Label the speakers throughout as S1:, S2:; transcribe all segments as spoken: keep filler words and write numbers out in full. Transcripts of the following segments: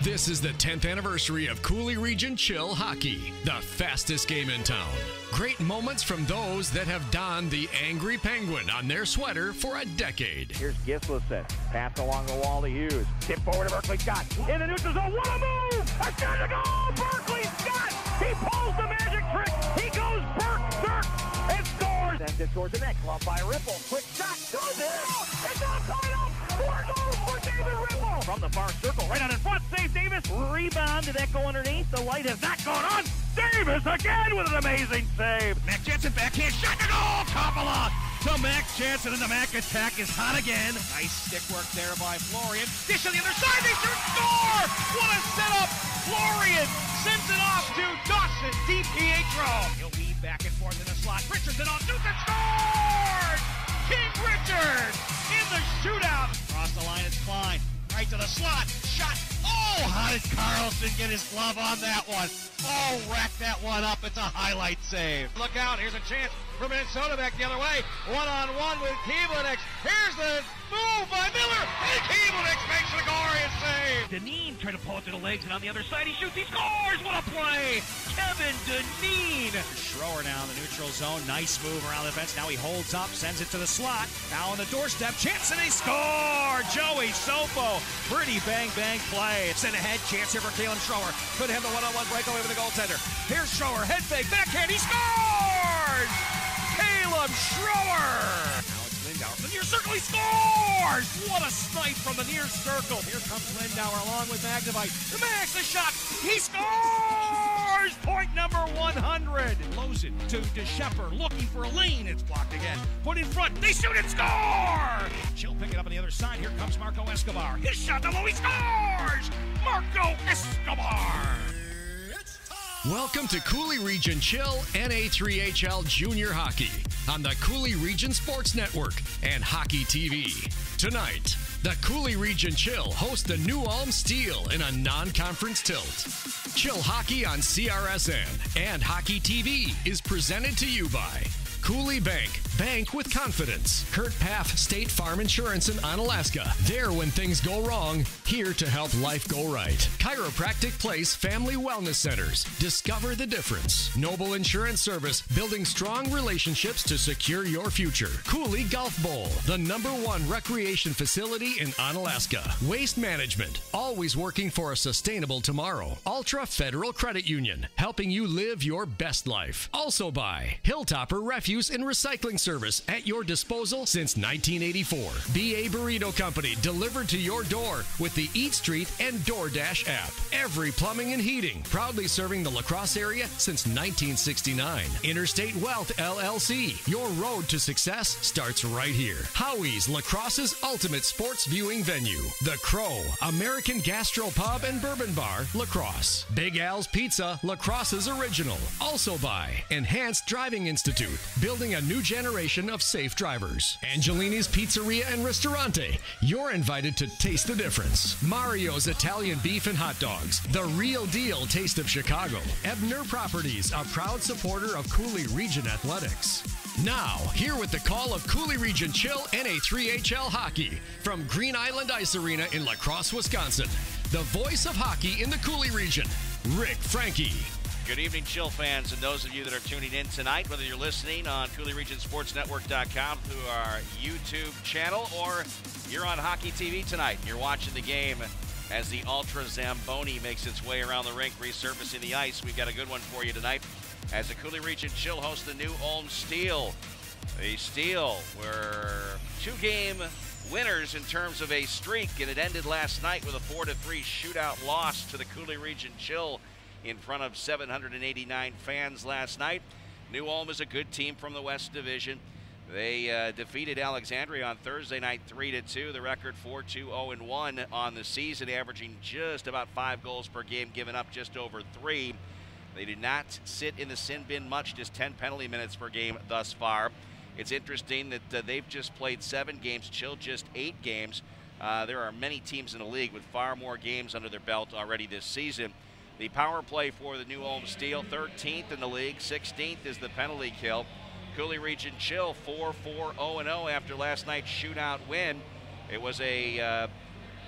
S1: This is the tenth anniversary of Coulee Region Chill Hockey, the fastest game in town. Great moments from those that have donned the Angry Penguin on their sweater for a decade.
S2: Here's Gislason, pass along the wall to Hughes. Tip forward to Berkeley Scott. In the neutral zone, what a move! A shot to goal! Berkeley Scott! He pulls the magic trick! He goes Berk, Dirk, and scores! Sends it towards the net, glove by Ripple. Quick shot, goes in! It's outside out! Four goals for David Ripple! From the far circle, right on in front, save Davis. Rebound, did that go underneath? The light has not gone on. Davis again with an amazing save.
S3: Mac Jensen backhand shot to goal. Kopala to Mac Jensen, and the Mac attack is hot again. Nice stick work there by Florian. Dish on the other side, they shoot, score! What a setup! Florian sends it off to Dawson DiPietro. He'll weave back and forth in the slot. Richardson on Duke and scores! King Richard in the shootout. Across the line, it's Klein. Right to the slot. Shot. Oh, how did Carlson get his glove on that one? Oh, rack that one up. It's a highlight save. Look out. Here's a chance for Minnesota back the other way. One-on-one with Keeblenix. Here's the move by Miller. And Keeblenix makes the glorious save.
S2: Deneen tried to pull it to the legs, and on the other side, he shoots. He scores. What a play. Kevin Deneen.
S3: Schroer now in the neutral zone. Nice move around the fence. Now he holds up, sends it to the slot. Now on the doorstep. Chance, and he scored. Joey Sopo. Pretty bang-bang play. It's in ahead. Chance here for Kalen Schroer. Could have the one-on-one breakaway with the goaltender. Here's Schroer. Head fake. Backhand. He scores! Caleb Schroer! Now it's Lindauer from the near circle. He scores! What a snipe from the near circle. Here comes Lindauer along with Magnavite. The Max, the shot. He scores! Point number one hundred. Blows it to DeShepper. Looking for a lane. It's blocked again. Put in front. They shoot and score! Chill pick it up on the other side. Here comes Marco Escobar. His shot to low. He scores! Marco Escobar!
S1: Welcome to Coulee Region Chill N A three H L Junior Hockey on the Coulee Region Sports Network and Hockey T V. Tonight, the Coulee Region Chill host the new Ulm Steel in a non-conference tilt. Chill Hockey on C R S N and Hockey T V is presented to you by Coulee Bank. Bank with confidence. Kurt Paff State Farm Insurance in Onalaska. There when things go wrong, here to help life go right. Chiropractic Place Family Wellness Centers. Discover the difference. Noble Insurance Service. Building strong relationships to secure your future. Coulee Golf Bowl. The number one recreation facility in Onalaska. Waste Management. Always working for a sustainable tomorrow. Ultra Federal Credit Union. Helping you live your best life. Also by Hilltopper Refuse and Recycling Service at your disposal since nineteen eighty-four. B A Burrito Company delivered to your door with the Eat Street and DoorDash app. Every Plumbing and Heating, proudly serving the La Crosse area since nineteen sixty-nine. Interstate Wealth L L C, your road to success starts right here. Howie's, La Crosse's ultimate sports viewing venue. The Crow, American Gastro Pub and Bourbon Bar, La Crosse. Big Al's Pizza, La Crosse's original. Also by Enhanced Driving Institute, building a new generation of safe drivers. Angelini's Pizzeria and Ristorante. You're invited to taste the difference. Mario's Italian Beef and Hot Dogs. The real deal taste of Chicago. Ebner Properties, a proud supporter of Coulee Region Athletics. Now, here with the call of Coulee Region Chill N A three H L Hockey from Green Island Ice Arena in La Crosse, Wisconsin. The voice of hockey in the Coulee region, Rik Franke.
S4: Good evening, Chill fans, and those of you that are tuning in tonight, whether you're listening on Coulee Region Sports Network dot com through our YouTube channel, or you're on Hockey T V tonight. You're watching the game as the Ultra Zamboni makes its way around the rink, resurfacing the ice. We've got a good one for you tonight as the Coulee Region Chill hosts the new Ulm Steel. The Steel were two-game winners in terms of a streak, and it ended last night with a four to three shootout loss to the Coulee Region Chill in front of seven hundred eighty-nine fans last night. New Ulm is a good team from the West Division. They uh, defeated Alexandria on Thursday night three to two. The record four two oh one on the season, averaging just about five goals per game, giving up just over three. They did not sit in the sin bin much, just ten penalty minutes per game thus far. It's interesting that uh, they've just played seven games, Chill just eight games. Uh, there are many teams in the league with far more games under their belt already this season. The power play for the new Ulm Steel, thirteenth in the league, sixteenth is the penalty kill. Coulee Region Chill, four four oh oh after last night's shootout win. It was a uh,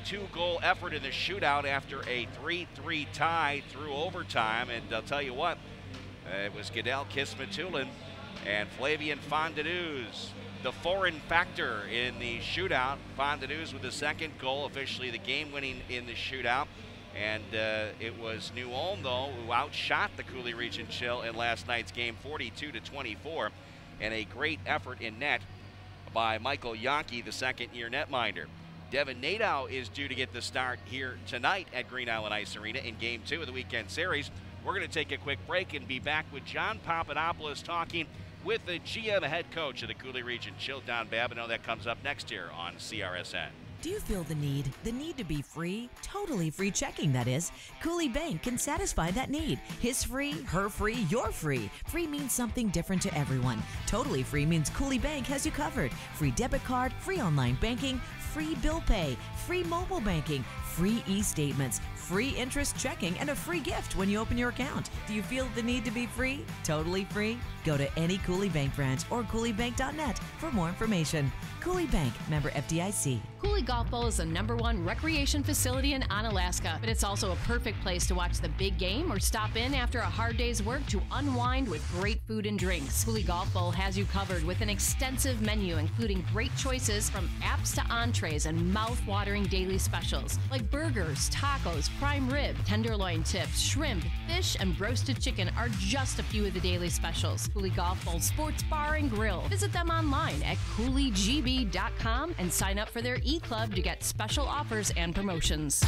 S4: two-goal effort in the shootout after a three three tie through overtime. And I'll tell you what, uh, it was Goodell Kismatulin and Flavian Fondanews, the foreign factor in the shootout. Fondanews with the second goal, officially the game-winning in the shootout. And uh, it was New Ulm, though, who outshot the Coulee Region Chill in last night's game, forty-two to twenty-four. And a great effort in net by Michael Yonke, the second-year netminder. Devin Nadeau is due to get the start here tonight at Green Island Ice Arena in Game two of the weekend series. We're going to take a quick break and be back with John Papadopoulos talking with the G M, head coach of the Coulee Region Chill, Don Babineau. That comes up next year on C R S N.
S5: Do you feel the need? The need to be free? Totally free checking, that is. Coulee Bank can satisfy that need. His free, her free, you're free. Free means something different to everyone. Totally free means Coulee Bank has you covered. Free debit card, free online banking, free bill pay, free mobile banking, free e-statements, free interest checking, and a free gift when you open your account. Do you feel the need to be free? Totally free? Go to any Coulee Bank branch or coulee bank dot net for more information. Coulee Bank, member F D I C.
S6: Coulee Golf Bowl is the number one recreation facility in Onalaska, but it's also a perfect place to watch the big game or stop in after a hard day's work to unwind with great food and drinks. Coulee Golf Bowl has you covered with an extensive menu, including great choices from apps to entrees and mouth-watering daily specials like burgers, tacos, prime rib, tenderloin tips, shrimp, fish, and roasted chicken are just a few of the daily specials. Coulee Golf Bowl Sports Bar and Grill. Visit them online at coulee g b dot com and sign up for their e-club to get special offers and promotions.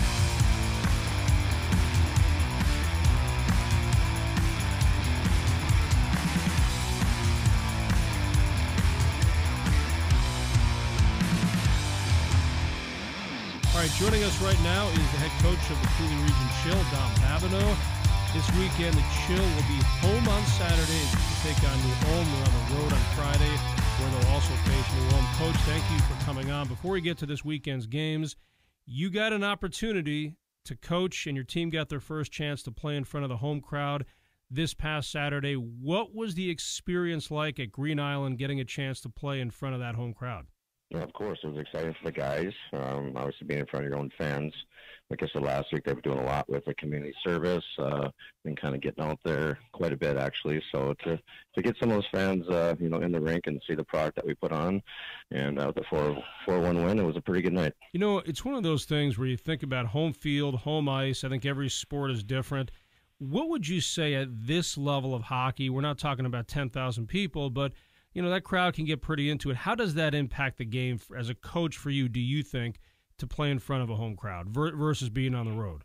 S7: All right, joining us right now is the head coach of the Coulee Region Chill, Don Babineau. This weekend, the Chill will be home on Saturday to take on New Ulm. They're on the road on Friday, where they'll also face New Ulm. Coach, thank you for coming on. Before we get to this weekend's games, you got an opportunity to coach, and your team got their first chance to play in front of the home crowd this past Saturday. What was the experience like at Green Island, getting a chance to play in front of that home crowd?
S8: Yeah, of course, it was exciting for the guys. Um, obviously, being in front of your own fans. Like I said last week, they were doing a lot with the community service uh, and kind of getting out there quite a bit, actually. So to to get some of those fans, uh, you know, in the rink and see the product that we put on, and uh, the four one win, it was a pretty good night.
S7: You know, it's one of those things where you think about home field, home ice. I think every sport is different. What would you say at this level of hockey? We're not talking about ten thousand people, but you know, that crowd can get pretty into it. How does that impact the game for, as a coach for you, do you think, to play in front of a home crowd ver- versus being on the road?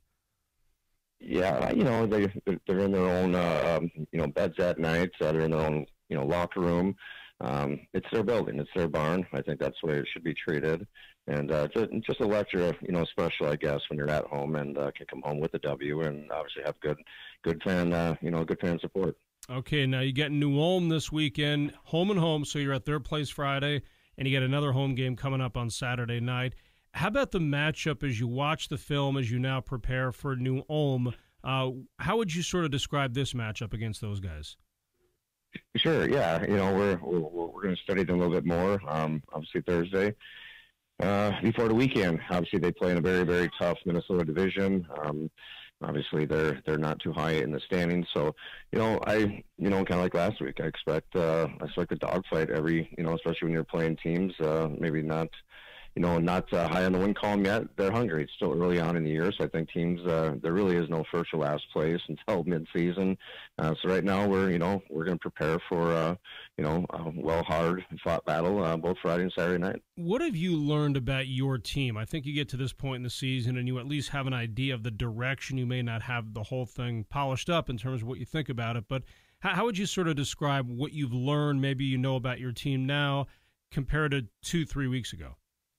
S8: Yeah, you know, they, they're in their own, uh, um, you know, beds at night. Uh, they're in their own, you know, locker room. Um, it's their building. It's their barn. I think that's the way it should be treated. And uh, just, just a lecture, you know, special, I guess, when you're at home and uh, can come home with a W and obviously have good, good fan, uh, you know, good fan support.
S7: Okay, now you get New Ulm this weekend, home and home, so you're at their place Friday, and you get another home game coming up on Saturday night. How about the matchup as you watch the film, as you now prepare for New Ulm? Uh, how would you sort of describe this matchup against those guys?
S8: Sure, yeah. You know, we're we're, we're going to study them a little bit more, um, obviously Thursday. Uh, before the weekend, obviously they play in a very, very tough Minnesota division. Um, obviously they're they're not too high in the standings, so you know I you know kind of like last week, I expect uh, I expect a dogfight every you know especially when you're playing teams uh, maybe not you know not uh, high on the win column yet. They're hungry. It's still early on in the year, so I think teams uh, there really is no first or last place until mid-season. Uh, so right now we're you know we're going to prepare for uh, you know a well hard fought battle uh, both Friday and Saturday night.
S7: What have you learned about your team? I think you get to this point in the season and you at least have an idea of the direction. You may not have the whole thing polished up in terms of what you think about it, but how, how would you sort of describe what you've learned, maybe you know about your team now compared to two, three weeks ago?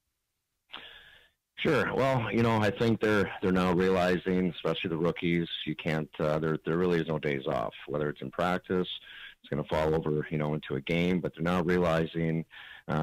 S8: Sure. Well, you know, I think they're they're now realizing, especially the rookies, you can't. Uh, there there really is no days off. Whether it's in practice, it's going to fall over, you know, into a game. But they're now realizing, um,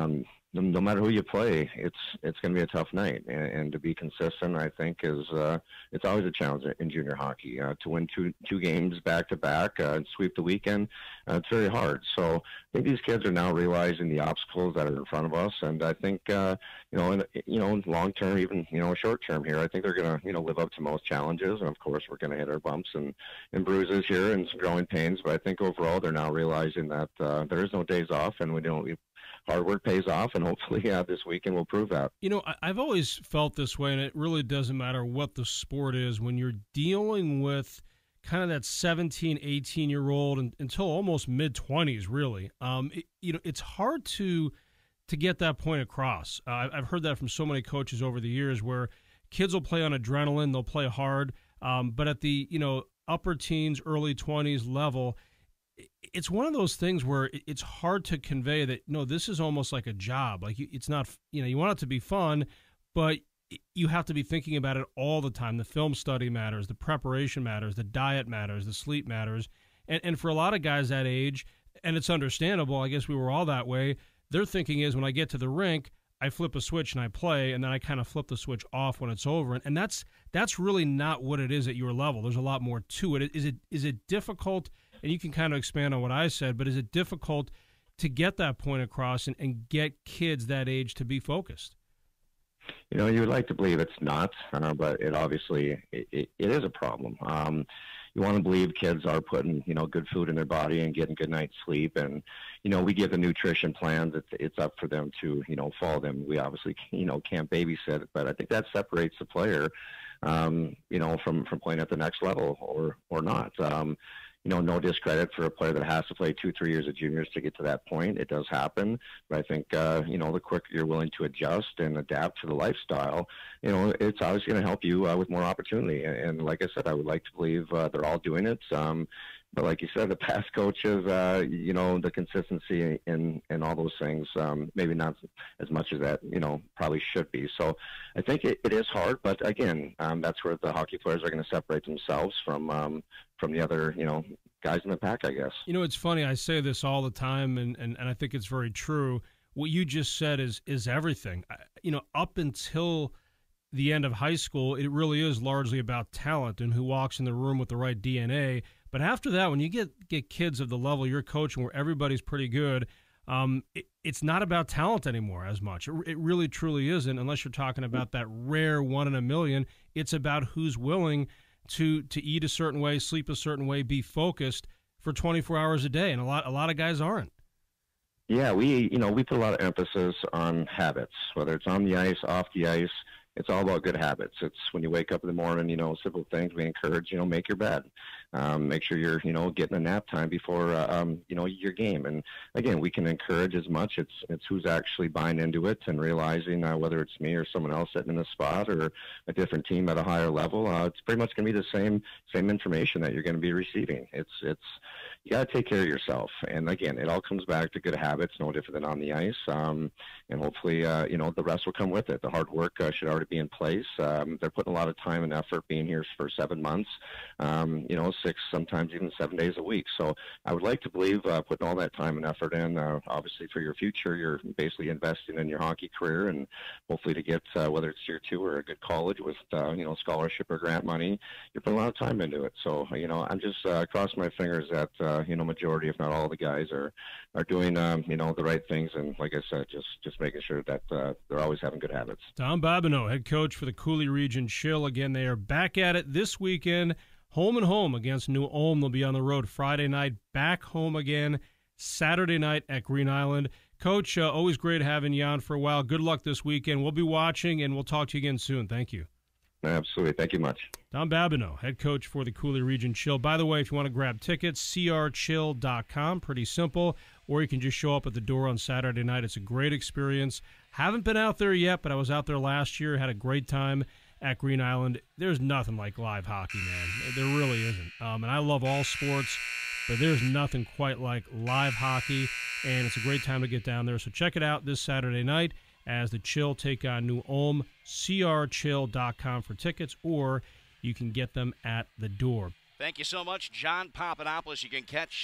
S8: no, no matter who you play, it's it's going to be a tough night, and, and to be consistent, I think, is uh, it's always a challenge in junior hockey. Uh, to win two two games back to back uh, and sweep the weekend, uh, it's very hard. So I think these kids are now realizing the obstacles that are in front of us, and I think uh, you know, in, you know, long term, even you know, short term here, I think they're going to you know live up to most challenges, and of course, we're going to hit our bumps and, and bruises here and some growing pains. But I think overall, they're now realizing that uh, there is no days off, and we don't. We, hard work pays off, and hopefully uh, this weekend will prove that.
S7: You know, I've always felt this way, and it really doesn't matter what the sport is. When you're dealing with kind of that seventeen, eighteen-year-old and, until almost mid-twenties, really, um, it, you know, it's hard to to get that point across. Uh, I've heard that from so many coaches over the years where kids will play on adrenaline, they'll play hard, um, but at the, you know, upper teens, early twenties level, it's one of those things where it's hard to convey that, no, this is almost like a job. Like, it's not, you know, you want it to be fun, but you have to be thinking about it all the time. The film study matters, the preparation matters, the diet matters, the sleep matters. And, and for a lot of guys that age, and it's understandable, I guess we were all that way, their thinking is when I get to the rink, I flip a switch and I play, and then I kind of flip the switch off when it's over. And, and that's that's really not what it is at your level. There's a lot more to it. Is it is it difficult? And you can kind of expand on what I said, but is it difficult to get that point across and, and get kids that age to be focused?
S8: You know, you would like to believe it's not, uh, but it obviously it, it, it is a problem. Um, you want to believe kids are putting, you know, good food in their body and getting good night's sleep. And, you know, we give the nutrition plans. It's, it's up for them to, you know, follow them. We obviously, you know, can't babysit it, but I think that separates the player, um, you know, from, from playing at the next level or, or not. Um, You know, no discredit for a player that has to play two, three years of juniors to get to that point. It does happen. But I think, uh, you know, the quicker you're willing to adjust and adapt to the lifestyle, you know, it's obviously going to help you uh, with more opportunity. And, and like I said, I would like to believe uh, they're all doing it. Um, but like you said, the past coaches, uh, you know, the consistency in, in all those things, um, maybe not as much as that, you know, probably should be. So I think it, it is hard. But again, um, that's where the hockey players are going to separate themselves from um, from the other, you know, guys in the pack, I guess.
S7: You know, it's funny. I say this all the time, and, and, and I think it's very true. What you just said is is everything. You know, up until the end of high school, it really is largely about talent and who walks in the room with the right D N A. But after that, when you get, get kids of the level you're coaching where everybody's pretty good, um, it, it's not about talent anymore as much. It, it really, truly isn't, unless you're talking about that rare one in a million. It's about who's willing to to eat a certain way, sleep a certain way, be focused for twenty-four hours a day, and a lot a lot of guys aren't.
S8: Yeah, we you know we put a lot of emphasis on habits, whether it's on the ice, off the ice. It's all about good habits. It's when you wake up in the morning, you know, simple things we encourage, you know, make your bed. Um, make sure you're, you know, getting a nap time before, uh, um, you know, your game. And again, we can encourage as much. It's it's who's actually buying into it and realizing uh, whether it's me or someone else sitting in the spot or a different team at a higher level. Uh, it's pretty much going to be the same same information that you're going to be receiving. It's it's you got to take care of yourself. And again, it all comes back to good habits, no different than on the ice. Um, and hopefully, uh, you know, the rest will come with it. The hard work uh, should already be in place. Um, they're putting a lot of time and effort being here for seven months, um, you know, six, sometimes even seven days a week. So I would like to believe uh, putting all that time and effort in, uh, obviously for your future, you're basically investing in your hockey career and hopefully to get, uh, whether it's year two or a good college with, uh, you know, scholarship or grant money, you're putting a lot of time into it. So, you know, I'm just uh, crossing my fingers that, uh, you know, majority, if not all the guys are, are doing, um, you know, the right things. And like I said, just, just making sure that uh, they're always having good habits.
S7: Tom Babineau, head coach for the Coulee Region Chill. Again, they are back at it this weekend, home and home against New Ulm. They'll be on the road Friday night, back home again Saturday night at Green Island. Coach, uh, always great having you on for a while. Good luck this weekend. We'll be watching, and we'll talk to you again soon. Thank you.
S8: Absolutely. Thank you much.
S7: Tom Babineau, head coach for the Coulee Region Chill. By the way, if you want to grab tickets, c r chill dot com. Pretty simple. Or you can just show up at the door on Saturday night. It's a great experience. Haven't been out there yet, but I was out there last year. Had a great time at Green Island. There's nothing like live hockey, man. There really isn't. Um, and I love all sports, but there's nothing quite like live hockey. And it's a great time to get down there. So check it out this Saturday night as the Chill take on New Ulm. c r chill dot com for tickets, or you can get them at the door.
S4: Thank you so much, John Papadopoulos. You can catch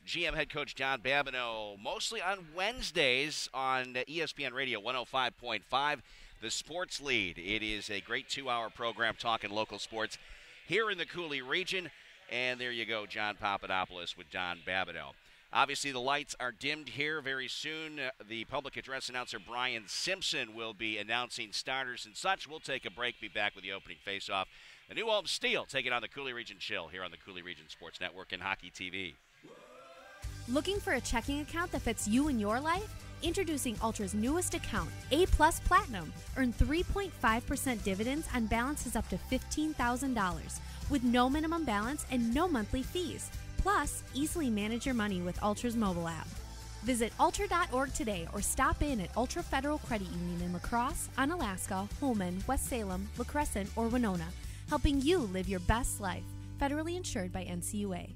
S4: G M head coach John Babineau, mostly on Wednesdays on E S P N Radio one oh five point five, the Sports Lead. It is a great two-hour program talking local sports here in the Coulee region. And there you go, John Papadopoulos with John Babineau. Obviously, the lights are dimmed here very soon. Uh, the public address announcer Brian Simpson will be announcing starters and such. We'll take a break, be back with the opening faceoff. The new Ulm Steel taking on the Coulee Region Chill here on the Coulee Region Sports Network and Hockey T V.
S9: Looking for a checking account that fits you and your life? Introducing Ultra's newest account, A Plus Platinum. Earn three point five percent dividends on balances up to fifteen thousand dollars with no minimum balance and no monthly fees. Plus, easily manage your money with Ultra's mobile app. Visit ultra dot org today or stop in at Ultra Federal Credit Union in La Crosse, Onalaska, Holman, West Salem, La Crescent, or Winona, helping you live your best life. Federally insured by N C U A.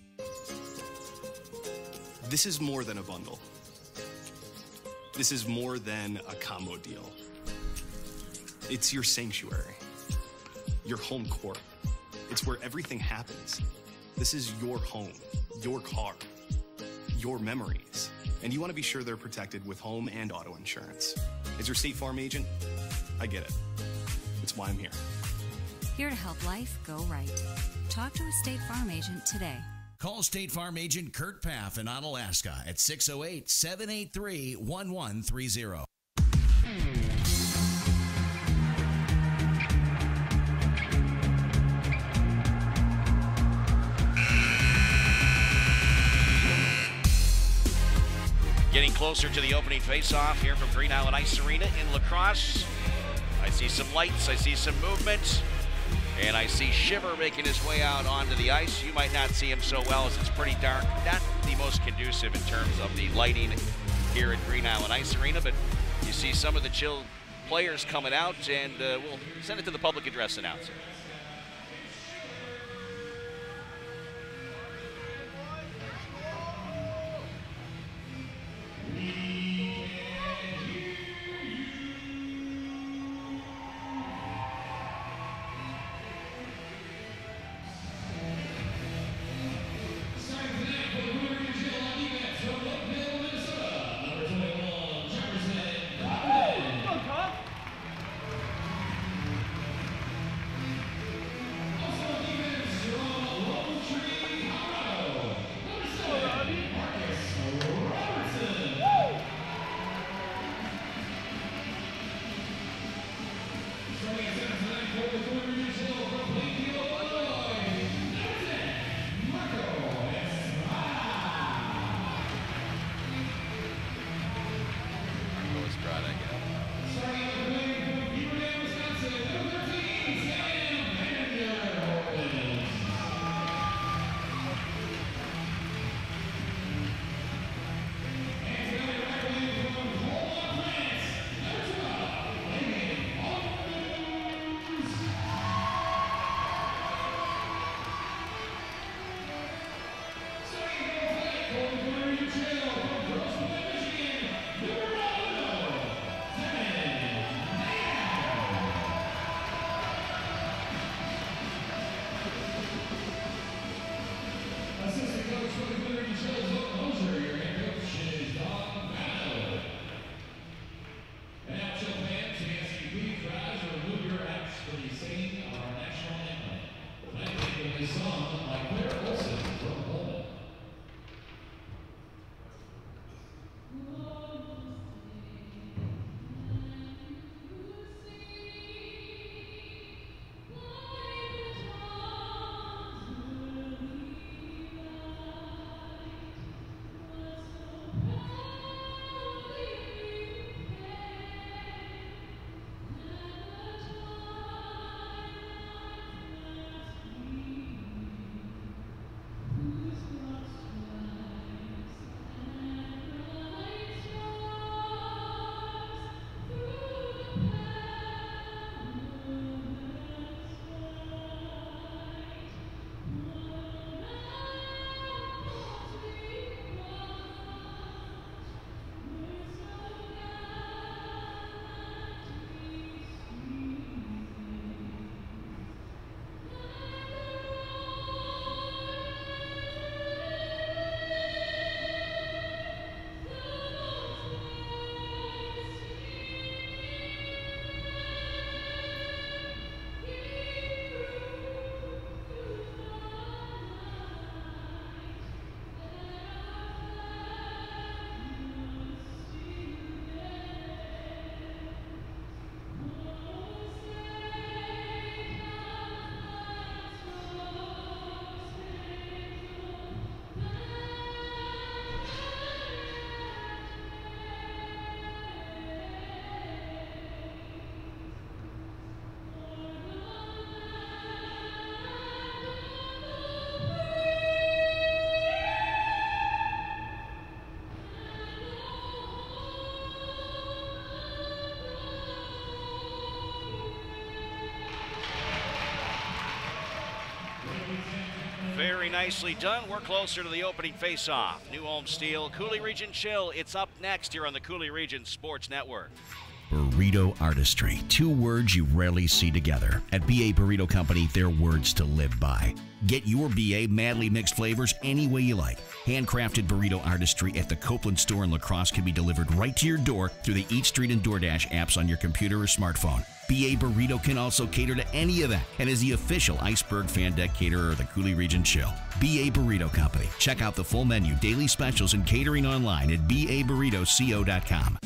S10: This is more than a bundle. This is more than a combo deal. It's your sanctuary, your home court. It's where everything happens. This is your home, your car, your memories. And you want to be sure they're protected with home and auto insurance. As your State Farm agent, I get it. It's why I'm here.
S11: Here to help life go right. Talk to a State Farm agent today.
S12: Call State Farm agent Kurt Paff in Onalaska at six oh eight, seven eight three, one one three zero.
S4: Getting closer to the opening face-off here from Green Island Ice Arena in La Crosse. I see some lights, I see some movement, and I see Shiver making his way out onto the ice. You might not see him so well as it's pretty dark. Not the most conducive in terms of the lighting here at Green Island Ice Arena, but you see some of the Chill players coming out, and uh, we'll send it to the public address announcer. very nicely done. We're closer to the opening face-off. New Ulm Steel, Coulee Region Chill. It's up next here on the Coulee Region Sports Network.
S12: Burrito artistry, two words you rarely see together. At B A Burrito Company, they're words to live by. Get your B A madly mixed flavors any way you like. Handcrafted burrito artistry at the Copeland store in La Crosse can be delivered right to your door through the Eat Street and DoorDash apps on your computer or smartphone. B A Burrito can also cater to any event and is the official Iceberg Fan Deck caterer of the Coulee Region Chill. B A Burrito Company. Check out the full menu, daily specials, and catering online at b a burrito co dot com.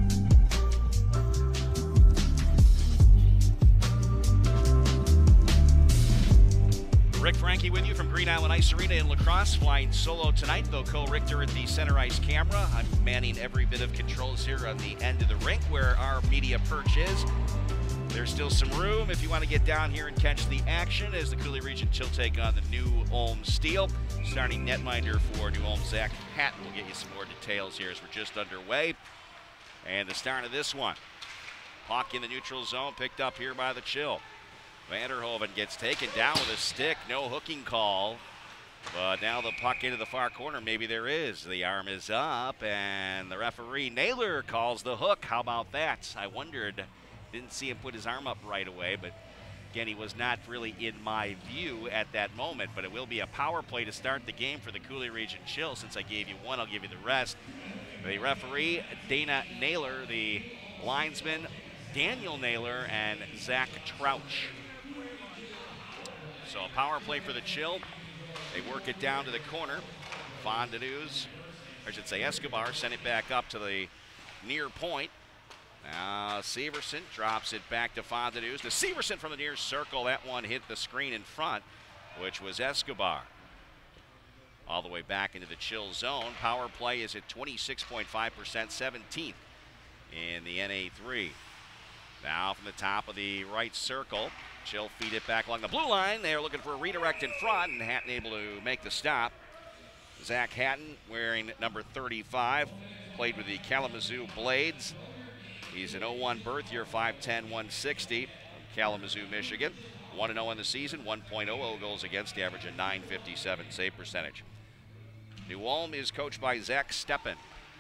S4: Rik Franke with you from Green Island Ice Arena in La Crosse, flying solo tonight, though Cole Richter at the center ice camera. I'm manning every bit of controls here on the end of the rink where our media perch is. There's still some room if you want to get down here and catch the action as the Coulee Region Chill take on the new Ulm Steel. Starting netminder for New Ulm, Zach Hatton. We'll get you some more details here as we're just underway. And the start of this one. Puck in the neutral zone, picked up here by the Chill. Vanderhoven gets taken down with a stick, no hooking call. But now the puck into the far corner, maybe there is. The arm is up, and the referee, Naylor, calls the hook. How about that? I wondered, didn't see him put his arm up right away, but again, he was not really in my view at that moment. But it will be a power play to start the game for the Coulee Region Chill. Since I gave you one, I'll give you the rest. The referee, Dana Naylor, the linesman, Daniel Naylor, and Zach Trouch. So a power play for the Chill. They work it down to the corner. Fondanews, or I should say Escobar, sent it back up to the near point. Now Severson drops it back to Fondanews. To Severson from the near circle. That one hit the screen in front, which was Escobar. All the way back into the Chill zone. Power play is at twenty-six point five percent, seventeenth in the N A three. Now from the top of the right circle, Chill feed it back along the blue line. They're looking for a redirect in front, and Hatton able to make the stop. Zach Hatton, wearing number thirty-five, played with the Kalamazoo Blades. He's an oh one birth year, five ten, one sixty from Kalamazoo, Michigan. one and oh in the season, one point oh oh goals against, average a nine fifty-seven save percentage. New Ulm is coached by Zach Steppen.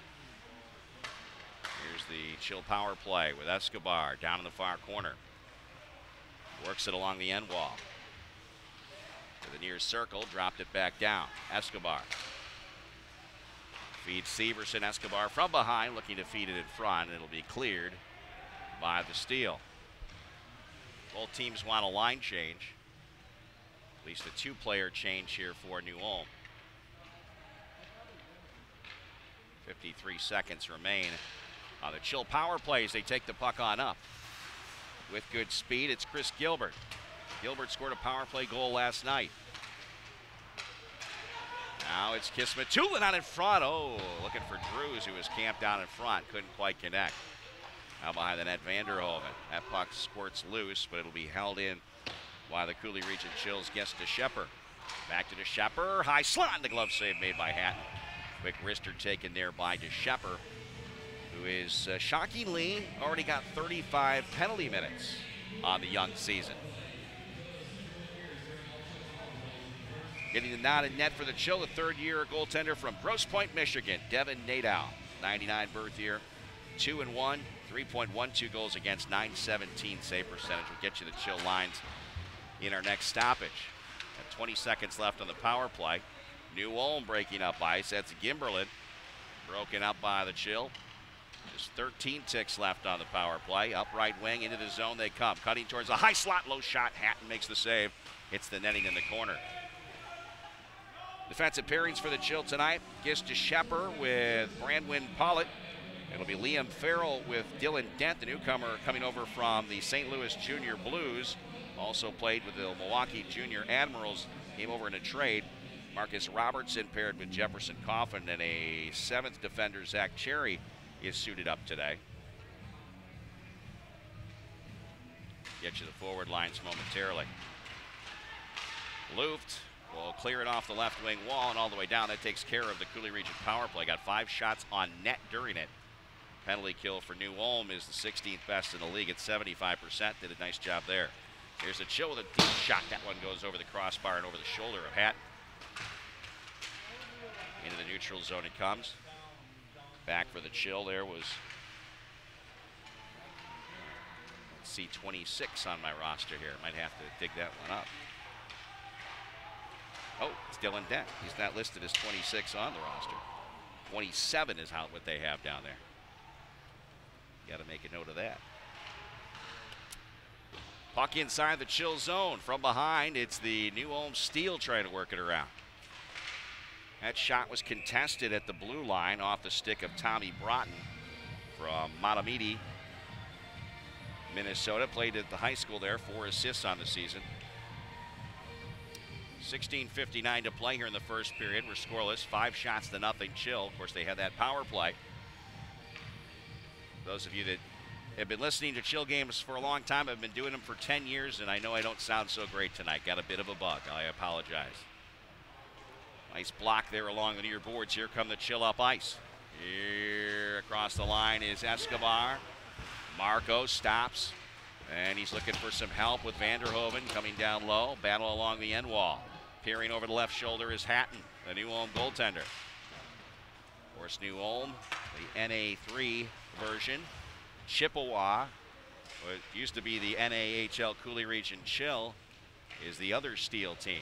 S4: Here's the Chill power play with Escobar down in the far corner. Works it along the end wall. To the near circle, dropped it back down. Escobar. Feeds Severson. Escobar from behind, looking to feed it in front. It'll be cleared by the Steel. Both teams want a line change. At least a two-player change here for New Ulm. fifty-three seconds remain on the Chill power plays. They take the puck on up. With good speed, it's Chris Gilbert. Gilbert scored a power play goal last night. Now it's Kismatulin out in front. Oh, looking for Drews, who was camped down in front. Couldn't quite connect. Now behind the net, Vanderhoven. That puck squirts loose, but it'll be held in by the Coulee Region Chill's guest to Shepard. Back to DeShepper. High slot, and the glove save made by Hatton. Quick wrister taken there by DeShepper, who is uh, shockingly already got thirty-five penalty minutes on the young season. Getting the nod in net for the Chill, the third-year goaltender from Grosse Pointe, Michigan, Devin Nadow. ninety-nine birth year, two and one, three point one two goals against, nine seventeen save percentage. We'll get you the Chill lines in our next stoppage. Got twenty seconds left on the power play. New Ulm breaking up ice. That's Gimberlin, broken up by the Chill. Just thirteen ticks left on the power play. Upright wing, into the zone they come. Cutting towards a high slot, low shot. Hatton makes the save. Hits the netting in the corner. Defensive pairings for the Chill tonight. Gist DeShepper with Brandwin Pollitt. It'll be Liam Farrell with Dylan Dent, the newcomer coming over from the Saint Louis Junior Blues. Also played with the Milwaukee Junior Admirals. Came over in a trade. Marcus Robertson paired with Jefferson Coffin, and a seventh defender, Zach Cherry, is suited up today. Get you the forward lines momentarily. Luft will clear it off the left wing wall and all the way down. That takes care of the Coulee Region power play. Got five shots on net during it. Penalty kill for New Ulm is the sixteenth best in the league at seventy-five percent. Did a nice job there. Here's a Chill with a deep shot. That one goes over the crossbar and over the shoulder of Hatton. Into the neutral zone it comes. Back for the Chill there was, let's see, twenty-six on my roster here. Might have to dig that one up. Oh, it's Dylan Dent. He's not listed as twenty-six on the roster. twenty-seven is how what they have down there. Got to make a note of that. Puck inside the Chill zone. From behind, it's the New Ulm Steel trying to work it around. That shot was contested at the blue line off the stick of Tommy Broughton from Matamidi, Minnesota. Played at the high school there, four assists on the season. sixteen fifty-nine to play here in the first period. We're scoreless, five shots to nothing Chill. Of course, they had that power play. Those of you that have been listening to Chill games for a long time, I've been doing them for ten years, and I know I don't sound so great tonight. Got a bit of a bug. I apologize. Nice block there along the near boards. Here come the Chill up ice. Here across the line is Escobar. Marco stops, and he's looking for some help with Vanderhoven coming down low. Battle along the end wall. Peering over the left shoulder is Hatton, the New Ulm goaltender. Of course, New Ulm, the N A three version. Chippewa, what used to be the N A H L Coulee Region Chill, is the other Steel team.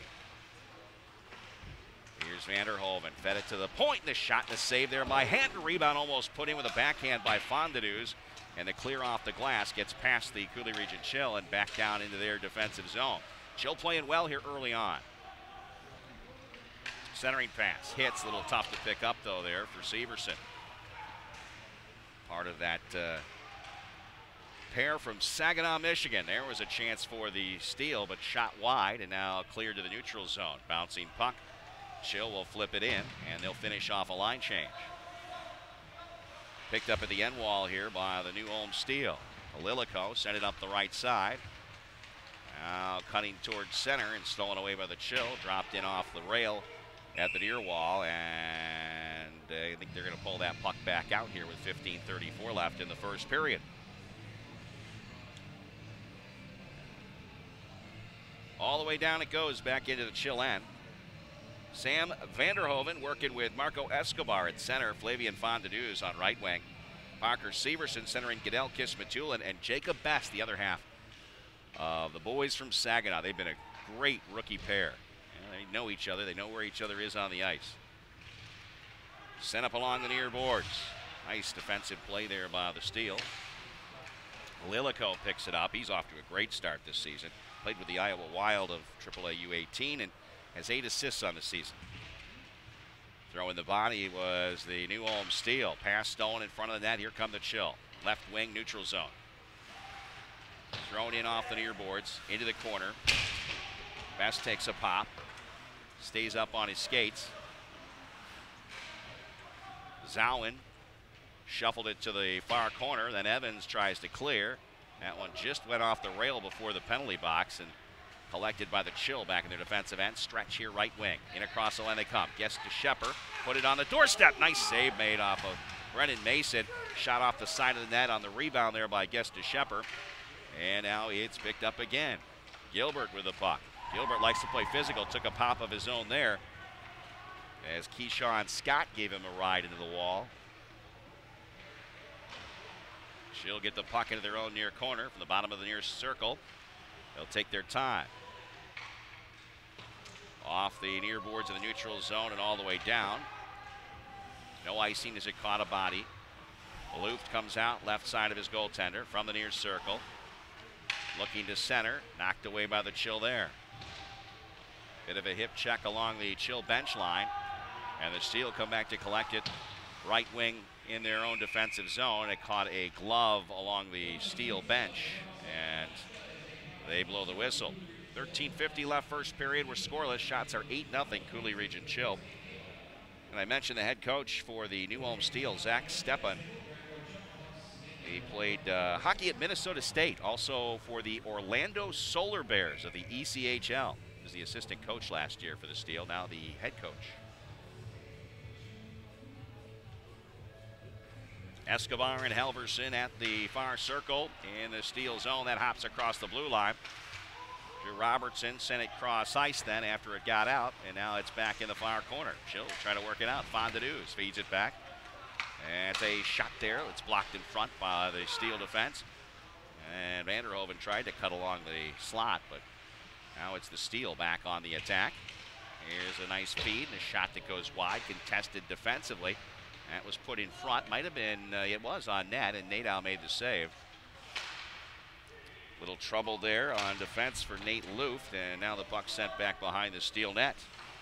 S4: Here's Vanderhoven, fed it to the point, and the shot and the save there by Hatton. Rebound almost put in with a backhand by Fondanews, and the clear off the glass gets past the Coulee Region Chill and back down into their defensive zone. Chill playing well here early on. Centering pass, hits, a little tough to pick up though there for Severson. Part of that uh, pair from Saginaw, Michigan. There was a chance for the Steel, but shot wide and now cleared to the neutral zone. Bouncing puck. Chill will flip it in, and they'll finish off a line change. Picked up at the end wall here by the New Ulm Steel. Lilico sent it up the right side. Now cutting towards center and stolen away by the Chill. Dropped in off the rail at the near wall, and I think they're going to pull that puck back out here with fifteen thirty-four left in the first period. All the way down it goes back into the Chill end. Sam Vanderhoven working with Marco Escobar at center. Flavian Fondanews on right wing. Parker Severson centering Goodell Kismatullin, and Jacob Best, the other half of the boys from Saginaw. They've been a great rookie pair. They know each other. They know where each other is on the ice. Sent up along the near boards. Nice defensive play there by the Steel. Lilico picks it up. He's off to a great start this season. Played with the Iowa Wild of triple A U eighteen and has eight assists on the season. Throwing the body was the New Ulm Steel. Pass stolen in front of the net. Here come the Chill. Left wing, neutral zone. Thrown in off the near boards, into the corner. Best takes a pop. Stays up on his skates. Zowen shuffled it to the far corner. Then Evans tries to clear. That one just went off the rail before the penalty box and collected by the Chill back in their defensive end. Stretch here, right wing. In across the line they come. Gets to Shepard. Put it on the doorstep. Nice save made off of Brennan Mason. Shot off the side of the net on the rebound there by Guest to Shepard. And now it's picked up again. Gilbert with the puck. Gilbert likes to play physical. Took a pop of his own there as Keyshawn Scott gave him a ride into the wall. She'll get the puck into their own near corner from the bottom of the near circle. They'll take their time. Off the near boards of the neutral zone and all the way down. No icing as it caught a body. Luft comes out left side of his goaltender from the near circle. Looking to center. Knocked away by the Chill there. Bit of a hip check along the Chill bench line. And the Steel come back to collect it. Right wing in their own defensive zone. It caught a glove along the Steel bench. And they blow the whistle. thirteen fifty left first period. We're scoreless. Shots are eight nothing Coulee Region Chill. And I mentioned the head coach for the New Ulm Steel, Zach Stepan. He played uh, hockey at Minnesota State, also for the Orlando Solar Bears of the E C H L. He was the assistant coach last year for the Steel, now the head coach. Escobar and Halverson at the far circle in the Steel zone. That hops across the blue line. Drew Robertson sent it cross ice then after it got out, and now it's back in the far corner. Chill trying to work it out. Fondanews feeds it back. And it's a shot there. It's blocked in front by the Steel defense. And Vanderhoven tried to cut along the slot, but now it's the Steel back on the attack. Here's a nice feed and a shot that goes wide, contested defensively. That was put in front. Might have been, uh, it was on net, and Nadeau made the save. Little trouble there on defense for Nate Luft, and now the puck sent back behind the Steel net.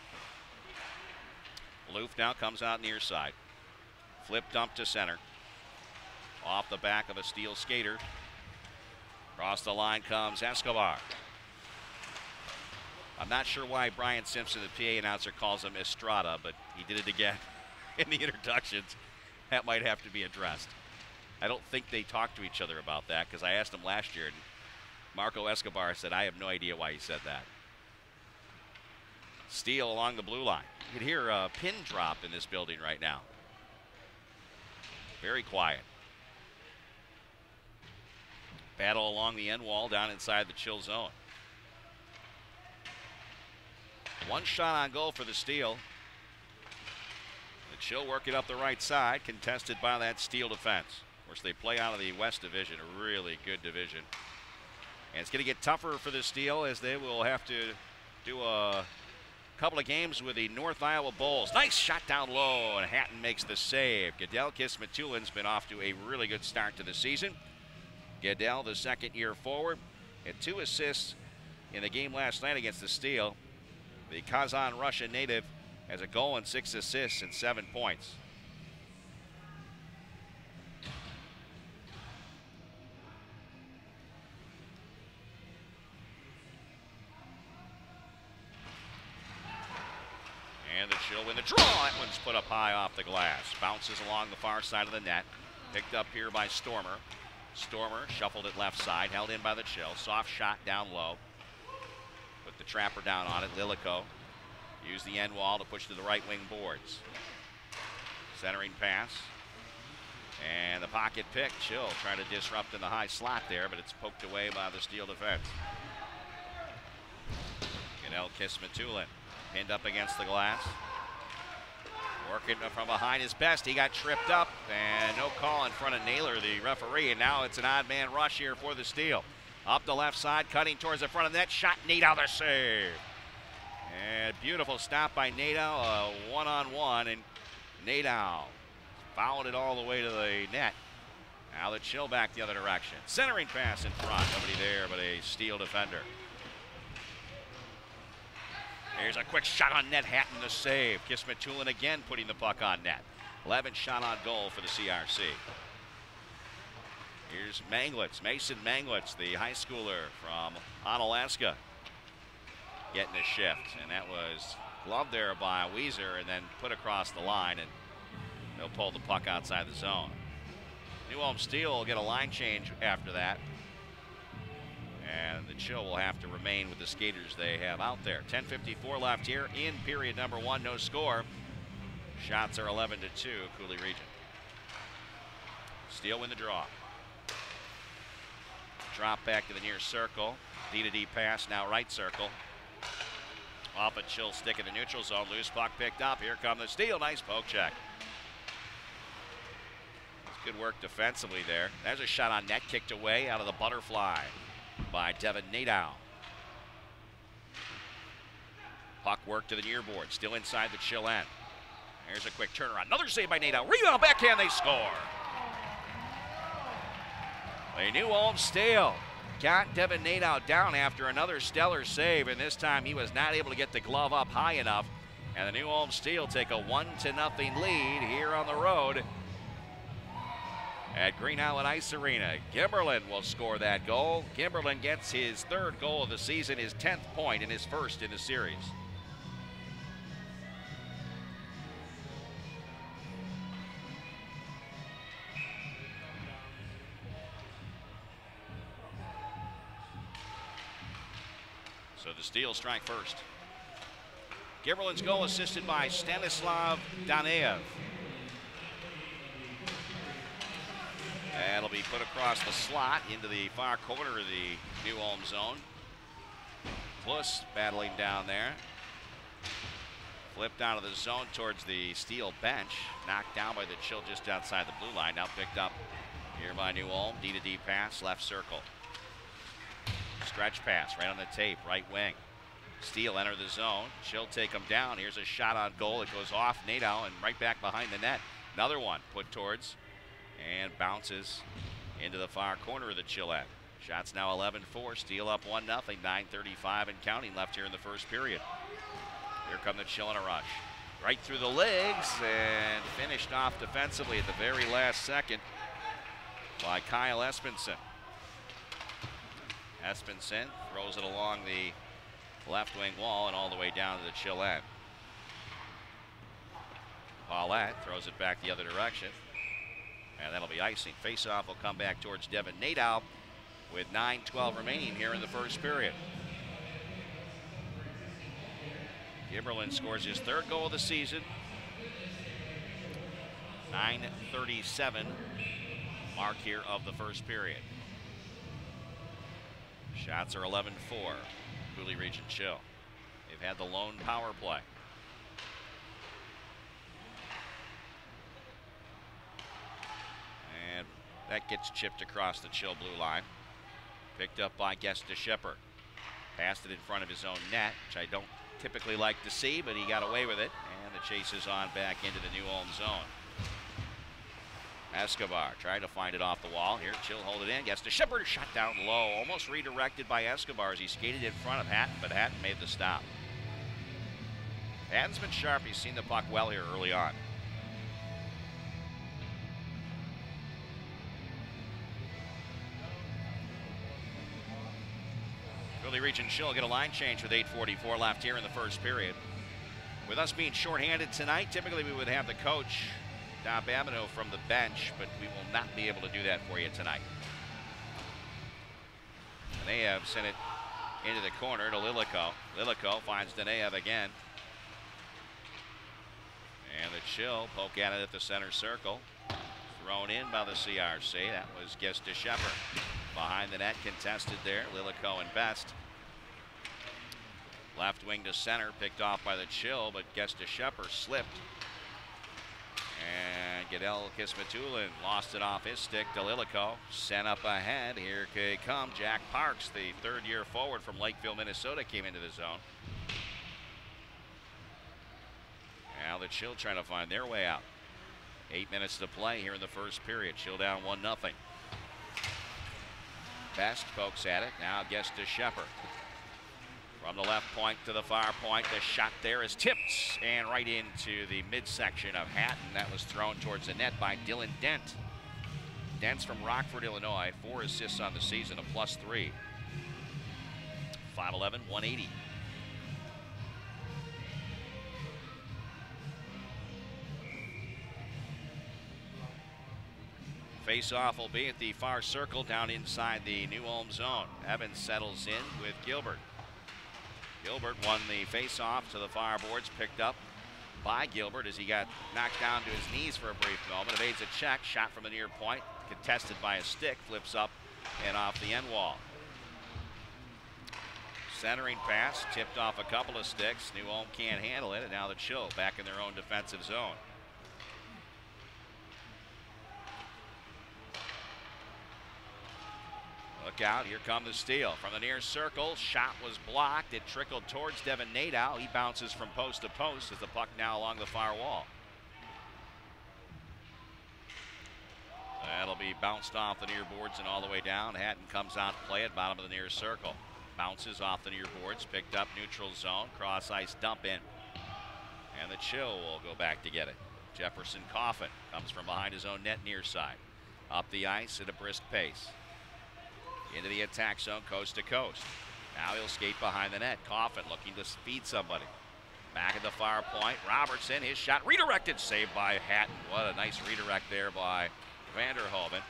S4: Luft now comes out near side. Flip dump to center. Off the back of a Steel skater. Across the line comes Escobar. I'm not sure why Brian Simpson, the P A announcer, calls him Estrada, but he did it again in the introductions. That might have to be addressed. I don't think they talked to each other about that, because I asked him last year, and Marco Escobar said, I have no idea why he said that. Steel along the blue line. You can hear a pin drop in this building right now. Very quiet. Battle along the end wall down inside the Chill zone. One shot on goal for the Steel. The Chill working up the right side, contested by that Steel defense. Of course, they play out of the West Division, a really good division. And it's going to get tougher for the Steel as they will have to do a couple of games with the North Iowa Bulls. Nice shot down low, and Hatton makes the save. Goodell Kismatulin's been off to a really good start to the season. Goodell, the second year forward, had two assists in the game last night against the Steel. The Kazan Russian native has a goal and six assists and seven points. And the Chill win the draw. That one's put up high off the glass. Bounces along the far side of the net. Picked up here by Stormer. Stormer shuffled it left side, held in by the Chill. Soft shot down low. Put the trapper down on it. Lilico used the end wall to push to the right wing boards. Centering pass. And the pocket pick. Chill trying to disrupt in the high slot there, but it's poked away by the Steel defense. Goodell Kismatulin pinned up against the glass. Working from behind his best. He got tripped up, and no call in front of Naylor, the referee, and now it's an odd man rush here for the Steel. Up the left side, cutting towards the front of the net. Shot, Nadeau, the save. And beautiful stop by Nadeau, a one-on-one, and Nadeau fouled it all the way to the net. Now the Chill back the other direction. Centering pass in front. Nobody there but a Steel defender. Here's a quick shot on net. Hatton the save. Kismatulin again putting the puck on net. eleventh shot on goal for the C R C. Here's Manglitz, Mason Manglitz, the high schooler from Onalaska, getting a shift. And that was gloved there by Weezer and then put across the line, and they'll pull the puck outside the zone. New Ulm Steel will get a line change after that. And the Chill will have to remain with the skaters they have out there. ten fifty-four left here in period number one. No score. Shots are eleven to two, Coulee Region. Steel win the draw. Drop back to the near circle. D to D pass, now right circle. Off a Chill stick in the neutral zone. Loose puck picked up. Here come the Steel. Nice poke check. It's good work defensively there. There's a shot on net, kicked away out of the butterfly by Devin Nadeau. Puck work to the near board, still inside the Chill end. There's a quick turnaround. Another save by Nadeau. Rebound, backhand, they score. The New Ulm Steel got Devin Nadeau down after another stellar save, and this time he was not able to get the glove up high enough. And the New Ulm Steel take a one to nothing lead here on the road at Green Island Ice Arena. Gimberlin will score that goal. Gimberlin gets his third goal of the season, his tenth point, and his first in the series. So the Steel strike first. Gimberlin's goal assisted by Stanislav Daneev. That'll be put across the slot into the far corner of the New Ulm zone. Plus battling down there. Flipped out of the zone towards the Steel bench. Knocked down by the Chill just outside the blue line. Now picked up here by New Ulm. D to D pass, left circle. Stretch pass right on the tape, right wing. Steel enter the zone. Chill take him down. Here's a shot on goal. It goes off Nadeau and right back behind the net. Another one put towards and bounces into the far corner of the Chill end. Shots now eleven four. Steel up one nothing. nine thirty-five and counting left here in the first period. Here come the Chill in a rush. Right through the legs and finished off defensively at the very last second by Kyle Espenson. Espenson throws it along the left wing wall and all the way down to the Chill end. Paulette throws it back the other direction. And that'll be icing. Face-off will come back towards Devin Nadeau with nine twelve remaining here in the first period. Gibberlin scores his third goal of the season. nine thirty-seven mark here of the first period. Shots are eleven four. Coulee Region Chill. They've had the lone power play. And that gets chipped across the Chill blue line. Picked up by Gesta Shepard. Passed it in front of his own net, which I don't typically like to see, but he got away with it. And the chase is on back into the New Ulm zone. Escobar tried to find it off the wall. Here, Chill hold it in. Gesta Shepard shot down low. Almost redirected by Escobar as he skated in front of Hatton, but Hatton made the stop. Hatton's been sharp. He's seen the puck well here early on. Coulee Region Chill get a line change with eight forty-four left here in the first period. With us being shorthanded tonight, typically we would have the coach, Don Babineau, from the bench, but we will not be able to do that for you tonight. Daneev sent it into the corner to Lilico. Lilico finds Daneev again. And the Chill poke at it at the center circle. Thrown in by the C R C. That was Gesta Shepard. Behind the net, contested there. Lilico and Best. Left wing to center, picked off by the Chill, but Gesta Shepard slipped. And Gadel Kismatulin lost it off his stick to Lilico. Sent up ahead. Here they come. Jack Parks, the third year forward from Lakeville, Minnesota, came into the zone. Now the Chill trying to find their way out. Eight minutes to play here in the first period. Chill down one nothing. Best pokes at it. Now Gesta Shepard. From the left point to the far point. The shot there is tipped and right into the midsection of Hatton. That was thrown towards the net by Dylan Dent. Dent's from Rockford, Illinois. Four assists on the season, a plus three. five eleven, one eighty. Face-off will be at the far circle down inside the New Ulm zone. Evans settles in with Gilbert. Gilbert won the face-off to the far boards, picked up by Gilbert as he got knocked down to his knees for a brief moment. Evades a check, shot from the near point, contested by a stick, flips up and off the end wall. Centering pass, tipped off a couple of sticks. New Ulm can't handle it, and now the Chill back in their own defensive zone. Look out, here come the Steel. From the near circle, shot was blocked. It trickled towards Devin Nadeau. He bounces from post to post as the puck now along the far wall. That'll be bounced off the near boards and all the way down. Hatton comes out to play it, bottom of the near circle. Bounces off the near boards, picked up neutral zone, cross ice dump in. And the Chill will go back to get it. Jefferson Coffin comes from behind his own net near side. Up the ice at a brisk pace. Into the attack zone, coast to coast. Now he'll skate behind the net. Coffin looking to feed somebody. Back at the far point, Robertson, his shot redirected, saved by Hatton. What a nice redirect there by Vanderhoven.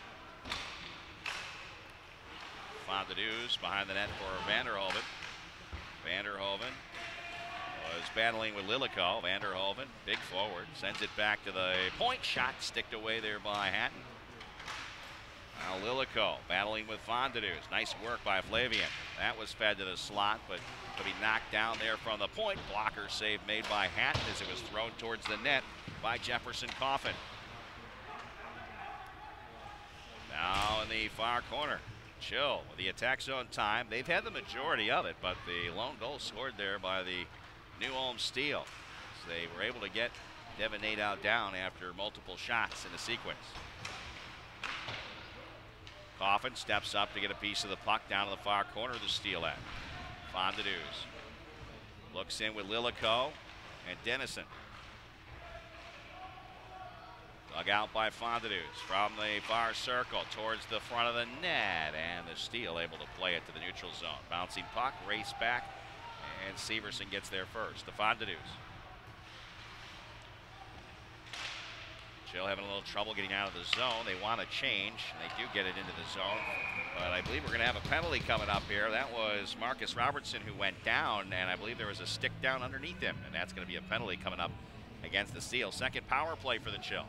S4: Fontanews behind the net for Vanderhoven. Vanderhoven was battling with Lilico. Vanderhoven, big forward, sends it back to the point. Shot sticked away there by Hatton. Now Lilico battling with Fondadus. Nice work by Flavian. That was fed to the slot, but to be knocked down there from the point. Blocker save made by Hatton as it was thrown towards the net by Jefferson Coffin. Now in the far corner, Chill with the attack zone time. They've had the majority of it, but the lone goal scored there by the New Ulm Steel. So they were able to get Devin Nadeau down after multiple shots in the sequence. Coffin steps up to get a piece of the puck down to the far corner of the Steel end. Fondadus looks in with Lilico and Dennison. Dug out by Fondadus from the far circle towards the front of the net, and the Steel able to play it to the neutral zone. Bouncing puck, race back, and Severson gets there first. To Fondadus. Chill having a little trouble getting out of the zone. They want to change, and they do get it into the zone. But I believe we're going to have a penalty coming up here. That was Marcus Robertson who went down, and I believe there was a stick down underneath him, and that's going to be a penalty coming up against the Steel. Second power play for the Chill.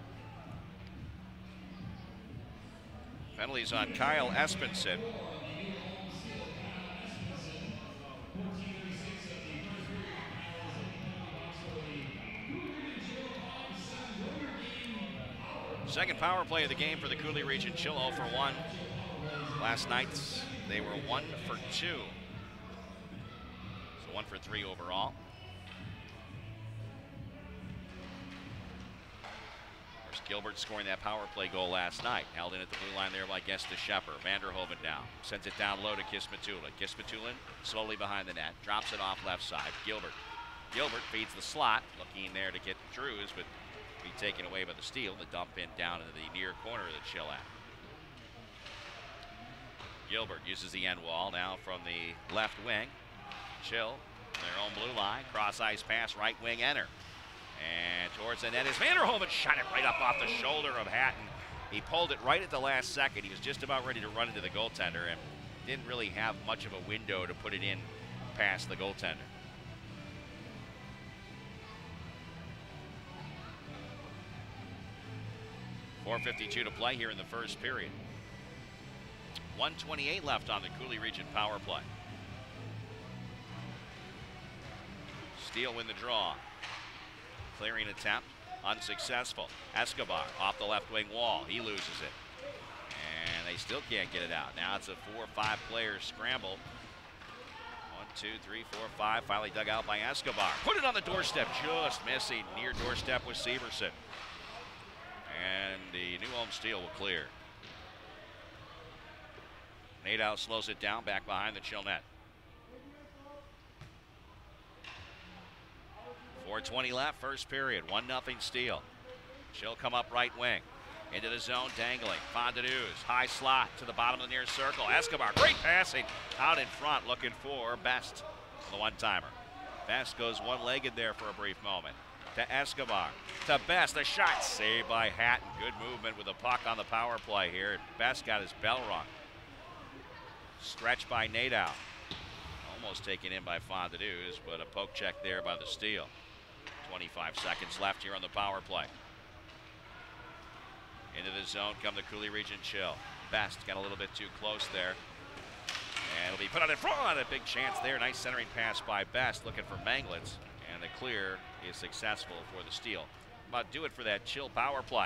S4: Penalties on Kyle Espenson. Second power play of the game for the Coulee Region Chill, oh for one. Last night they were one for two. So one for three overall. There's Gilbert scoring that power play goal last night. Held in at the blue line there by Gesta Shepard. Vanderhoven now. Sends it down low to Kismatulin. Kismatulin slowly behind the net. Drops it off left side. Gilbert. Gilbert feeds the slot. Looking there to get Drews, but be taken away by the Steel. The dump in down into the near corner of the Chill end. Gilbert uses the end wall now from the left wing. Chill, their own blue line. Cross ice pass, right wing, enter. And towards the net is Vanderhoven. Shot it right up off the shoulder of Hatton. He pulled it right at the last second. He was just about ready to run into the goaltender and didn't really have much of a window to put it in past the goaltender. four fifty-two to play here in the first period. one twenty-eight left on the Coulee Region power play. Steel win the draw. Clearing attempt, unsuccessful. Escobar off the left wing wall. He loses it. And they still can't get it out. Now it's a four or five player scramble. One, two, three, four, five. Finally dug out by Escobar. Put it on the doorstep, just missing. Near doorstep with Severson. And the New Ulm Steel will clear. Nadeau slows it down back behind the Chill net. four twenty left, first period. one nothing Steel. Chill come up right wing. Into the zone, dangling. Fondadus, high slot to the bottom of the near circle. Escobar, great passing. Out in front, looking for Best, the one-timer. Best goes one-legged there for a brief moment. To Escobar, to Best, a shot saved by Hatton. Good movement with the puck on the power play here. Best got his bell rung. Stretched by Nadeau. Almost taken in by Fondadus, but a poke check there by the Steel. twenty-five seconds left here on the power play. Into the zone come the Coulee Region Chill. Best got a little bit too close there. And it'll be put on in front. A big chance there. Nice centering pass by Best, looking for Manglitz. And the clear is successful for the Steel. About do it for that Chill power play.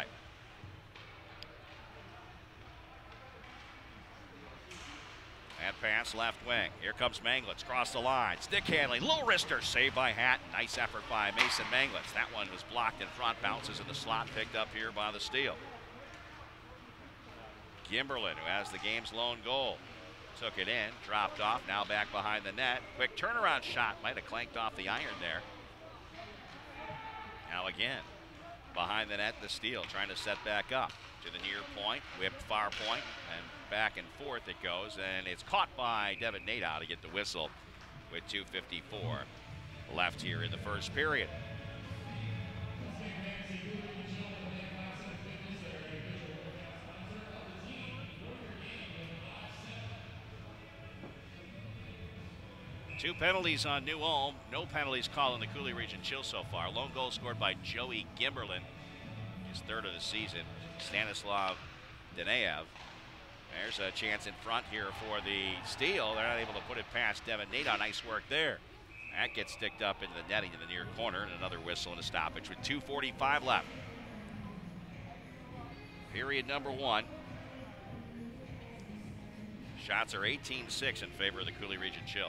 S4: That pass left wing. Here comes Manglitz. Cross the line. Stick handling. Low wrister. Saved by Hatton. Nice effort by Mason Manglitz. That one was blocked in front. Bounces in the slot. Picked up here by the Steel. Gimberlin, who has the game's lone goal. Took it in. Dropped off. Now back behind the net. Quick turnaround shot. Might have clanked off the iron there. Now again. Behind the net, the Steel trying to set back up. To the near point. Whipped far point. And back and forth it goes, and it's caught by Devin Nadeau to get the whistle with two fifty-four left here in the first period. Two penalties on New Ulm. No penalties called in the Coulee Region Chill so far. Lone goal scored by Joey Gimberlin, his third of the season. Stanislav Danaev There's a chance in front here for the Steel. They're not able to put it past Devin Nadeau. Nice work there. That gets sticked up into the netting in the near corner, and another whistle and a stoppage with two forty-five left. Period number one. Shots are eighteen six in favor of the Coulee Region Chill.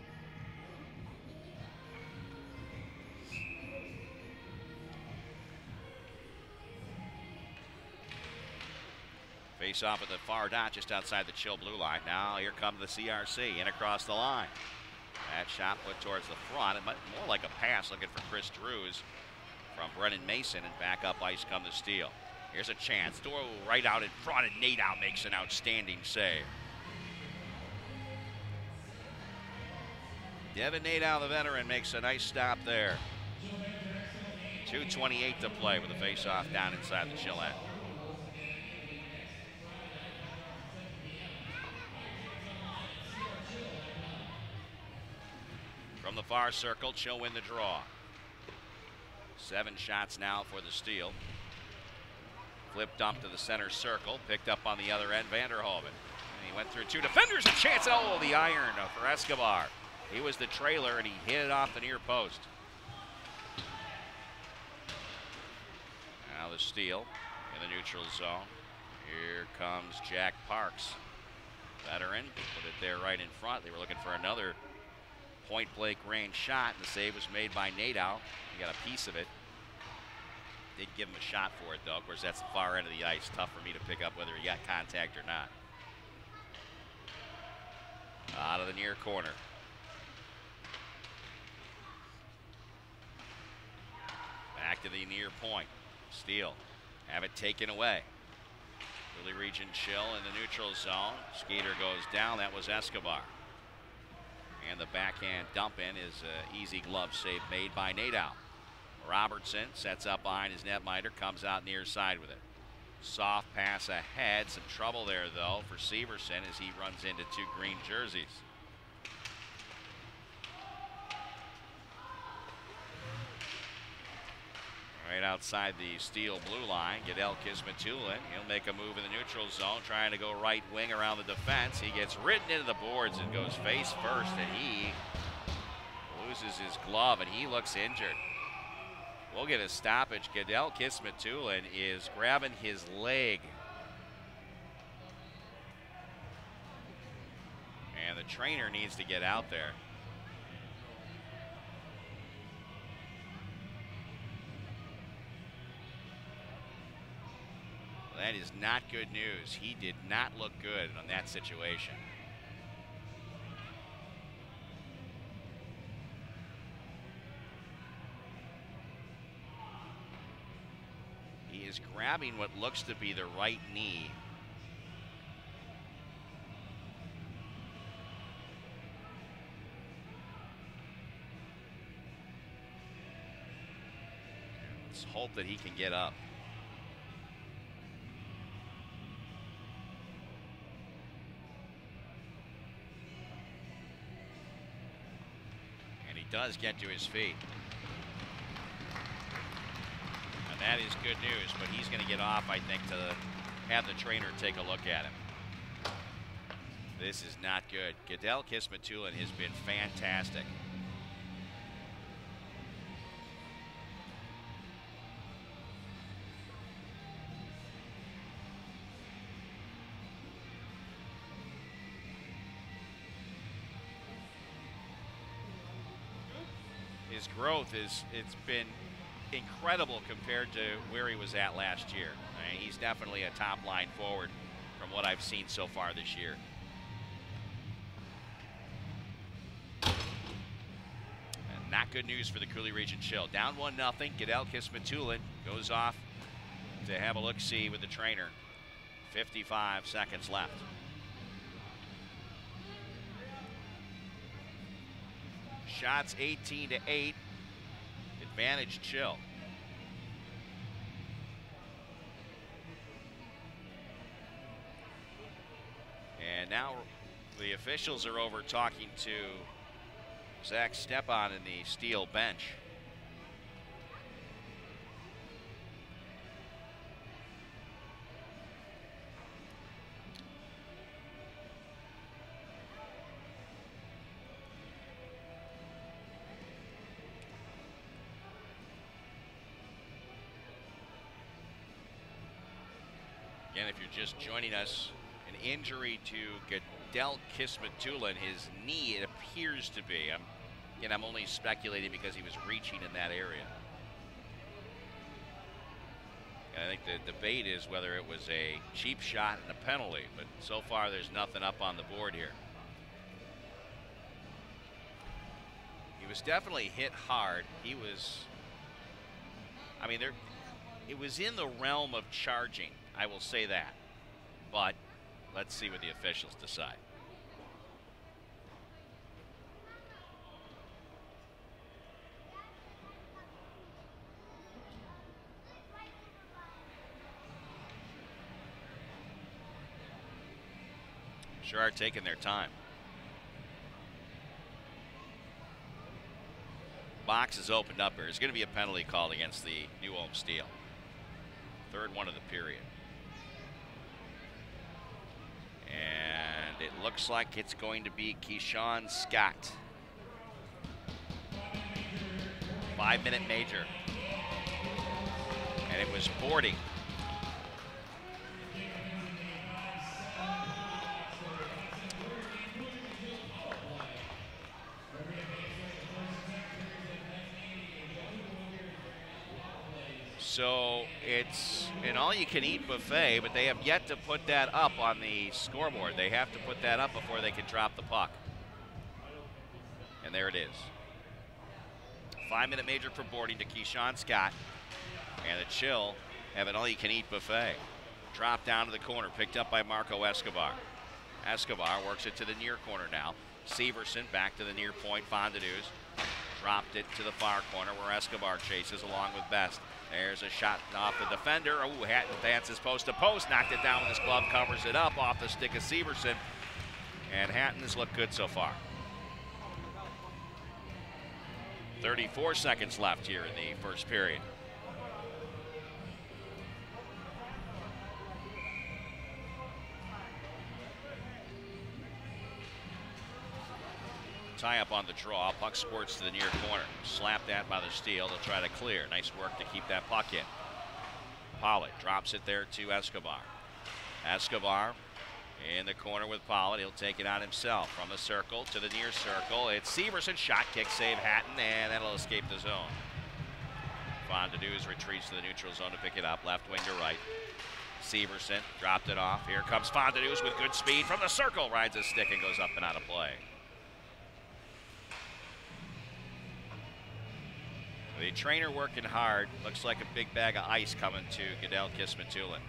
S4: Face off at the far dot just outside the Chill blue line. Now here comes the C R C in across the line. That shot put towards the front. It might more like a pass looking for Chris Drews from Brennan Mason, and back up ice come the Steel. Here's a chance. Throw right out in front, and Nadeau makes an outstanding save. Devin Nadeau, the veteran, makes a nice stop there. two twenty-eight to play with the face-off down inside the Chill end. From the far circle, Chill win the draw. Seven shots now for the Steel. Flip dump to the center circle, picked up on the other end, Vanderhoven. And he went through two defenders, a chance, oh, the iron for Escobar. He was the trailer, and he hit it off the near post. Now the Steel in the neutral zone. Here comes Jack Parks. Veteran, put it there right in front. They were looking for another point-blank range shot, and the save was made by Nadeau. He got a piece of it. Did give him a shot for it, though. Of course, that's the far end of the ice. Tough for me to pick up whether he got contact or not. Out of the near corner. Back to the near point. Steel have it taken away. Coulee Region Chill in the neutral zone. Skeeter goes down. That was Escobar. And the backhand dump in is an easy glove save made by Nadeau. Robertson sets up behind his netminder, comes out near side with it. Soft pass ahead. Some trouble there, though, for Severson as he runs into two green jerseys. Right outside the Steel blue line, Goodell Kismatulin. He'll make a move in the neutral zone, trying to go right wing around the defense. He gets ridden into the boards and goes face first, and he loses his glove, and he looks injured. We'll get a stoppage. Goodell Kismatulin is grabbing his leg. And the trainer needs to get out there. That is not good news. He did not look good on that situation. He is grabbing what looks to be the right knee. Let's hope that he can get up. Does get to his feet. And that is good news, but he's going to get off, I think, to have the trainer take a look at him. This is not good. Goodell Kismatulin has been fantastic. His growth is, it's been incredible compared to where he was at last year. I mean, he's definitely a top line forward from what I've seen so far this year. And not good news for the Coulee Region Chill. Down one nothing. Goodell Kismatulin goes off to have a look-see with the trainer. fifty-five seconds left. Shots eighteen to eight. Advantage Chill. And now the officials are over talking to Zach Stepan in the Steel bench. Again, if you're just joining us, an injury to Goodell Kismatulin, his knee, it appears to be. I'm, again, I'm only speculating because he was reaching in that area. And I think the debate is whether it was a cheap shot and a penalty, but so far there's nothing up on the board here. He was definitely hit hard. He was, I mean, there, it was in the realm of charging, I will say that. But let's see what the officials decide. Sure are taking their time. Box is opened up here. There's going to be a penalty called against the New Ulm Steel. Third one of the period. And it looks like it's going to be Keyshawn Scott. Five-minute major. And it was boarding. So it's an all-you-can-eat buffet, but they have yet to put that up on the scoreboard. They have to put that up before they can drop the puck. And there it is. Five-minute major for boarding to Keyshawn Scott. And the Chill have an all-you-can-eat buffet. Dropped down to the corner, picked up by Marco Escobar. Escobar works it to the near corner now. Severson back to the near point. Fondanews dropped it to the far corner where Escobar chases along with Best. There's a shot off the defender. Ooh, Hatton advances post to post. Knocked it down with his glove, covers it up off the stick of Severson. And Hatton has looked good so far. thirty-four seconds left here in the first period. Tie up on the draw. Puck squirts to the near corner. Slapped at by the Steel. They'll try to clear. Nice work to keep that puck in. Pollitt drops it there to Escobar. Escobar in the corner with Pollitt. He'll take it on himself from the circle to the near circle. It's Severson. Shot, kick, save Hatton, and that'll escape the zone. Fondanews retreats to the neutral zone to pick it up. Left wing to right. Severson dropped it off. Here comes Fondanews with good speed from the circle. Rides his stick and goes up and out of play. The trainer working hard. Looks like a big bag of ice coming to Goodell Kismatulin.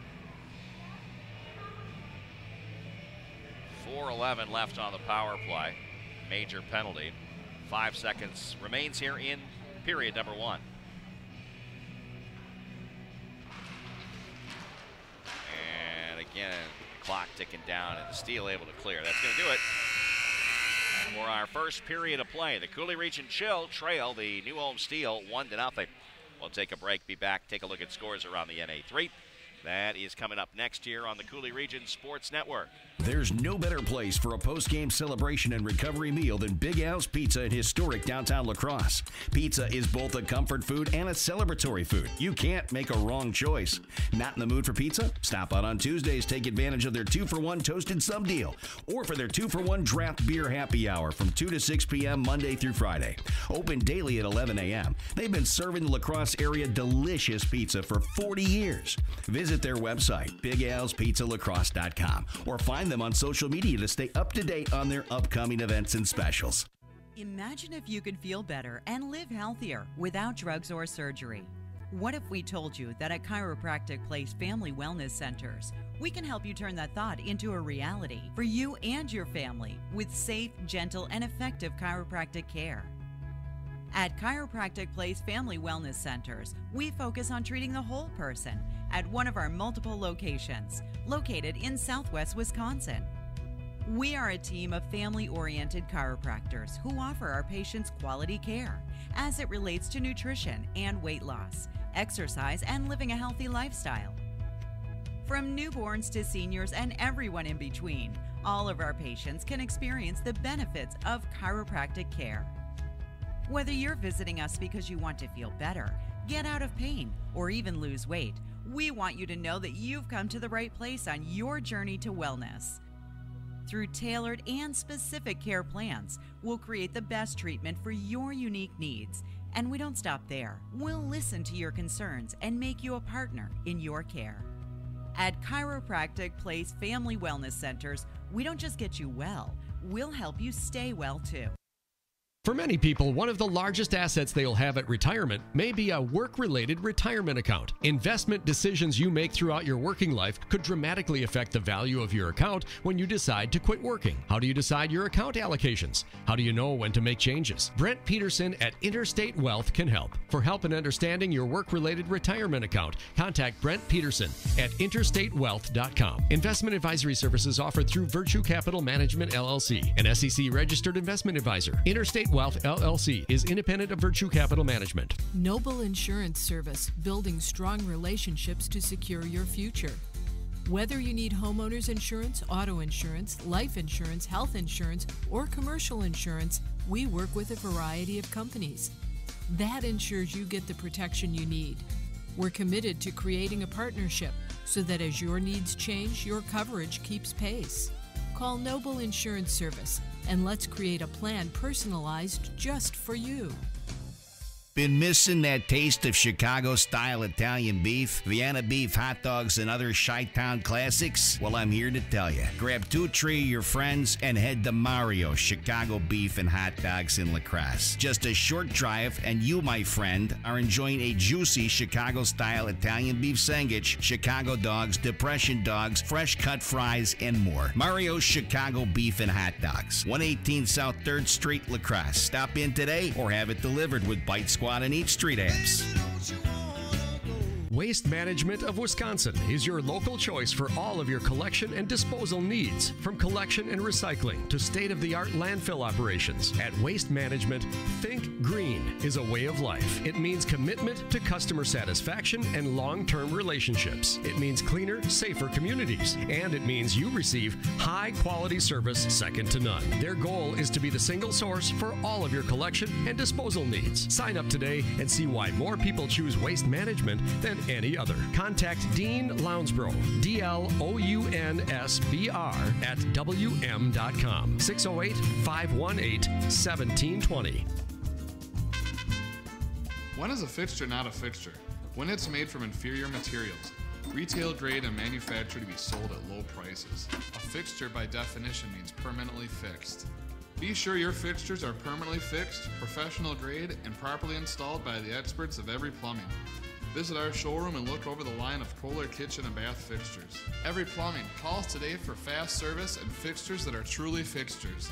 S4: four eleven left on the power play. Major penalty. Five seconds remains here in period number one. And again, clock ticking down and the Steel able to clear. That's going to do it for our first period of play. The Coulee Region Chill trail the New Ulm Steel one to nothing. We'll take a break, be back, take a look at scores around the N A three. That is coming up next year on the Coulee Region Sports Network.
S12: There's no better place for a post-game celebration and recovery meal than Big Al's Pizza in historic downtown La Crosse. Pizza is both a comfort food and a celebratory food. You can't make a wrong choice. Not in the mood for pizza? Stop out on Tuesdays, take advantage of their two for one toasted sub deal, or for their two for one draft beer happy hour from two to six p m Monday through Friday. Open daily at eleven a m They've been serving the La Crosse area delicious pizza for forty years. Visit their website, big als pizza lacrosse dot com, or find them on social media to stay up to date on their upcoming events and specials.
S13: Imagine if you could feel better and live healthier without drugs or surgery. What if we told you that at Chiropractic Place Family Wellness Centers, we can help you turn that thought into a reality for you and your family with safe, gentle, and effective chiropractic care. At Chiropractic Place Family Wellness Centers, we focus on treating the whole person at one of our multiple locations, located in Southwest Wisconsin. We are a team of family-oriented chiropractors who offer our patients quality care as it relates to nutrition and weight loss, exercise, and living a healthy lifestyle. From newborns to seniors and everyone in between, all of our patients can experience the benefits of chiropractic care. Whether you're visiting us because you want to feel better, get out of pain, or even lose weight, We want you to know that you've come to the right place on your journey to wellness. Through tailored and specific care plans, we'll create the best treatment for your unique needs. And we don't stop there. We'll listen to your concerns and make you a partner in your care. At Chiropractic Place Family Wellness Centers, we don't just get you well, we'll help you stay well too.
S1: For many people, one of the largest assets they'll have at retirement may be a work-related retirement account. Investment decisions you make throughout your working life could dramatically affect the value of your account when you decide to quit working. How do you decide your account allocations? How do you know when to make changes? Brent Peterson at Interstate Wealth can help. For help in understanding your work-related retirement account, contact Brent Peterson at interstate wealth dot com. Investment advisory services offered through Virtue Capital Management, L L C, an S E C-registered investment advisor. Interstate Wealth, L L C, is independent of Virtue Capital Management.
S14: Noble Insurance Service, building strong relationships to secure your future. Whether you need homeowners insurance, auto insurance, life insurance, health insurance, or commercial insurance, we work with a variety of companies. That ensures you get the protection you need. We're committed to creating a partnership so that as your needs change, your coverage keeps pace. Call Noble Insurance Service and let's create a plan personalized just for you.
S12: Been missing that taste of Chicago-style Italian beef, Vienna beef, hot dogs, and other Chi-Town classics? Well, I'm here to tell you. Grab two or three of your friends and head to Mario's Chicago Beef and Hot Dogs in La Crosse. Just a short drive, and you, my friend, are enjoying a juicy Chicago-style Italian beef sandwich, Chicago dogs, depression dogs, fresh-cut fries, and more. Mario's Chicago Beef and Hot Dogs, one eighteen South third Street, La Crosse. Stop in today or have it delivered with Bite Squad and Eat Street apps.
S1: Waste Management of Wisconsin is your local choice for all of your collection and disposal needs. From collection and recycling to state-of-the-art landfill operations. At Waste Management, think green is a way of life. It means commitment to customer satisfaction and long-term relationships. It means cleaner, safer communities. And it means you receive high-quality service second to none. Their goal is to be the single source for all of your collection and disposal needs. Sign up today and see why more people choose Waste Management than any other. Contact Dean Lounsbro, D L O U N S B R, at W M dot com. six oh eight, five one eight, one seven two zero.
S15: When is a fixture not a fixture? When it's made from inferior materials, retail grade and manufactured to be sold at low prices. A fixture by definition means permanently fixed. Be sure your fixtures are permanently fixed, professional grade, and properly installed by the experts of Every Plumbing. Visit our showroom and look over the line of Kohler kitchen and bath fixtures. Every Plumbing. Call us today for fast service and fixtures that are truly fixtures.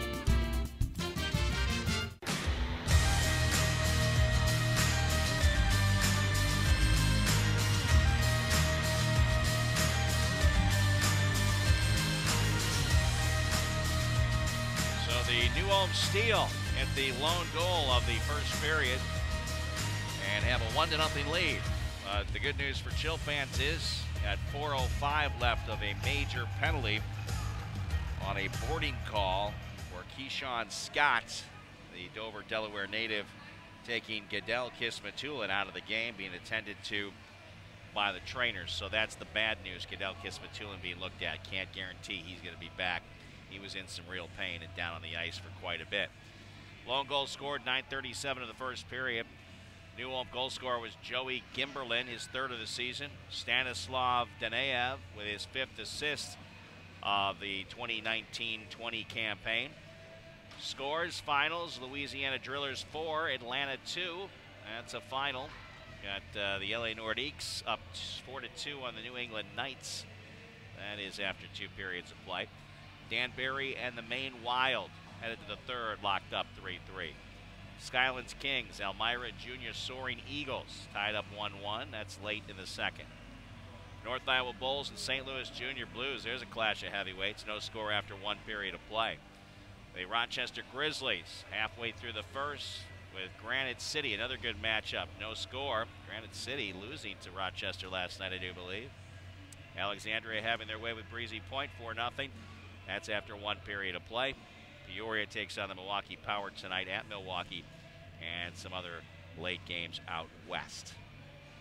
S4: So the new Ulm Steel at the lone goal of the first period, and have a one to nothing lead. Uh, the good news for Chill fans is at four oh five left of a major penalty on a boarding call for Keyshawn Scott, the Dover, Delaware native, taking Goodell Kismatulin out of the game, being attended to by the trainers. So that's the bad news. Goodell Kismatulin being looked at. Can't guarantee he's going to be back. He was in some real pain and down on the ice for quite a bit. Lone goal scored, nine thirty-seven of the first period. New Ulm goal scorer was Joey Gimberlin, his third of the season. Stanislav Daneev with his fifth assist of the twenty nineteen twenty campaign. Scores, finals, Louisiana Drillers four, Atlanta two. That's a final. Got uh, the L A Nordiques up four to two on the New England Knights. That is after two periods of play. Danbury and the Maine Wild headed to the third, locked up three three. Skylands Kings, Elmira Junior Soaring Eagles tied up one one. That's late in the second. North Iowa Bulls and Saint Louis Junior Blues. There's a clash of heavyweights. No score after one period of play. The Rochester Grizzlies halfway through the first with Granite City. Another good matchup. No score. Granite City losing to Rochester last night, I do believe. Alexandria having their way with Breezy Point, four nothing. That's after one period of play. Peoria takes on the Milwaukee Power tonight at Milwaukee, and some other late games out west.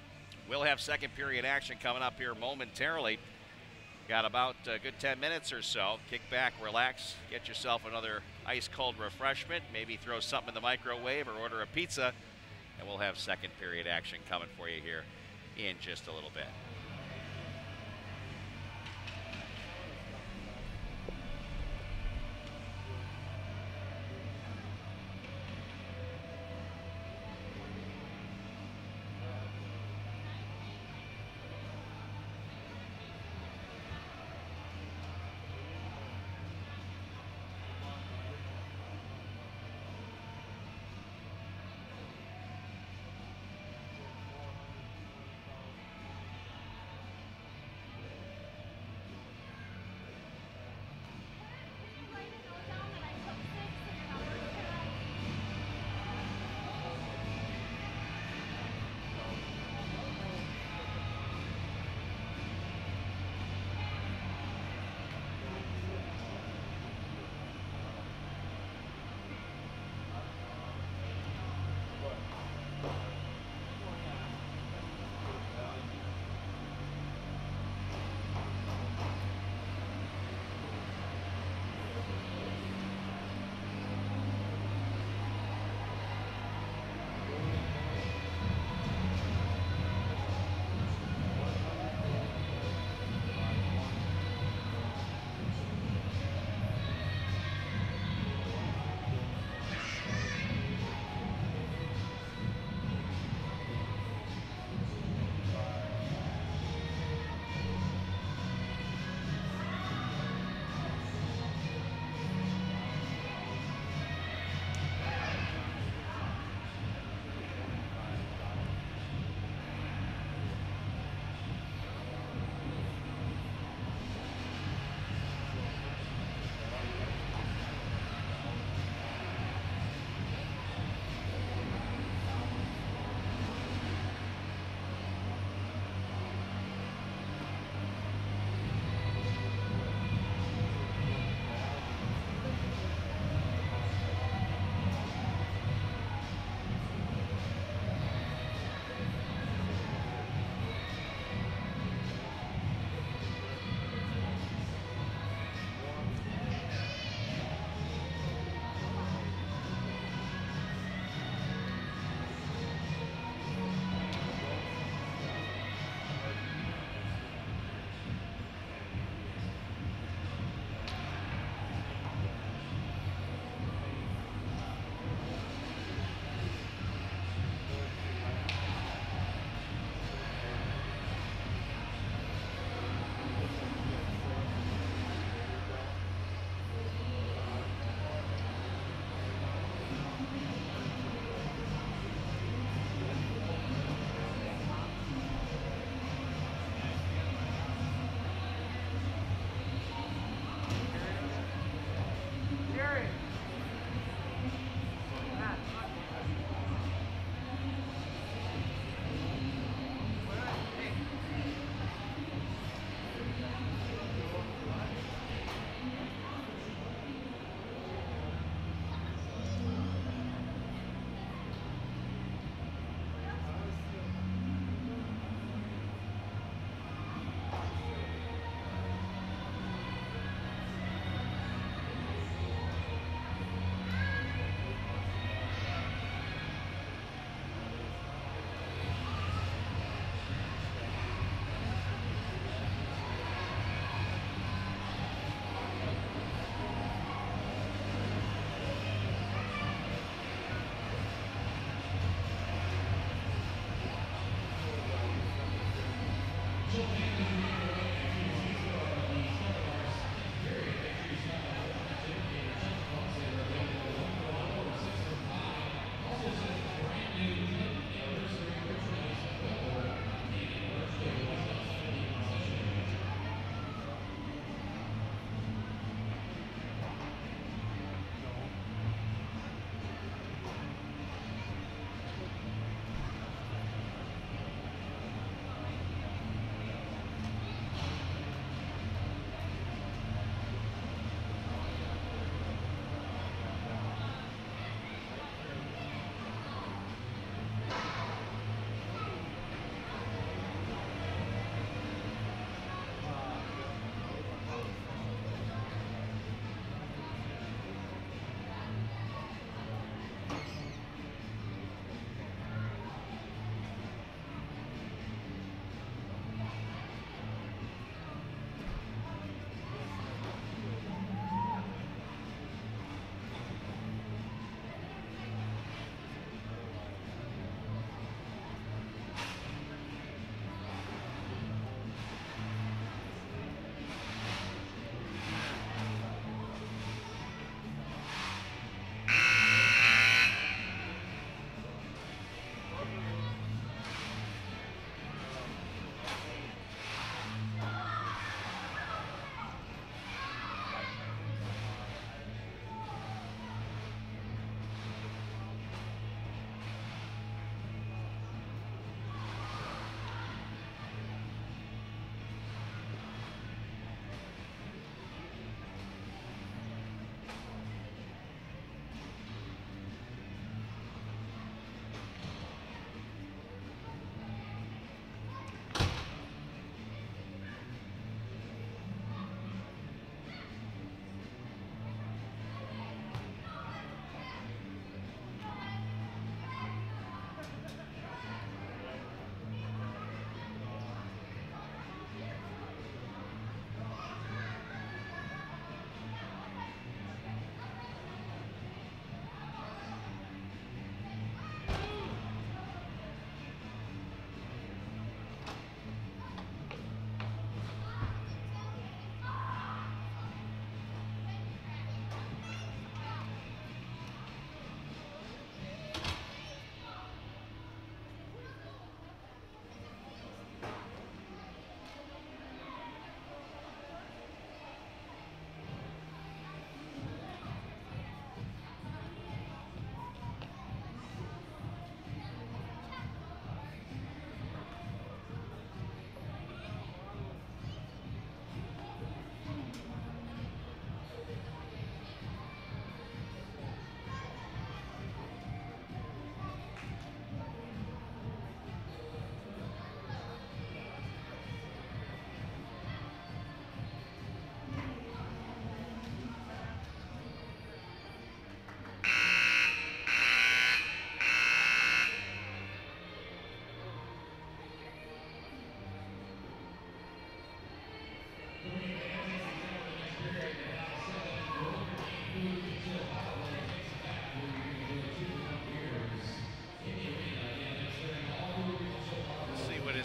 S4: We'll have second period action coming up here momentarily. Got about a good ten minutes or so. Kick back, relax, get yourself another ice cold refreshment, maybe throw something in the microwave or order a pizza, and we'll have second period action coming for you here in just a little bit.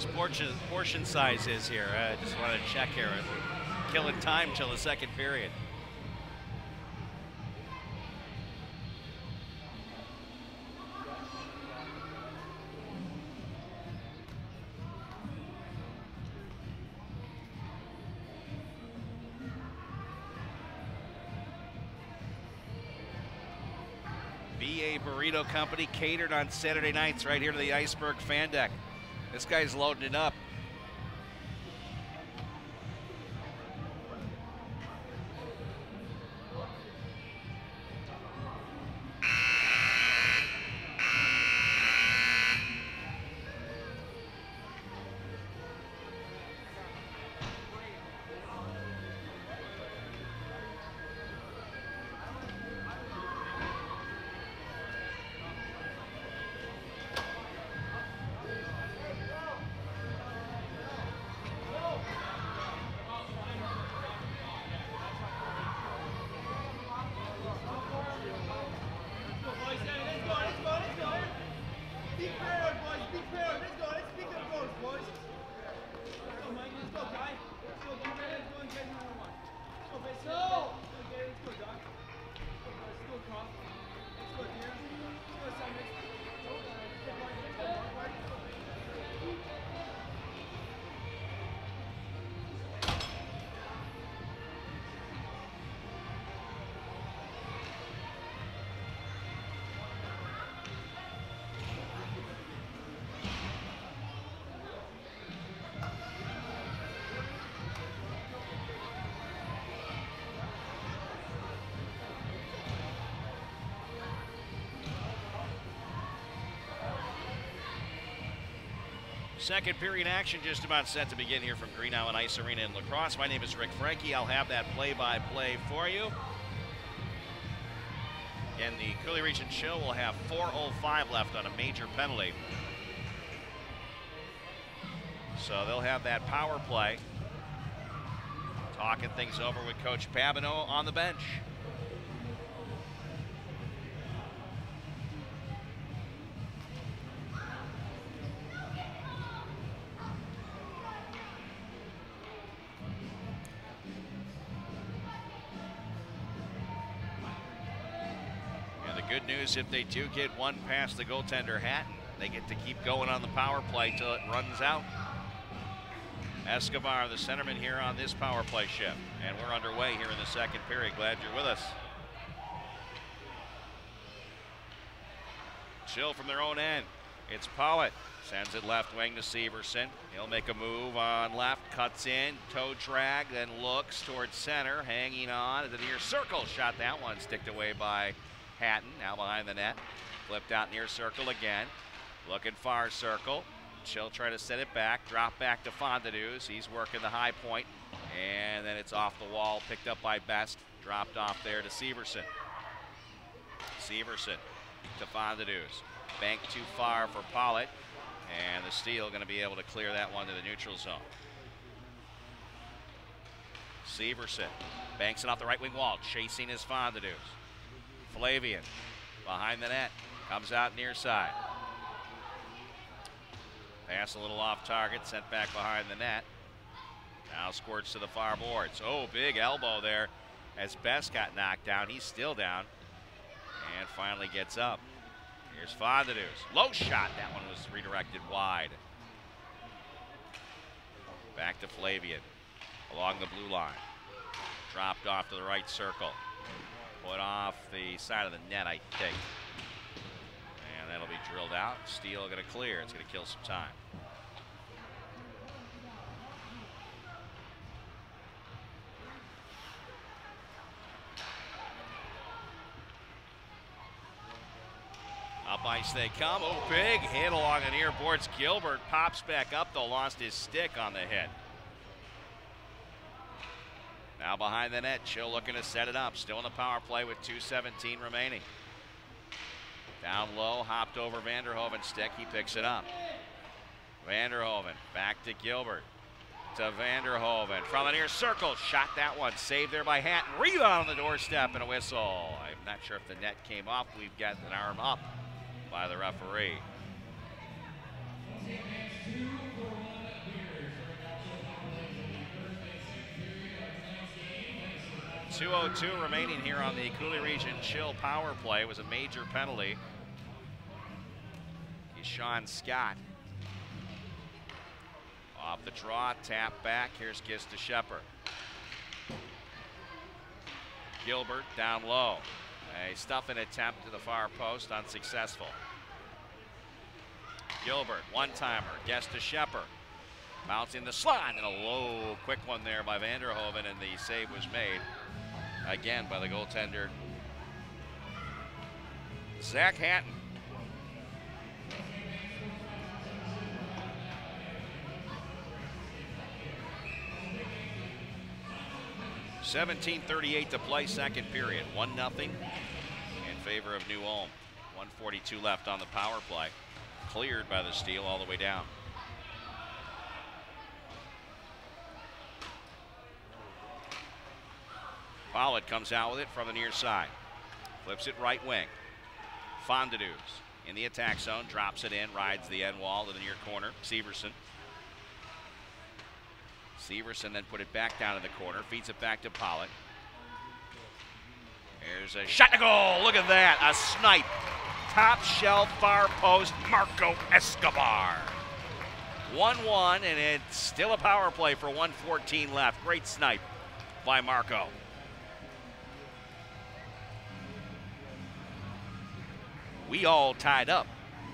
S4: his portion, portion size is here. I just wanted to check here. Killing time till the second period. B A Burrito Company catered on Saturday nights right here to the Iceberg fan deck. This guy's loading it up. Second period action just about set to begin here from Green Island Ice Arena in La Crosse. My name is Rik Franke. I'll have that play-by-play for you. And the Coulee Region Chill will have four oh five left on a major penalty. So they'll have that power play. Talking things over with Coach Pabineau on the bench. Good news, if they do get one past the goaltender Hatton, they get to keep going on the power play till it runs out. Escobar, the centerman here on this power play shift. And we're underway here in the second period. Glad you're with us. Chill from their own end. It's Pollitt. Sends it left wing to Severson. He'll make a move on left, cuts in, toe drag, then looks towards center, hanging on to the near circle. Shot that one, sticked away by Hatton, now behind the net. Flipped out near circle again. Looking far circle. Chill try to set it back. Drop back to Fondanews. He's working the high point. And then it's off the wall. Picked up by Best. Dropped off there to Severson. Severson to Fondanews. Banked too far for Pollitt. And the Steel going to be able to clear that one to the neutral zone. Severson banks it off the right wing wall. Chasing his Fondanews. Flavian behind the net, comes out near side. Pass a little off target, sent back behind the net. Now squirts to the far boards. Oh, big elbow there as Best got knocked down. He's still down and finally gets up. Here's Fondanews. Low shot. That one was redirected wide. Back to Flavian along the blue line. Dropped off to the right circle. Put off the side of the net, I think. And that'll be drilled out. Steel going to clear. It's going to kill some time. Up ice they come. Oh, big hit along the near boards. Gilbert pops back up, though. Lost his stick on the hit. Now behind the net, Chill looking to set it up. Still in the power play with two seventeen remaining. Down low, hopped over Vanderhoven's stick. He picks it up. Vanderhoven back to Gilbert. To Vanderhoven from the near circle. Shot that one. Saved there by Hatton. Rebound on the doorstep and a whistle. I'm not sure if the net came off. We've got an arm up by the referee. two oh two remaining here on the Coulee Region Chill power play. It was a major penalty. Sean Scott. Off the draw, tap back. Here's Kiss to Shepard. Gilbert down low. A stuffing attempt to the far post, unsuccessful. Gilbert, one-timer, Guess to Shepard. Bouncing the slot, and a low, quick one there by Vanderhoven, and the save was made again by the goaltender, Zach Hatton. seventeen thirty-eight to play, second period. one nothing in favor of New Ulm. one forty-two left on the power play. Cleared by the Steel all the way down. Pollard comes out with it from the near side. Flips it right wing. Fondanews in the attack zone. Drops it in. Rides the end wall to the near corner. Severson. Severson then put it back down in the corner. Feeds it back to Pollard. There's a shot to goal. Look at that. A snipe. Top shelf far post. Marco Escobar. one one, and it's still a power play for one fourteen left. Great snipe by Marco. We all tied up.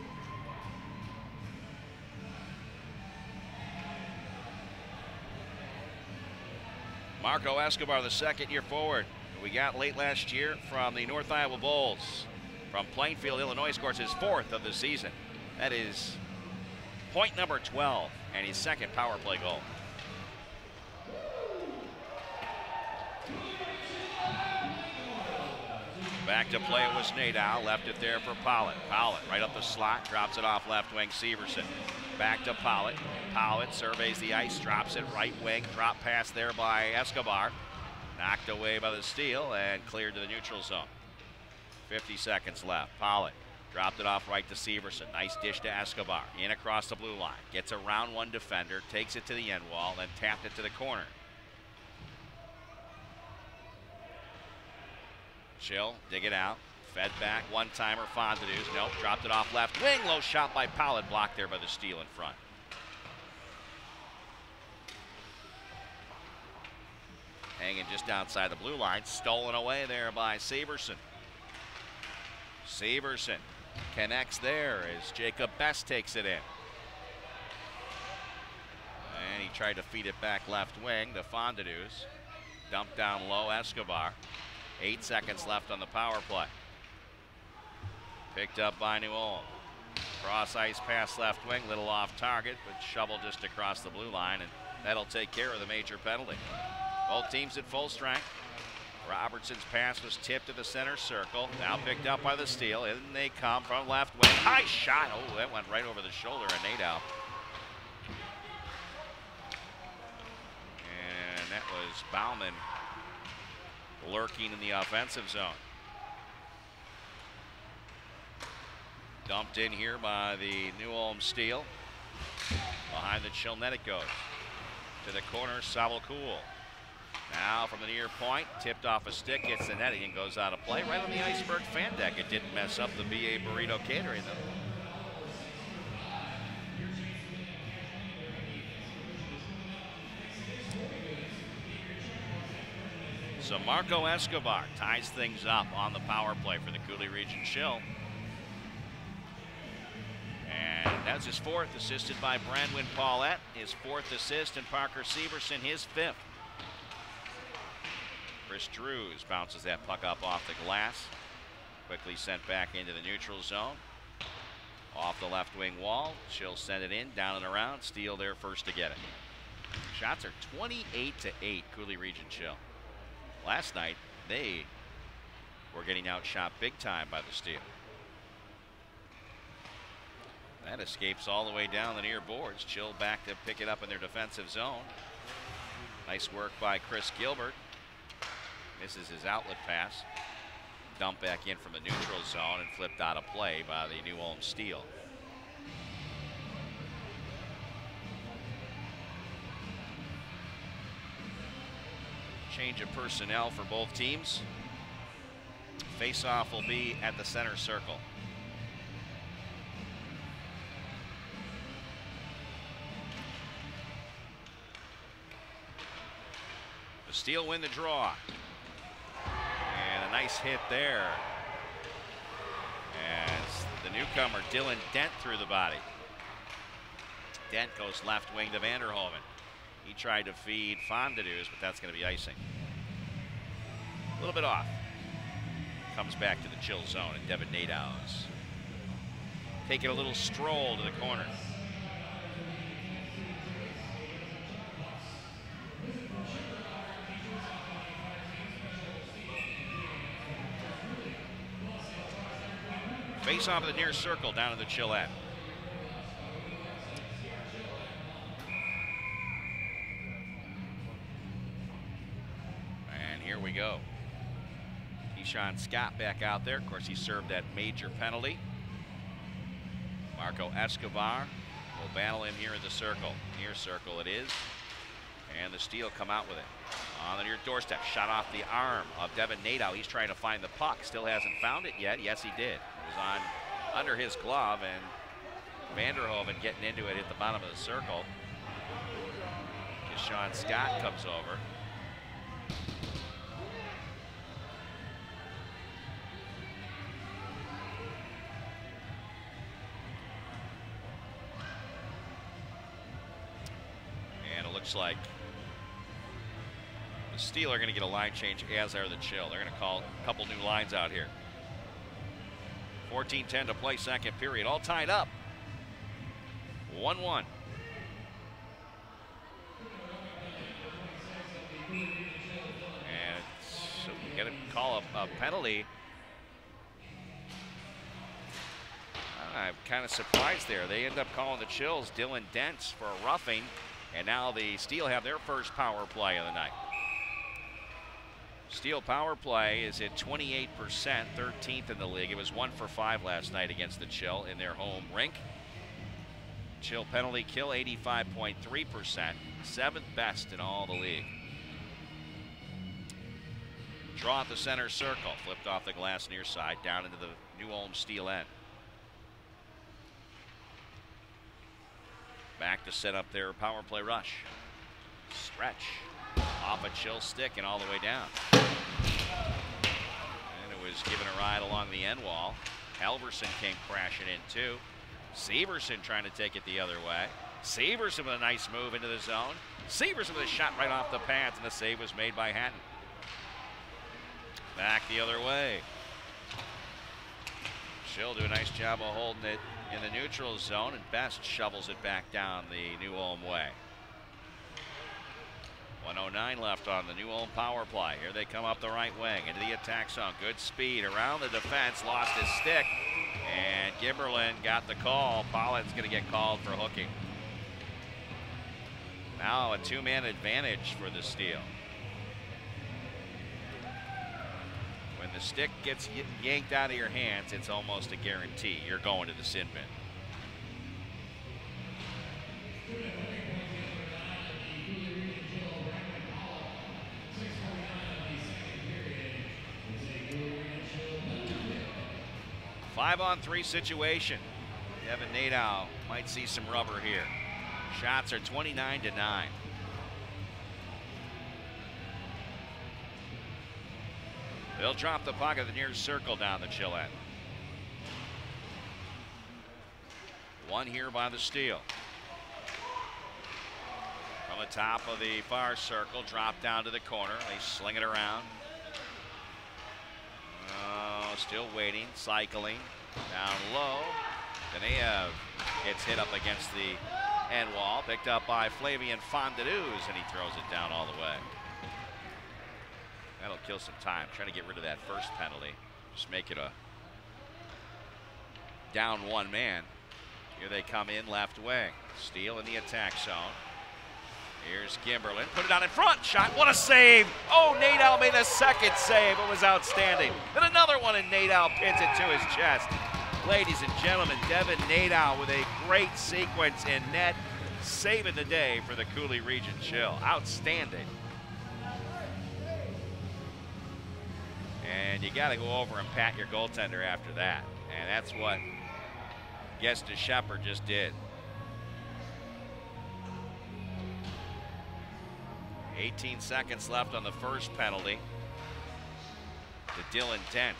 S4: Marco Escobar, the second year forward we got late last year from the North Iowa Bulls. From Plainfield, Illinois, scores his fourth of the season. That is point number twelve and his second power play goal. Back to play, it was Nadeau. Left it there for Pollard. Pollard right up the slot, drops it off left wing, Severson. Back to Pollard. Pollard surveys the ice, drops it right wing. Drop pass there by Escobar. Knocked away by the Steel and cleared to the neutral zone. fifty seconds left. Pollard dropped it off right to Severson. Nice dish to Escobar. In across the blue line. Gets around one defender, takes it to the end wall, then tapped it to the corner. Chill, dig it out, fed back, one-timer, Fondanews, nope, dropped it off left wing, low shot by Pollard, blocked there by the Steel in front. Hanging just outside the blue line, stolen away there by Severson. Severson connects there as Jacob Best takes it in. And he tried to feed it back left wing to Fondanews. Dumped down low, Escobar. Eight seconds left on the power play. Picked up by New Ulm. Cross ice pass left wing, little off target, but shovel just across the blue line, and that'll take care of the major penalty. Both teams at full strength. Robertson's pass was tipped to the center circle. Now picked up by the Steel. In they come from left wing. High shot. Oh, that went right over the shoulder of Nadeau. And that was Bauman lurking in the offensive zone. Dumped in here by the New Ulm Steel. Behind the Chill net it goes. To the corner, Savalcool. Now from the near point, tipped off a stick, hits the netting and goes out of play. Right on the Iceberg fan deck. It didn't mess up the B A Burrito Catering though. So Marco Escobar ties things up on the power play for the Coulee Region Chill. And that's his fourth, assisted by Brandwin Paulette. His fourth assist, and Parker Severson his fifth. Chris Drews bounces that puck up off the glass. Quickly sent back into the neutral zone. Off the left wing wall. Chill send it in, down and around. Steel there first to get it. Shots are twenty-eight to eight, Coulee Region Chill. Last night, they were getting outshot big time by the Steel. That escapes all the way down the near boards. Chill back to pick it up in their defensive zone. Nice work by Chris Gilbert. Misses his outlet pass. Dumped back in from the neutral zone and flipped out of play by the New Ulm Steel. Change of personnel for both teams. Face-off will be at the center circle. The Steel win the draw. And a nice hit there. As the newcomer, Dylan Dent, through the body. Dent goes left wing to Vanderhoven. He tried to feed Fondanews, but that's going to be icing. A little bit off. Comes back to the chill zone, and Devin Nadow's taking a little stroll to the corner. Face off of the near circle down in the chill end. And here we go. Keyshawn Scott back out there. Of course, he served that major penalty. Marco Escobar will battle him here in the circle. Near circle it is. And the Steel come out with it. On the near doorstep, shot off the arm of Devin Nadow. He's trying to find the puck. Still hasn't found it yet. Yes, he did. It was on under his glove, and Vanderhoven getting into it at the bottom of the circle. Keyshawn Scott comes over. And it looks like the Steel are going to get a line change, as are the Chill. They're going to call a couple new lines out here. fourteen ten to play, second period. All tied up. one one. And so we got to call a, a penalty. I'm kind of surprised there. They end up calling the Chills Dylan Dents for a roughing. And now the Steel have their first power play of the night. Steel power play is at twenty-eight percent, thirteenth in the league. It was one for five last night against the Chill in their home rink. Chill penalty kill, eighty-five point three percent, seventh best in all the league. Draw at the center circle, flipped off the glass near side, down into the New Ulm Steel end. Back to set up their power play rush. Stretch. Off a Chill stick and all the way down. And it was given a ride along the end wall. Halverson came crashing in too. Severson trying to take it the other way. Severson with a nice move into the zone. Severson with a shot right off the pads, and the save was made by Hatton. Back the other way. Chill do a nice job of holding it in the neutral zone, and Best shovels it back down the New Ulm way. one oh nine left on the New Ulm power play. Here they come up the right wing into the attack zone. Good speed around the defense, lost his stick, and Gimberlin got the call. Pollitt's going to get called for hooking. Now a two-man advantage for the Steel. When the stick gets yanked out of your hands, it's almost a guarantee you're going to the sin bin. Five on three situation. Devin Nadow might see some rubber here. Shots are twenty-nine to nine. They'll drop the puck at the near circle down the Chill end. One here by the Steel. From the top of the far circle, drop down to the corner. They sling it around. Oh, still waiting, cycling, down low. Daneev gets hit up against the end wall, picked up by Flavian Fondanews, and he throws it down all the way. That'll kill some time, trying to get rid of that first penalty. Just make it a down one man. Here they come in left wing. Steel in the attack zone. Here's Gimberlin, put it out in front, shot, what a save! Oh, Nadow made a second save, it was outstanding. Then another one, and Nadow pins it to his chest. Ladies and gentlemen, Devin Nadow with a great sequence in net, saving the day for the Coulee Region Chill. Outstanding. And you got to go over and pat your goaltender after that. And that's what Gesta Shepard just did. eighteen seconds left on the first penalty to Dylan Dent.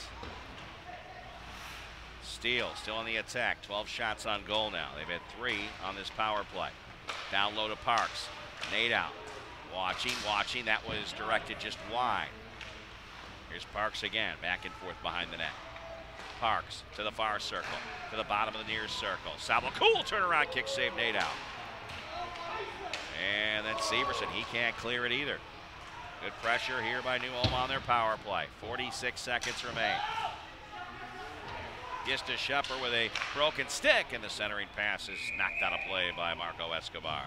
S4: Steel still on the attack. twelve shots on goal now. They've had three on this power play. Down low to Parks. Nate out. Watching, watching. That was directed just wide. Here's Parks again. Back and forth behind the net. Parks to the far circle. To the bottom of the near circle. Sabo, cool turnaround kick save. Nate out. And then Severson, he can't clear it either. Good pressure here by New Ulm on their power play. forty-six seconds remain. Gesta Shepard with a broken stick, and the centering pass is knocked out of play by Marco Escobar.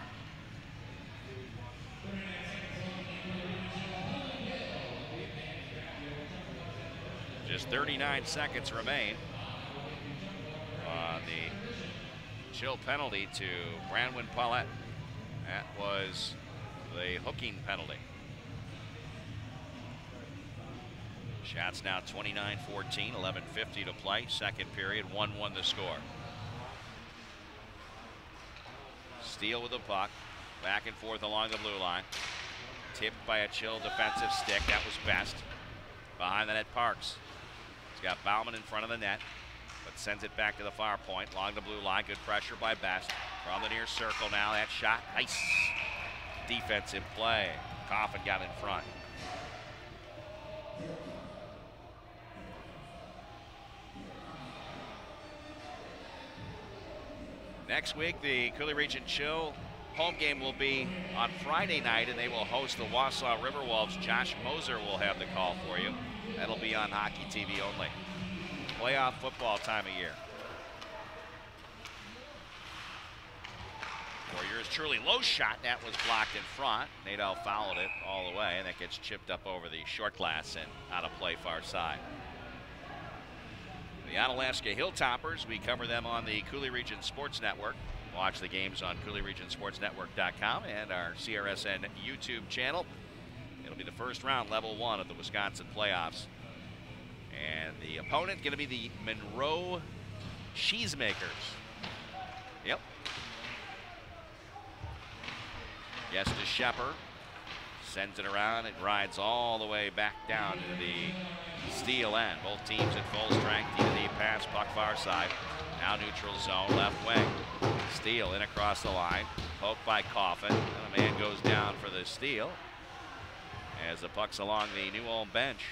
S4: Just thirty-nine seconds remain on the Chill penalty to Branwyn Paulette. That was the hooking penalty. Shots now twenty-nine fourteen, eleven fifty to play. Second period, one one the score. Steel with the puck. Back and forth along the blue line. Tipped by a Chill defensive stick. That was Best. Behind the net, Parks. He's got Bauman in front of the net, but sends it back to the far point. Along the blue line, good pressure by Best. From the near circle now, that shot, nice. Defensive play. Coffin got in front. Next week, the Coulee Region Chill home game will be on Friday night, and they will host the Wausau Riverwolves. Josh Moser will have the call for you. That'll be on Hockey T V only. Playoff football time of year. For yours truly, low shot, that was blocked in front. Nadal fouled it all the way, and that gets chipped up over the short glass and out of play far side. The Onalaska Hilltoppers, we cover them on the Coulee Region Sports Network. Watch the games on Coulee Region Sports Network dot com and our C R S N YouTube channel. It'll be the first round, level one of the Wisconsin playoffs. And the opponent going to be the Monroe Cheesemakers. Yep. Gesta Shepard sends it around. It rides all the way back down to the Steel end. Both teams at full strength. D to D pass, puck far side. Now neutral zone, left wing. Steel in across the line. Poked by Coffin. And a man goes down for the steal as the puck's along the New Ulm bench.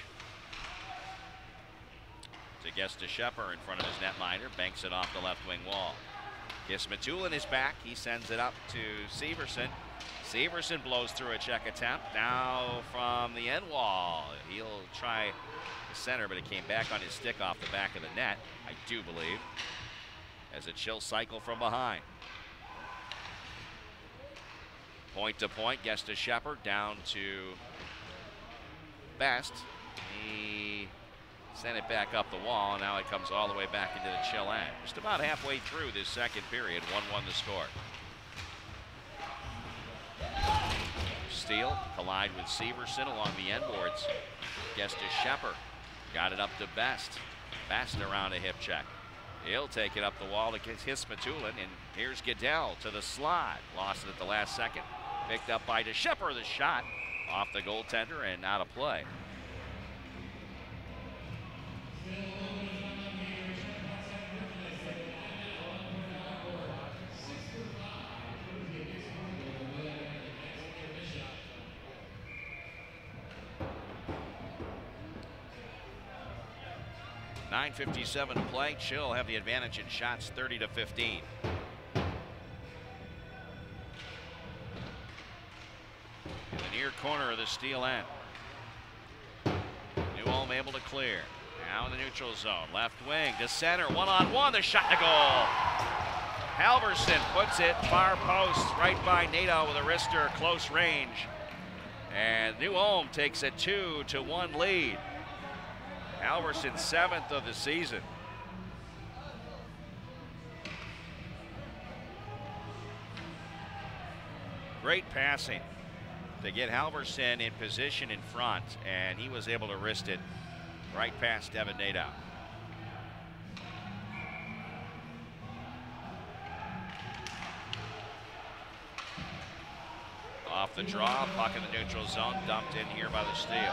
S4: To Gesta Shepard in front of his netminder. Banks it off the left wing wall. Gismatulin is back. He sends it up to Severson. Severson blows through a check attempt. Now from the end wall. He'll try the center, but it came back on his stick off the back of the net, I do believe, as a Chill cycle from behind. Point to point, Gesta Shepard down to Best. He sent it back up the wall, and now it comes all the way back into the Chill end. Just about halfway through this second period, one one the score. Steel collide with Severson along the end boards. Gesta Shepard got it up to Best. Best around a hip check. He'll take it up the wall to Gismatulin, and here's Goodell to the slot. Lost it at the last second. Picked up by DeShepard. The shot off the goaltender and out of play. nine fifty-seven to play. Chill have the advantage in shots, thirty to fifteen. In the near corner of the Steel end. New Ulm able to clear. Now in the neutral zone. Left wing to center. One on one. The shot to goal. Halverson puts it far post right by Nato with a wrister close range. And New Ulm takes a two to one lead. Halverson's seventh of the season. Great passing to get Halverson in position in front, and he was able to wrist it Right past Devin Nadeau. Off the draw, puck in the neutral zone, dumped in here by the Steel.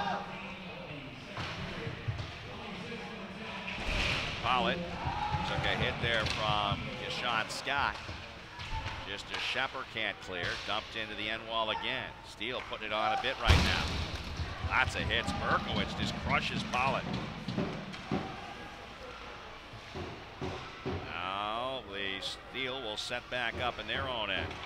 S4: Pollitt took a hit there from Deshaun Scott. Just a Shepard can't clear, dumped into the end wall again. Steel putting it on a bit right now. Lots of hits. Berkowitz just crushes Pollitt. Now the Steel will set back up in their own end.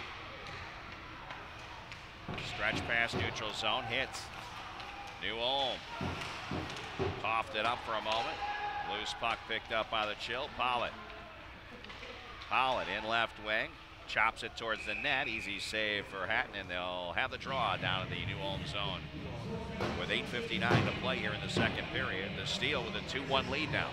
S4: Stretch past neutral zone, hits. New Ulm. Coughed it up for a moment. Loose puck picked up by the Chill. Pollitt. Pollitt in left wing. Chops it towards the net. Easy save for Hatton, and they'll have the draw down in the New Ulm zone. With eight fifty-nine to play here in the second period, the Steel with a two one lead now.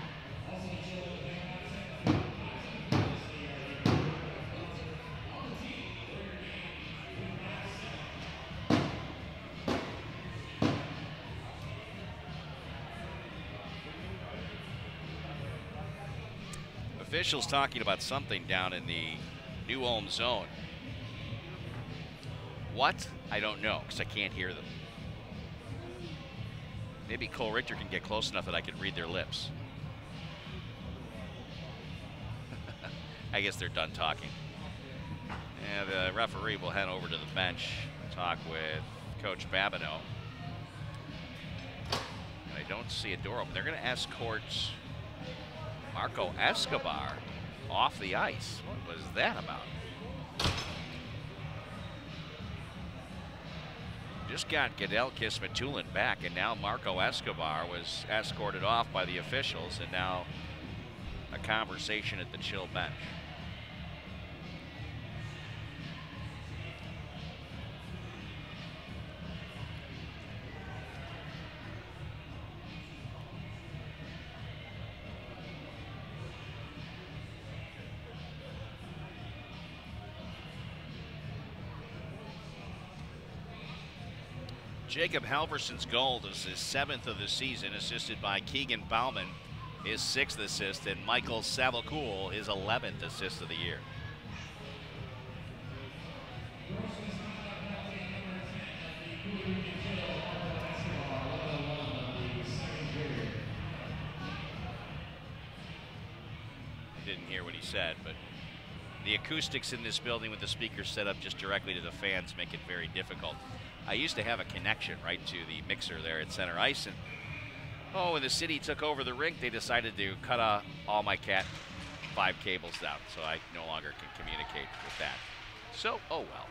S4: Officials talking about something down in the New Ulm zone. What? I don't know, because I can't hear them. Maybe Cole Richter can get close enough that I can read their lips. I guess they're done talking. And the referee will head over to the bench, talk with Coach Babineau. And I don't see a door open. They're going to escort Marco Escobar off the ice. What was that about? Just got Goodell Kismatulin back, and now Marco Escobar was escorted off by the officials, and now a conversation at the Chill bench. Jacob Halverson's goal is his seventh of the season, assisted by Keegan Bauman, his sixth assist, and Michael Savacool, his eleventh assist of the year. Didn't hear what he said, but the acoustics in this building with the speakers set up just directly to the fans make it very difficult. I used to have a connection right to the mixer there at center ice, and oh, when the city took over the rink, they decided to cut uh, all my Cat five cables down, so I no longer can communicate with that. So, oh well.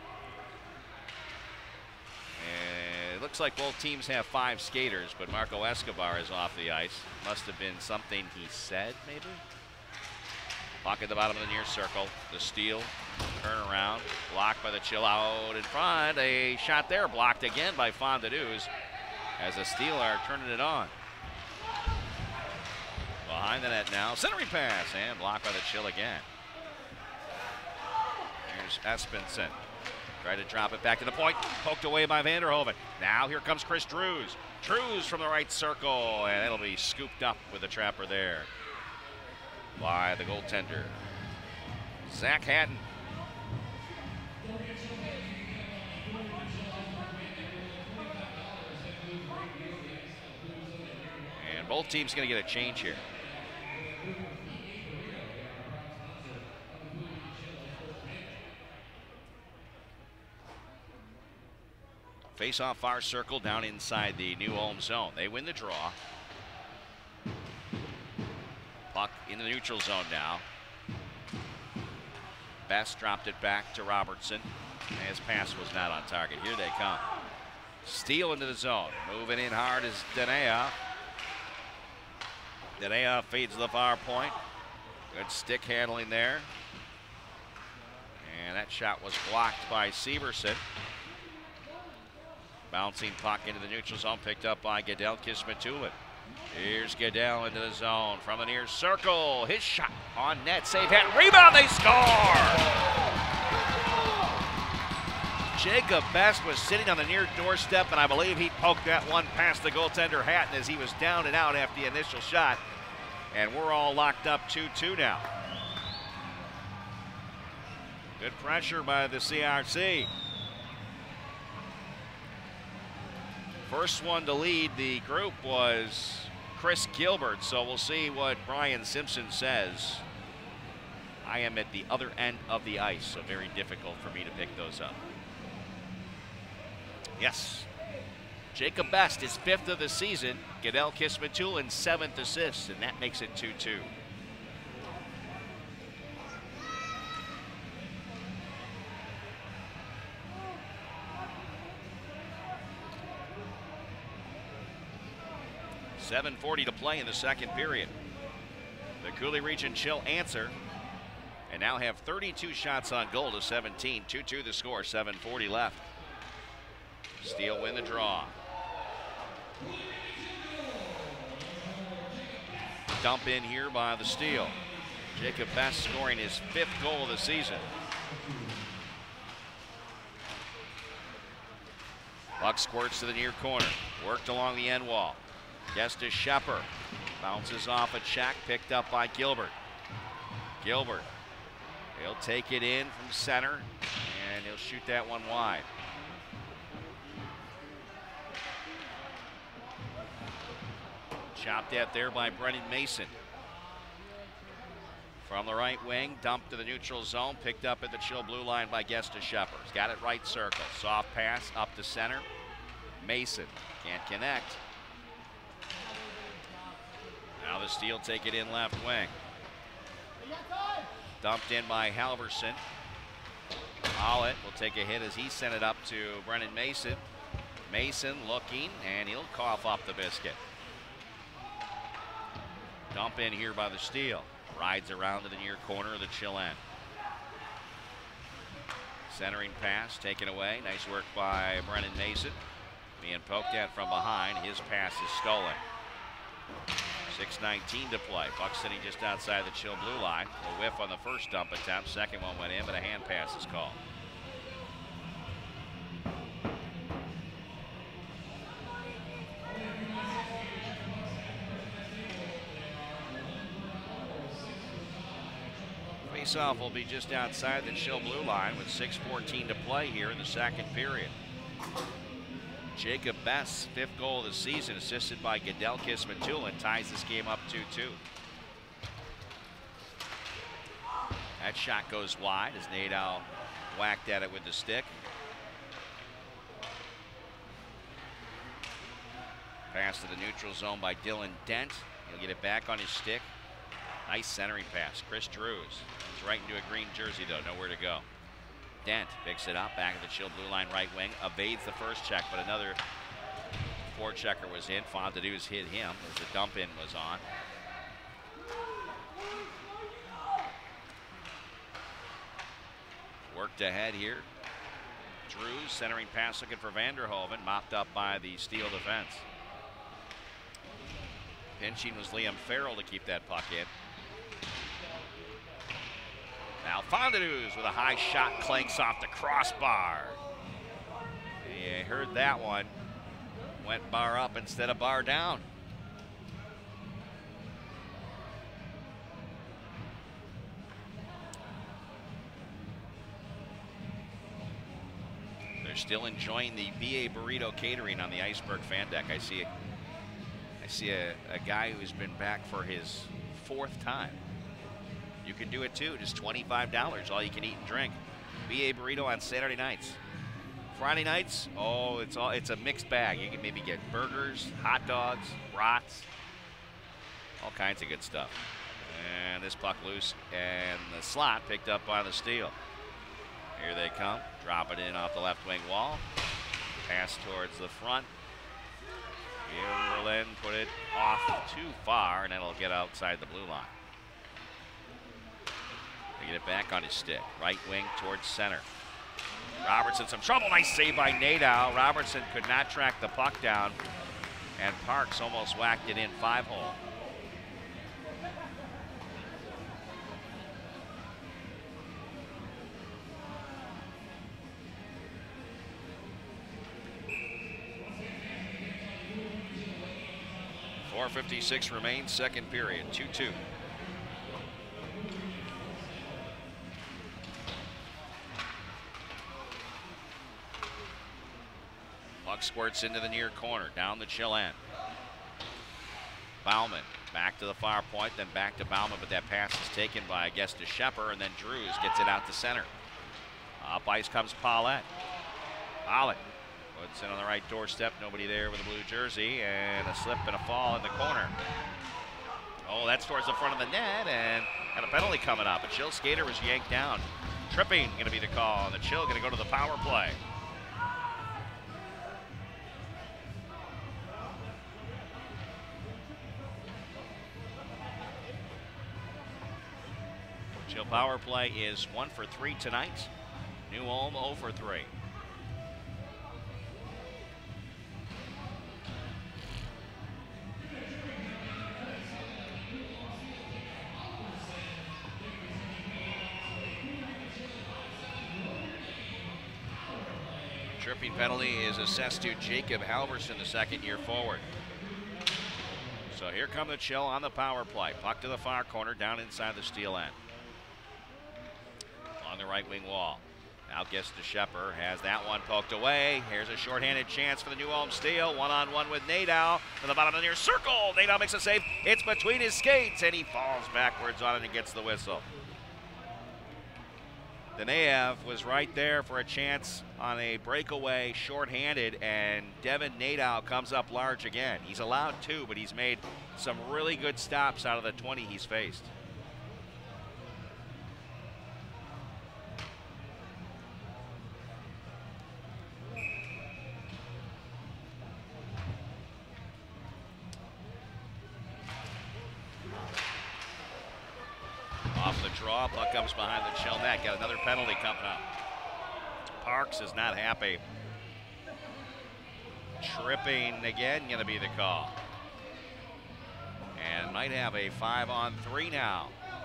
S4: And it looks like both teams have five skaters, but Marco Escobar is off the ice. Must have been something he said, maybe? Puck at the bottom of the near circle. The Steel, turn around, blocked by the Chill out in front. A shot there, blocked again by Fondaduz as the Steel are turning it on. Behind the net now, centering pass, and blocked by the Chill again. Here's Espenson. Tried to drop it back to the point, poked away by Vanderhoven. Now here comes Chris Drews. Drews from the right circle, and it'll be scooped up with the trapper there by the goaltender, Zach Hatton. And both teams going to get a change here. Face off far circle down inside the New Ulm zone. They win the draw. Puck in the neutral zone now. Best dropped it back to Robertson. His pass was not on target. Here they come. Steel into the zone. Moving in hard is Denea. Denea feeds the far point. Good stick handling there. And that shot was blocked by Severson. Bouncing puck into the neutral zone, picked up by Goodell Kismatulin. Here's Goodell into the zone from the near circle. His shot on net, save hit, rebound, they score! Jacob Best was sitting on the near doorstep, and I believe he poked that one past the goaltender Hatton as he was down and out after the initial shot. And we're all locked up two two now. Good pressure by the C R C. First one to lead the group was Chris Gilbert, so we'll see what Brian Simpson says. I am at the other end of the ice, so very difficult for me to pick those up. Yes, Jacob Best is fifth of the season. Gadel Kismatulin seventh assist, and that makes it two two. seven forty to play in the second period. The Coulee Region Chill answer and now have thirty-two shots on goal to seventeen. two two the score, seven forty left. Steel win the draw. Dump in here by the Steel. Jacob Best scoring his fifth goal of the season. Puck squirts to the near corner. Worked along the end wall. Gets to Shepard. Bounces off a check, picked up by Gilbert. Gilbert. He'll take it in from center, and he'll shoot that one wide. Chopped at there by Brennan Mason. From the right wing, dumped to the neutral zone, picked up at the Chill blue line by Gesta Shepard. Got it right circle. Soft pass up to center. Mason can't connect. Now the Steel take it in left wing. Dumped in by Halverson. Hollett will take a hit as he sent it up to Brennan Mason. Mason looking, and he'll cough up the biscuit. Dump in here by the Steel. Rides around to the near corner of the Chill end. Centering pass taken away. Nice work by Brennan Mason. Being poked at from behind. His pass is stolen. six nineteen to play. Puck sitting just outside the Chill blue line. A whiff on the first dump attempt. Second one went in, but a hand pass is called. Faceoff will be just outside the Chill blue line with six fourteen to play here in the second period. Jacob Best's fifth goal of the season, assisted by Gadel Kismatulin, ties this game up two two. That shot goes wide as Nadal whacked at it with the stick. Pass to the neutral zone by Dylan Dent. He'll get it back on his stick. Nice centering pass. Chris Drews. He's right into a green jersey, though. Nowhere to go. Dent picks it up. Back at the Chill blue line right wing. Evades the first check, but another forechecker was in. Fontadu's hit him as the dump in was on. Worked ahead here. Drews centering pass looking for Vanderhoven. Mopped up by the Steel defense. Pinching was Liam Farrell to keep that puck in. Now Fontadu's with a high shot, clanks off the crossbar. You heard that one. Went bar up instead of bar down. They're still enjoying the B A Burrito catering on the Iceberg fan deck. I see, a, I see a, a guy who's been back for his fourth time. You can do it too, just twenty-five dollars, all you can eat and drink. B A Burrito on Saturday nights. Friday nights, oh, it's all it's a mixed bag. You can maybe get burgers, hot dogs, brats, all kinds of good stuff. And this puck loose, and the slot picked up by the Steel. Here they come, drop it in off the left wing wall. Pass towards the front. Berlin put it off too far, and it'll get outside the blue line. They get it back on his stick. Right wing towards center. Robertson some trouble. Nice save by Nadal. Robertson could not track the puck down, and Parks almost whacked it in five hole. four fifty-six remains, second period, two two. Puck squirts into the near corner, down the Chill end. Bauman back to the far point, then back to Bauman, but that pass is taken by, I guess, to Shepper, and then Drews gets it out to center. Up ice comes Paulette. Paulette puts it on the right doorstep, nobody there with a blue jersey, and a slip and a fall in the corner. Oh, that's towards the front of the net, and got a penalty coming up. A Chill skater was yanked down. Tripping going to be the call, and the Chill going to go to the power play. Chill power play is one for three tonight. New Ulm zero for three. Tripping penalty is assessed to Jacob Halverson, the second year forward. So here come the Chill on the power play. Puck to the far corner, down inside the Steel end. On the right wing wall. Now gets to Shepper, has that one poked away. Here's a shorthanded chance for the new Ulm Steel. One-on-one with Nadeau to the bottom of the near circle. Nadeau makes a save. It's between his skates, and he falls backwards on it and gets the whistle. Danaev was right there for a chance on a breakaway, shorthanded, and Devin Nadeau comes up large again. He's allowed two, but he's made some really good stops out of the twenty he's faced. Off the draw, puck comes behind the Chill net. Got another penalty coming up. Parks is not happy. Tripping again, going to be the call. And might have a five on three now.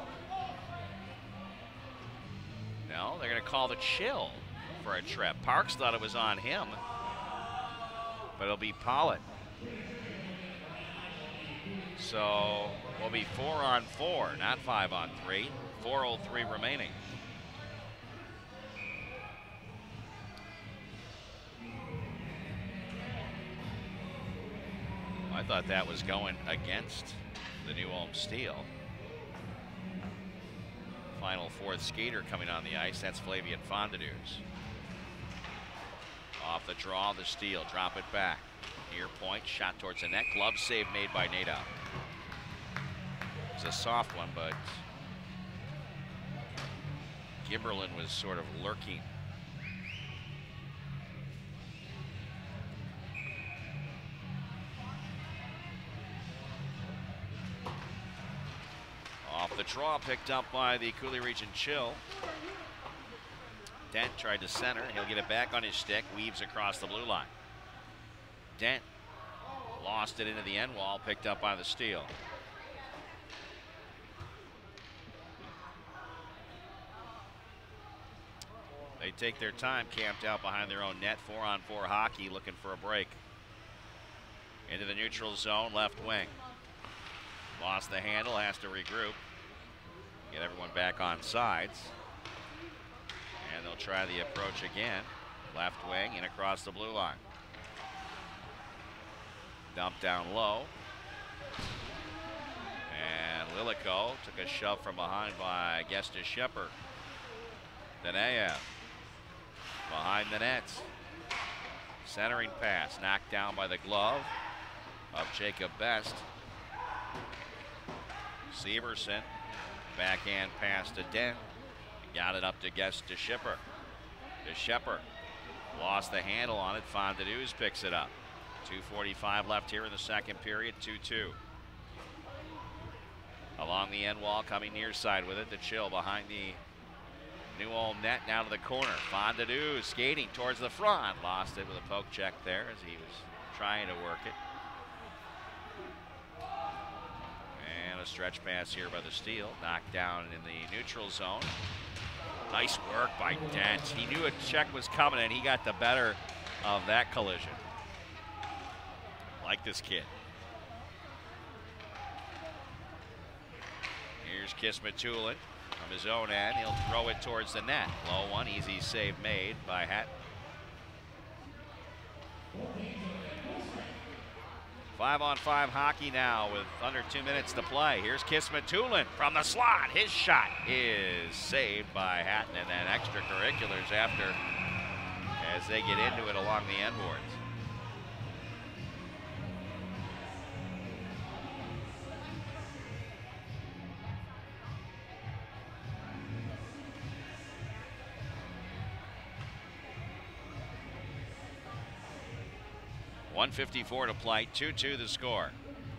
S4: No, they're going to call the Chill for a trip. Parks thought it was on him, but it'll be Pollitt. So we'll be four on four, not five on three. four oh three remaining. I thought that was going against the new Ulm Steel. Final fourth skater coming on the ice, that's Flavian Fondanews. Off the draw, the Steel, drop it back. Near point, shot towards the net, glove save made by Nadeau. It's a soft one, but Gimberlin was sort of lurking. Off the draw, picked up by the Coulee Region Chill. Dent tried to center. He'll get it back on his stick, weaves across the blue line. Dent lost it into the end wall, picked up by the Steel. They take their time, camped out behind their own net, four on four hockey, looking for a break. Into the neutral zone, left wing. Lost the handle, has to regroup. Get everyone back on sides. And they'll try the approach again. Left wing and across the blue line. Dumped down low. And Lilico took a shove from behind by Gesta Shepard. Danaev behind the nets. Centering pass knocked down by the glove of Jacob Best. Severson, backhand pass to Dent. Got it up to Gesta Shepard. To Shepard. Lost the handle on it. Fondanews picks it up. two forty-five left here in the second period, two two. Along the end wall, coming near side with it, the Chill behind the New Ulm net, down to the corner. Fondanews skating towards the front. Lost it with a poke check there as he was trying to work it. And a stretch pass here by the Steel. Knocked down in the neutral zone. Nice work by Dent. He knew a check was coming and he got the better of that collision. Like this kid. Here's Kismatulin from his own end. He'll throw it towards the net. Low one, easy save made by Hatton. Five on five hockey now with under two minutes to play. Here's Kismatulin from the slot. His shot is saved by Hatton, and then extracurriculars after as they get into it along the end boards. one fifty-four to play, two two the score.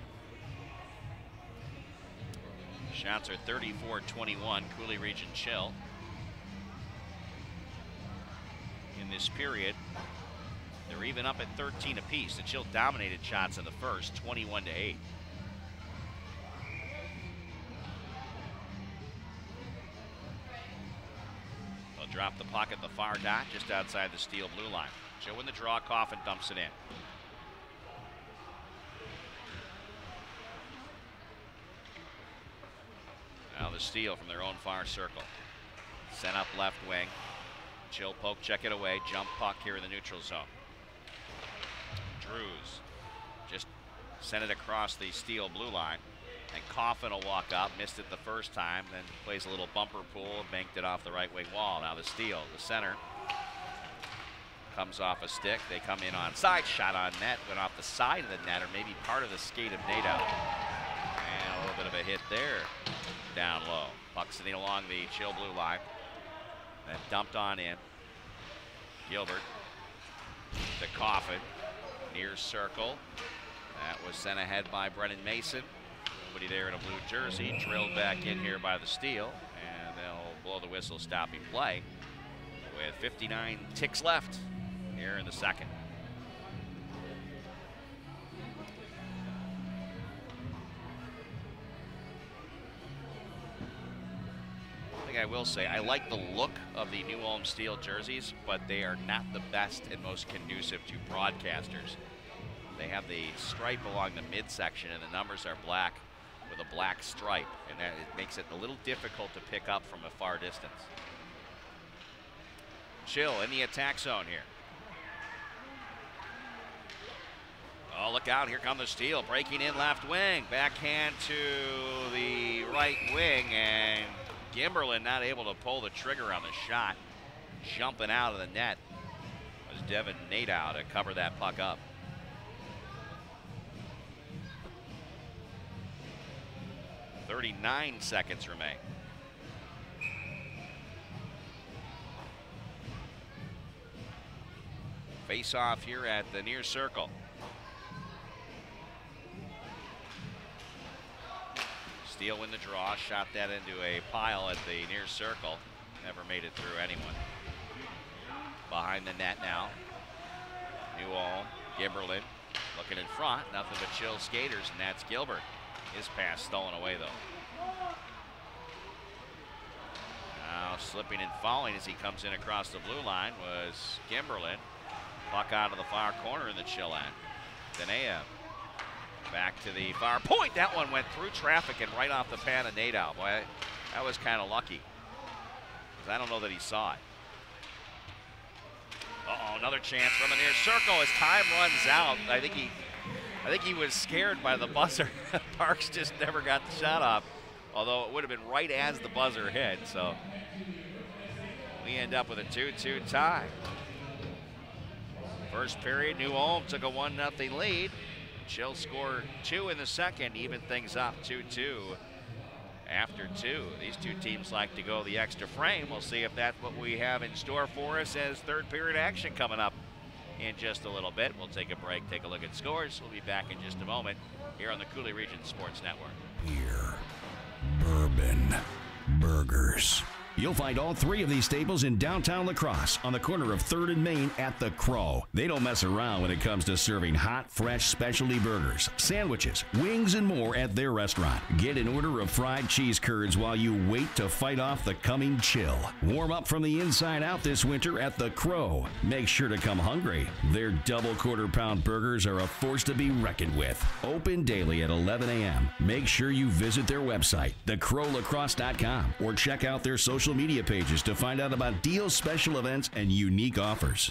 S4: Shots are thirty-four twenty-one, Coulee Region Chill. In this period, they're even up at thirteen apiece. The Chill dominated shots in the first, twenty-one to eight. They'll drop the puck at the far dot, just outside the Steel blue line. Chill in the draw, Coffin dumps it in. Now the Steel from their own far circle. Sent up left wing. Chill poke, check it away. Jump puck here in the neutral zone. Drews just sent it across the Steel blue line. And Coffin will walk up. Missed it the first time. Then plays a little bumper pull. Banked it off the right wing wall. Now the Steel, the center. Comes off a stick. They come in on side. Shot on net. Went off the side of the net, or maybe part of the skate of Nato. And a little bit of a hit there. Down low. Puck sitting along the Chill blue line. Then dumped on in. Gilbert to Coffin. Near circle. That was sent ahead by Brennan Mason. Nobody there in a blue jersey. Drilled back in here by the Steel. And they'll blow the whistle, stopping play. With fifty-nine ticks left here in the second. I will say, I like the look of the new Ulm Steel jerseys, but they are not the best and most conducive to broadcasters. They have the stripe along the midsection, and the numbers are black with a black stripe, and that it makes it a little difficult to pick up from a far distance. Chill in the attack zone here. Oh, look out, here come the Steel, breaking in left wing. Backhand to the right wing, and Gimberlin not able to pull the trigger on the shot. Jumping out of the net was Devin Nadow to cover that puck up. thirty-nine seconds remain. Face off here at the near circle. Steel in the draw, shot that into a pile at the near circle. Never made it through anyone. Behind the net now. New Ulm, Gimberlin looking in front. Nothing but Chill skaters, and that's Gilbert. His pass stolen away though. Now slipping and falling as he comes in across the blue line was Gimberlin. Puck out of the far corner in the Chill end. Danea back to the far point. That one went through traffic and right off the pad of Nadow. Boy, that was kind of lucky. I don't know that he saw it. Uh-oh, another chance from a near circle as time runs out. I think he I think he was scared by the buzzer. Parks just never got the shot off, although it would have been right as the buzzer hit. So we end up with a two two tie. First period, New Ulm took a one nothing lead. Chill scored two in the second, even things up two two after two. These two teams like to go the extra frame. We'll see if that's what we have in store for us as third period action coming up in just a little bit. We'll take a break, take a look at scores. We'll be back in just a moment here on the Coulee Region Sports Network.
S12: Beer, bourbon, burgers, You'll find all three of these staples in downtown La Crosse on the corner of third and Main at the Crow. They don't mess around when it comes to serving hot, fresh specialty burgers, sandwiches, wings, and more at their restaurant. Get an order of fried cheese curds while you wait to fight off the coming chill. Warm up from the inside out this winter at the Crow. Make sure to come hungry. Their double quarter pound burgers are a force to be reckoned with. Open daily at eleven a.m. Make sure you visit their website, the crow lacrosse dot com, or check out their social media pages to find out about deals, special events, and unique offers.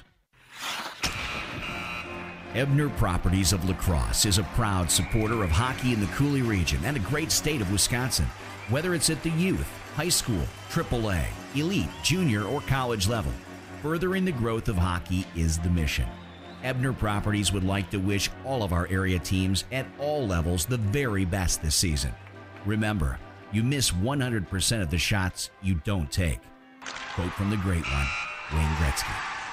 S12: Ebner Properties of La Crosse is a proud supporter of hockey in the Coulee region and a great state of Wisconsin. Whether it's at the youth, high school, triple A, elite, junior, or college level, furthering the growth of hockey is the mission. Ebner Properties would like to wish all of our area teams at all levels the very best this season. Remember, you miss one hundred percent of the shots you don't take. Quote from the great one, Wayne Gretzky.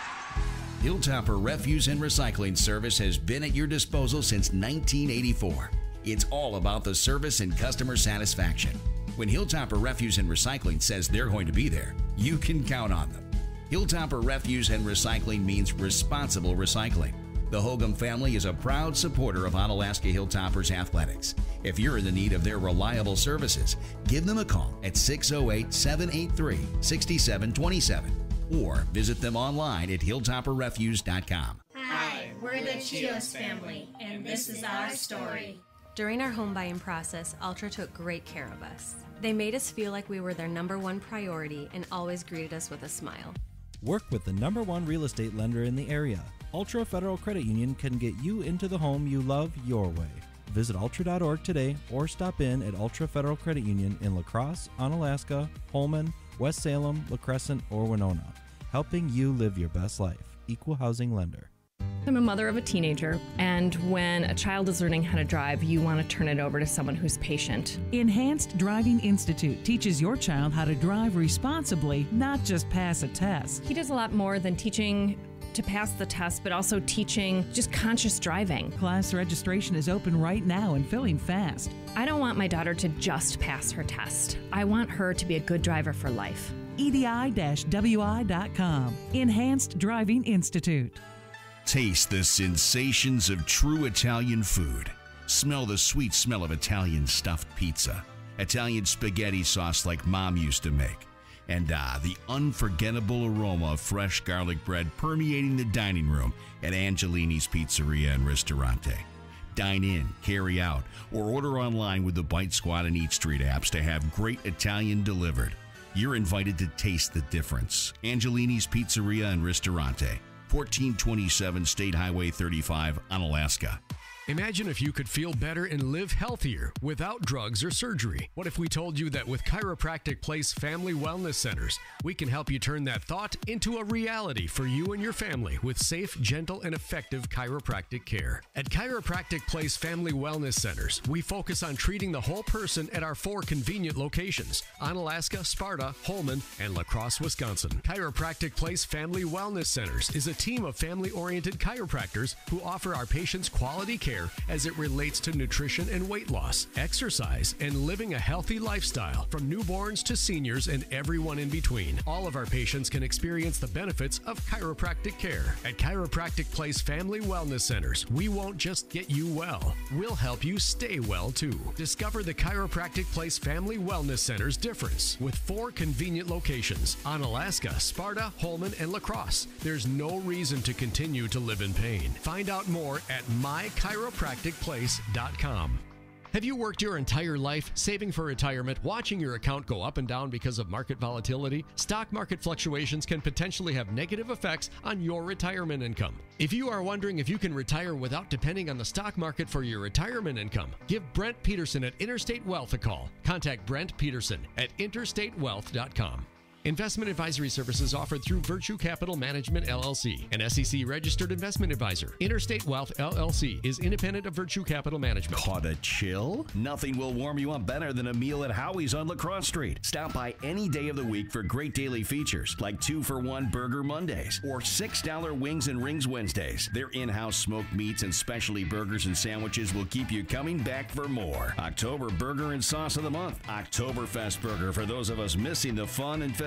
S12: Hilltopper Refuse and Recycling Service has been at your disposal since nineteen eighty-four. It's all about the service and customer satisfaction. When Hilltopper Refuse and Recycling says they're going to be there, you can count on them. Hilltopper Refuse and Recycling means responsible recycling. The Hogum family is a proud supporter of Onalaska Hilltoppers athletics. If you're in the need of their reliable services, give them a call at six oh eight, seven eight three, six seven two seven or visit them online at hilltopper refuse dot com.
S16: Hi, we're the Chios family, and this is our story.
S17: During our home buying process, Ultra took great care of us. They made us feel like we were their number one priority and always greeted us with a smile.
S18: Work with the number one real estate lender in the area. Ultra Federal Credit Union can get you into the home you love your way. Visit ultra dot org today or stop in at Ultra Federal Credit Union in La Crosse, Onalaska, Holmen, West Salem, La Crescent, or Winona. Helping you live your best life. Equal housing lender.
S19: I'm a mother of a teenager, and when a child is learning how to drive, you want to turn it over to someone who's patient.
S20: Enhanced Driving Institute teaches your child how to drive responsibly, not just pass a test.
S19: He does a lot more than teaching to pass the test, but also teaching just conscious driving.
S20: Class registration is open right now and filling fast.
S19: I don't want my daughter to just pass her test. I want her to be a good driver for life.
S20: E D I W I dot com. Enhanced Driving Institute.
S12: Taste the sensations of true Italian food. Smell the sweet smell of Italian stuffed pizza. Italian spaghetti sauce like Mom used to make. And ah, the unforgettable aroma of fresh garlic bread permeating the dining room at Angelini's Pizzeria and Ristorante. Dine in, carry out, or order online with the Bite Squad and Eat Street apps to have great Italian delivered. You're invited to taste the difference. Angelini's Pizzeria and Ristorante, fourteen twenty-seven State Highway thirty-five, Onalaska.
S1: Imagine if you could feel better and live healthier without drugs or surgery. What if we told you that with Chiropractic Place Family Wellness Centers, we can help you turn that thought into a reality for you and your family with safe, gentle, and effective chiropractic care. At Chiropractic Place Family Wellness Centers, we focus on treating the whole person at our four convenient locations: Onalaska, Sparta, Holmen, and La Crosse, Wisconsin. Chiropractic Place Family Wellness Centers is a team of family-oriented chiropractors who offer our patients quality care as it relates to nutrition and weight loss, exercise, and living a healthy lifestyle from newborns to seniors and everyone in between. All of our patients can experience the benefits of chiropractic care. At Chiropractic Place Family Wellness Centers, we won't just get you well, we'll help you stay well too. Discover the Chiropractic Place Family Wellness Center's difference with four convenient locations: Onalaska, Sparta, Holmen, and La Crosse. There's no reason to continue to live in pain. Find out more at my chiropractic place dot com. Have you worked your entire life saving for retirement, watching your account go up and down because of market volatility? Stock market fluctuations can potentially have negative effects on your retirement income. If you are wondering if you can retire without depending on the stock market for your retirement income, give Brent Peterson at Interstate Wealth a call. Contact Brent Peterson at interstate wealth dot com. Investment advisory services offered through Virtue Capital Management, L L C, an S E C-registered investment advisor. Interstate Wealth, L L C, is independent of Virtue Capital Management.
S12: Caught a chill? Nothing will warm you up better than a meal at Howie's on La Crosse Street. Stop by any day of the week for great daily features like two for one Burger Mondays or six dollar Wings and Rings Wednesdays. Their in-house smoked meats and specialty burgers and sandwiches will keep you coming back for more. October Burger and Sauce of the Month. Oktoberfest Burger for those of us missing the fun and festivity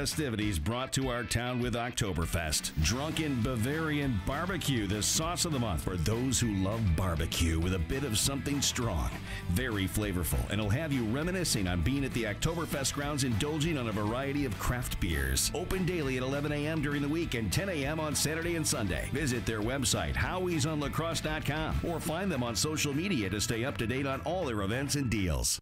S12: festivities brought to our town with Oktoberfest. Drunken Bavarian Barbecue, the sauce of the month for those who love barbecue with a bit of something strong. Very flavorful, and it'll have you reminiscing on being at the Oktoberfest grounds indulging on a variety of craft beers. Open daily at eleven a.m. during the week and ten a.m. on Saturday and Sunday. Visit their website, howies on lacrosse dot com, or find them on social media to stay up to date on all their events and deals.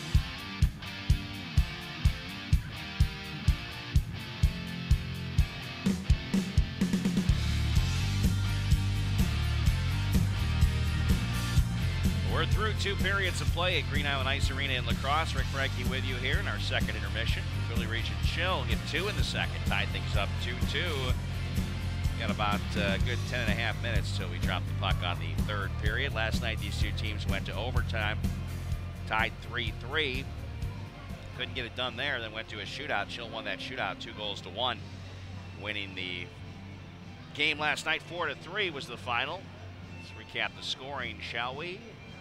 S4: We're through two periods of play at Green Island Ice Arena in La Crosse. Rik Franke with you here in our second intermission. Coulee Region Chill hit two in the second, tied things up two two. Got about a good ten and a half minutes till we drop the puck on the third period. Last night, these two teams went to overtime, tied three three. Couldn't get it done there, then went to a shootout. Chill won that shootout two goals to one, winning the game last night. Four to three was the final. Let's recap the scoring, shall we?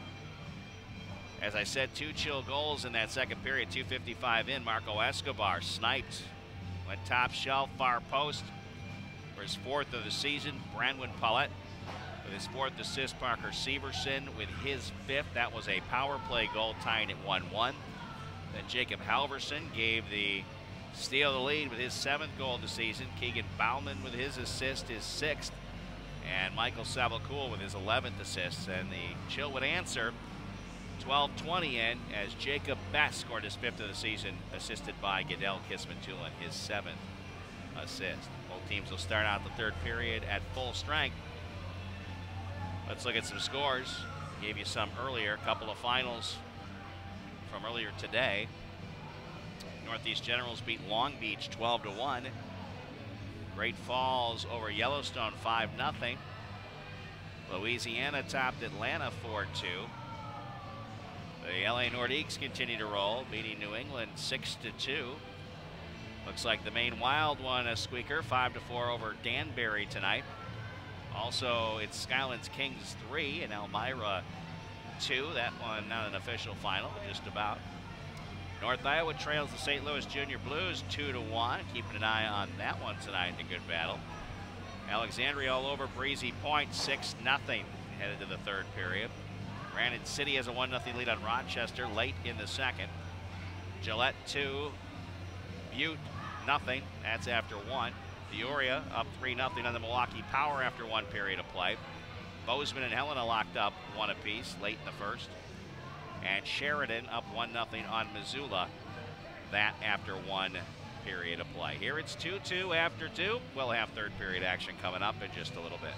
S4: As I said, two Chill goals in that second period, two fifty-five in. Marco Escobar sniped, went top shelf, far post for his fourth of the season. Brandon Paulette with his fourth assist. Parker Severson with his fifth. That was a power play goal, tying it one one. Then Jacob Halverson gave the Steel the lead with his seventh goal of the season. Keegan Bauman with his assist, his sixth. And Michael Savalcool with his eleventh assist. And the Chill would answer twelve twenty in as Jacob Best scored his fifth of the season, assisted by Goodell Kismatulin, his seventh assist. Both teams will start out the third period at full strength. Let's look at some scores. Gave you some earlier, a couple of finals from earlier today. Northeast Generals beat Long Beach twelve to one. Great Falls over Yellowstone five nothing. Louisiana topped Atlanta four two. The L A Nordiques continue to roll, beating New England six to two. Looks like the Maine Wild won a squeaker, five to four over Danbury tonight. Also, it's Skylands Kings three and Elmira two. That one not an official final, but just about. North Iowa trails the Saint Louis Junior Blues two to one. Keeping an eye on that one tonight in a good battle. Alexandria all over Breezy Point, six nothing headed to the third period. Granite City has a one nothing lead on Rochester late in the second. Gillette two, Butte nothing. That's after one. Peoria up three nothing on the Milwaukee Power after one period of play. Bozeman and Helena locked up one apiece late in the first. And Sheridan up one nothing on Missoula. That after one period of play. Here it's two two after two. We'll have third period action coming up in just a little bit.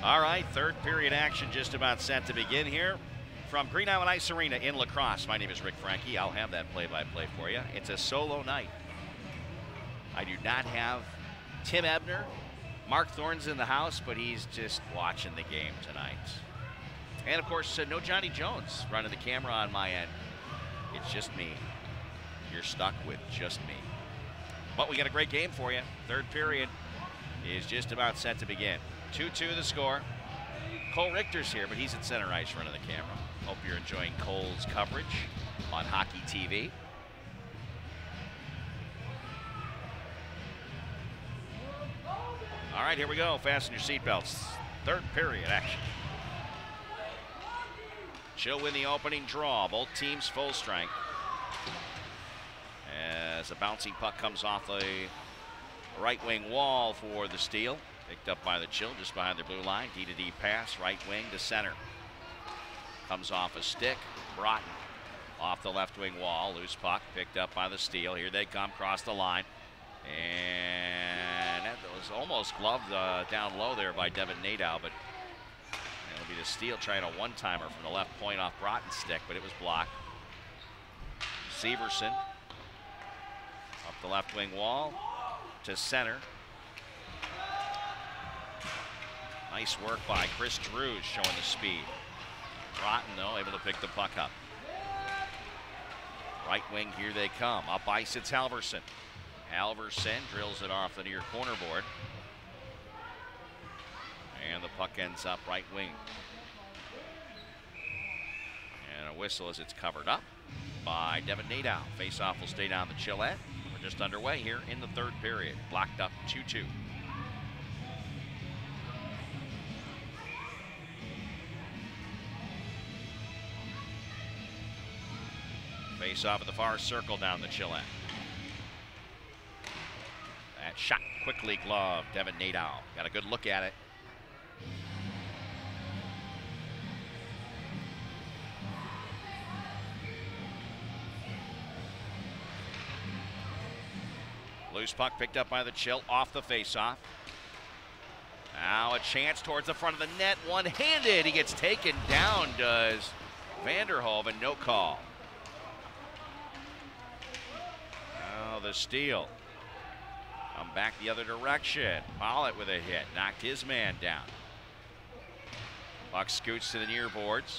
S4: All right, third period action just about set to begin here from Green Island Ice Arena in La Crosse. My name is Rik Franke. I'll have that play-by-play for you. It's a solo night. I do not have Tim Ebner. Mark Thorne's in the house, but he's just watching the game tonight. And, of course, uh, no Johnny Jones running the camera on my end. It's just me. You're stuck with just me. But we got a great game for you. Third period is just about set to begin. two two the score. Cole Richter's here, but he's at center ice running the camera. Hope you're enjoying Cole's coverage on Hockey T V. All right, here we go. Fasten your seatbelts. Third period action. Chill win the opening draw. Both teams full strength. As a bouncing puck comes off the right wing wall for the Steel. Picked up by the Chill just behind their blue line. D to D pass, right wing to center. Comes off a stick. Broughton off the left wing wall. Loose puck picked up by the Steel. Here they come, cross the line. And that was almost gloved uh, down low there by Devin Nadeau, but it'll be the Steel trying a one-timer from the left point off Broughton's stick, but it was blocked. Severson up the left wing wall to center. Nice work by Chris Drews showing the speed. Broughton, though, able to pick the puck up. Right wing, here they come. Up ice, it's Halverson. Halverson drills it off the near corner board. And the puck ends up right wing. And a whistle as it's covered up by Devin Nadeau. Face-off will stay down the Chill end. We're just underway here in the third period. Locked up two two. Face off at the far circle down the Chill end. That shot quickly gloved. Devin Nadeau got a good look at it. Loose puck picked up by the Chill off the face-off. Now a chance towards the front of the net. One-handed. He gets taken down, does Vanderhoven. No call. Now the Steel come back the other direction. Pollitt with a hit. Knocked his man down. Puck scoots to the near boards.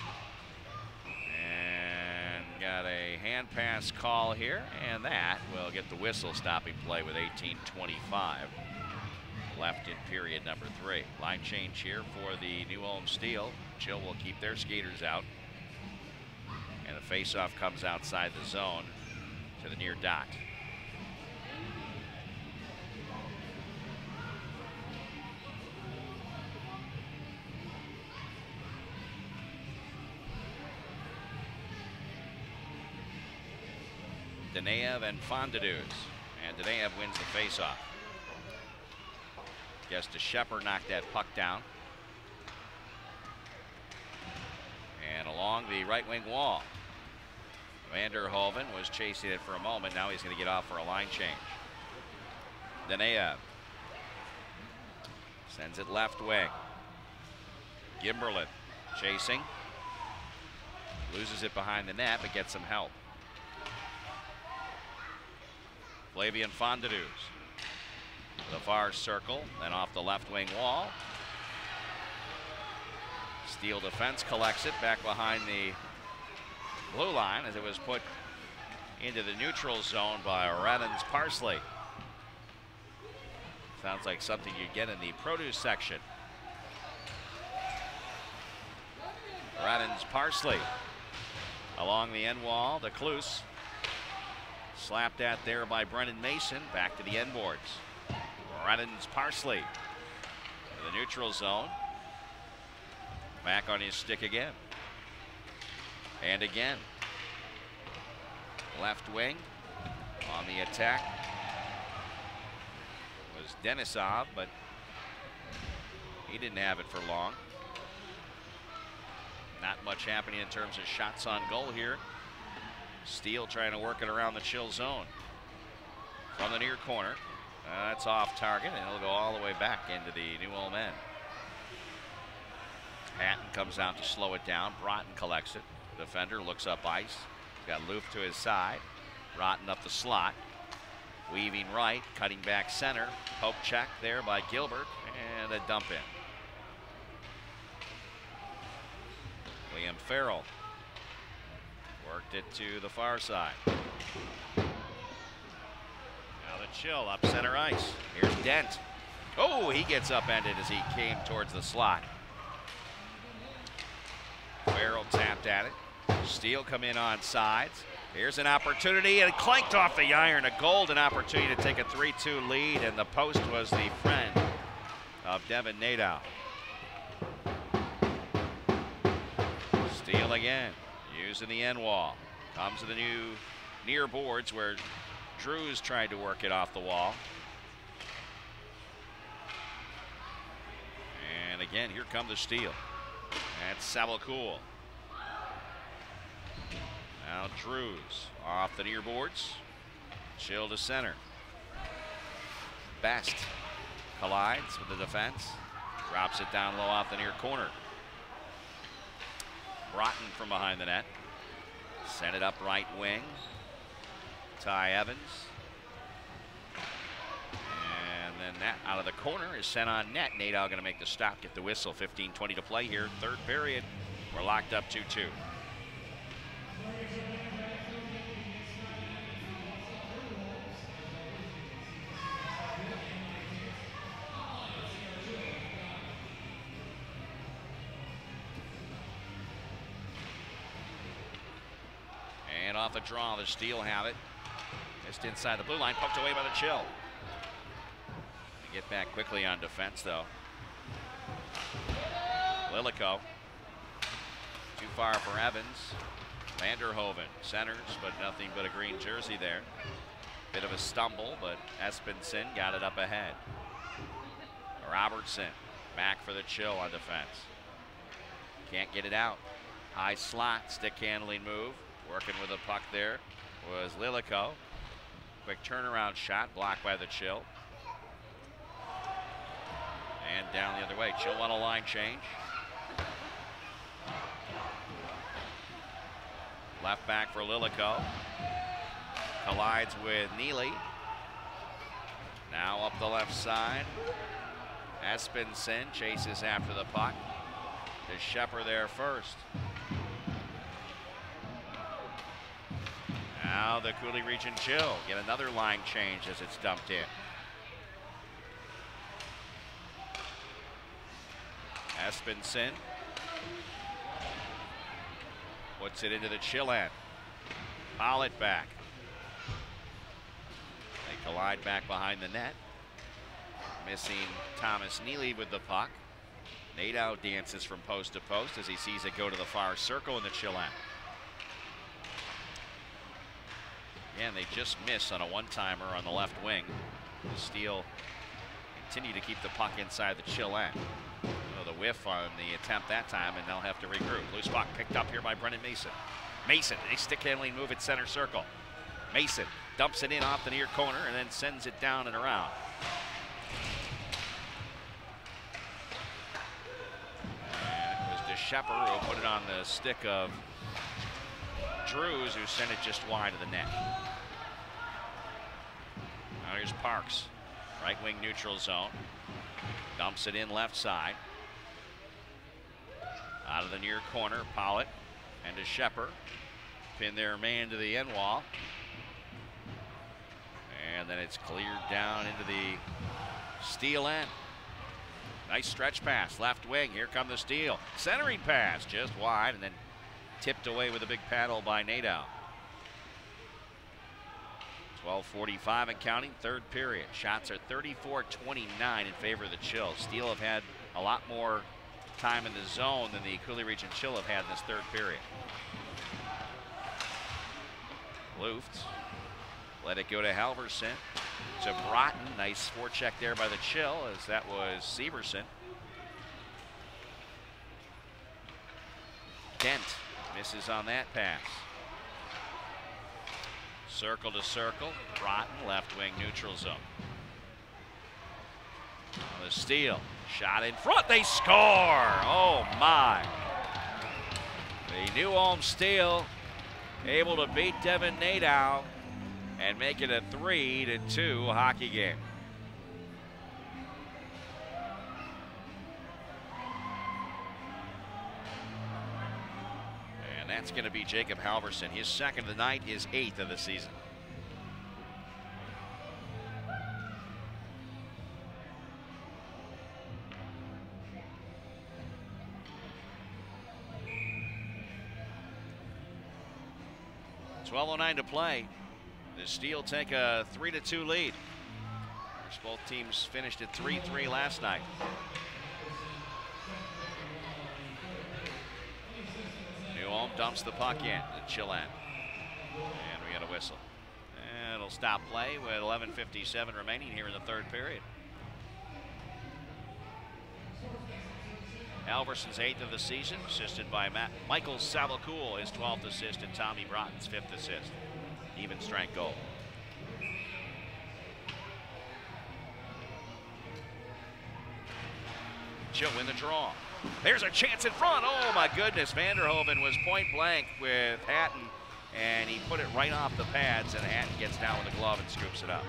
S4: And got a hand pass call here. And that will get the whistle, stopping play with eighteen twenty-five left in period number three. Line change here for the new Ulm Steel. Chill will keep their skaters out. And the face-off comes outside the zone to the near dot. Danaev and Fondadouz. And Danaev wins the face-off. Guess DeShepper knocked that puck down. And along the right wing wall. Vanderhoven was chasing it for a moment. Now he's going to get off for a line change. Danaev sends it left wing. Gimberlin chasing. Loses it behind the net, but gets some help. Flavian Fondadouz. The far circle, then off the left wing wall. Steel defense collects it back behind the blue line as it was put into the neutral zone by Radens Parsley. Sounds like something you get in the produce section. Radens Parsley along the end wall to Klus. Slapped at there by Brennan Mason. Back to the end boards. Radens Parsley to the neutral zone. Back on his stick again. And again. Left wing on the attack was Denisov, but he didn't have it for long. Not much happening in terms of shots on goal here. Steel trying to work it around the Chill zone. From the near corner. Uh, that's off target, and it'll go all the way back into the New Ulm end. Patton comes out to slow it down. Broughton collects it. Defender looks up ice. He's got Loof to his side. Broughton up the slot. Weaving right, cutting back center. Poke check there by Gilbert, and a dump in. Liam Farrell worked it to the far side. Now the Chill up center ice. Here's Dent. Oh, he gets upended as he came towards the slot. Farrell tapped at it. Steel come in on sides. Here's an opportunity, and clanked off the iron. A golden opportunity to take a three two lead, and the post was the friend of Devin Nadeau. Steel again, using the end wall. Comes to the new near boards where Drews tried to work it off the wall. And again, here come the Steel. That's Sabalcool. Now Drews off the near boards. Chill to center. Best collides with the defense. Drops it down low off the near corner. Broughton from behind the net. Sent it up right wing. Ty Evans. And then that out of the corner is sent on net. Nadeau going to make the stop, get the whistle. fifteen twenty to play here, third period. We're locked up two two. And off the draw, the Steel have it. Just inside the blue line, poked away by the Chill. They get back quickly on defense, though. Lilico. Too far for Evans. Vanderhoven centers, but nothing but a green jersey there. Bit of a stumble, but Espenson got it up ahead. Robertson back for the Chill on defense. Can't get it out. High slot, stick handling move. Working with a puck there was Lilico. Quick turnaround shot, blocked by the Chill. And down the other way. Chill on a line change. Left back for Lilico. Collides with Neely. Now up the left side. Espenson chases after the puck. There's Shepard there first. Now the Coulee Region Chill get another line change as it's dumped in. Espenson puts it into the Chill end. Pollitt back. They collide back behind the net. Missing Thomas Neely with the puck. Nadeau dances from post to post as he sees it go to the far circle in the Chill end. And they just miss on a one-timer on the left wing. The Steel continue to keep the puck inside the Chill end. Oh, the whiff on the attempt that time, and they'll have to regroup. Loose puck picked up here by Brendan Mason. Mason, a stick handling move at center circle. Mason dumps it in off the near corner and then sends it down and around. And it was DeShepard who put it on the stick of Drews, who sent it just wide of the net. Now here's Parks, right wing neutral zone. Dumps it in left side. Out of the near corner, Pollitt and to Shepard. Pin their man to the end wall. And then it's cleared down into the Steel end. Nice stretch pass, left wing. Here come the Steel. Centering pass, just wide, and then tipped away with a big paddle by Nadeau. twelve forty-five and counting, third period. Shots are thirty-four twenty-nine in favor of the Chill. Steel have had a lot more time in the zone than the Coulee Region Chill have had in this third period. Luft. Let it go to Halverson. To Broughton. Nice forecheck there by the Chill, as that was Severson. Dent misses on that pass. Circle to circle. Broughton, left wing neutral zone. On the steal, shot in front, they score! Oh my! The new Ulm Steel able to beat Devin Nadow and make it a three to two hockey game. And that's going to be Jacob Halverson. His second of the night, his eighth of the season. twelve oh nine to play. The Steel take a three to two lead. Both teams finished at three three last night. New Ulm dumps the puck in to Chill end. And we got a whistle. And it'll stop play with eleven fifty-seven remaining here in the third period. Halverson's eighth of the season, assisted by Matt Michael Savacool, his twelfth assist, and Tommy Broughton's fifth assist. Even strength goal. Chill win the draw. There's a chance in front. Oh my goodness, Vanderhoven was point blank with Hatton, and he put it right off the pads, and Hatton gets down with the glove and scoops it up.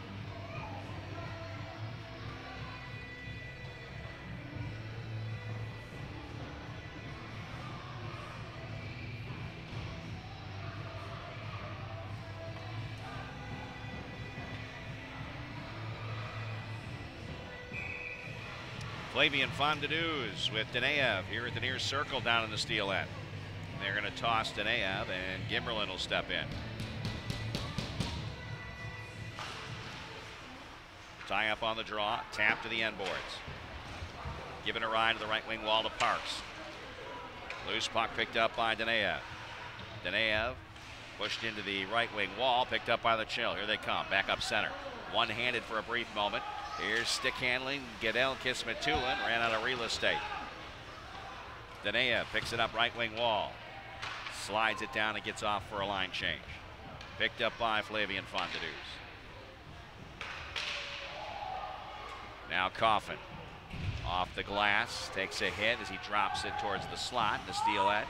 S4: Flavian Fondanews with Daneev here at the near circle down in the Steel end. They're going to toss Daneev, and Gimmerlin will step in. Tie up on the draw, tap to the end boards. Giving a ride to the right wing wall to Parks. Loose puck picked up by Daneev. Daneev pushed into the right wing wall, picked up by the Chill. Here they come, back up center. One-handed for a brief moment. Here's stick handling. Goodell Kismatulin ran out of real estate. Daneev picks it up right wing wall. Slides it down and gets off for a line change. Picked up by Flavian Fondanews. Now Coffin. Off the glass. Takes a hit as he drops it towards the slot. The Steel end.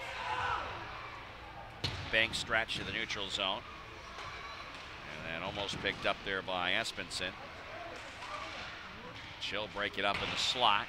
S4: Bank stretch to the neutral zone. And then almost picked up there by Espenson. Chill break it up in the slot.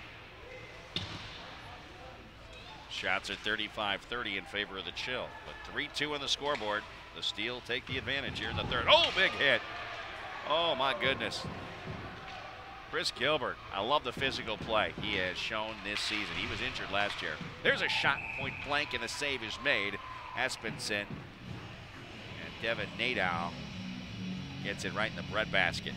S4: Shots are thirty-five thirty in favor of the Chill. But three two on the scoreboard. The Steel take the advantage here in the third. Oh, big hit. Oh, my goodness. Chris Gilbert, I love the physical play he has shown this season. He was injured last year. There's a shot point blank, and a save is made. Espenson and Devin Nadow gets it right in the breadbasket.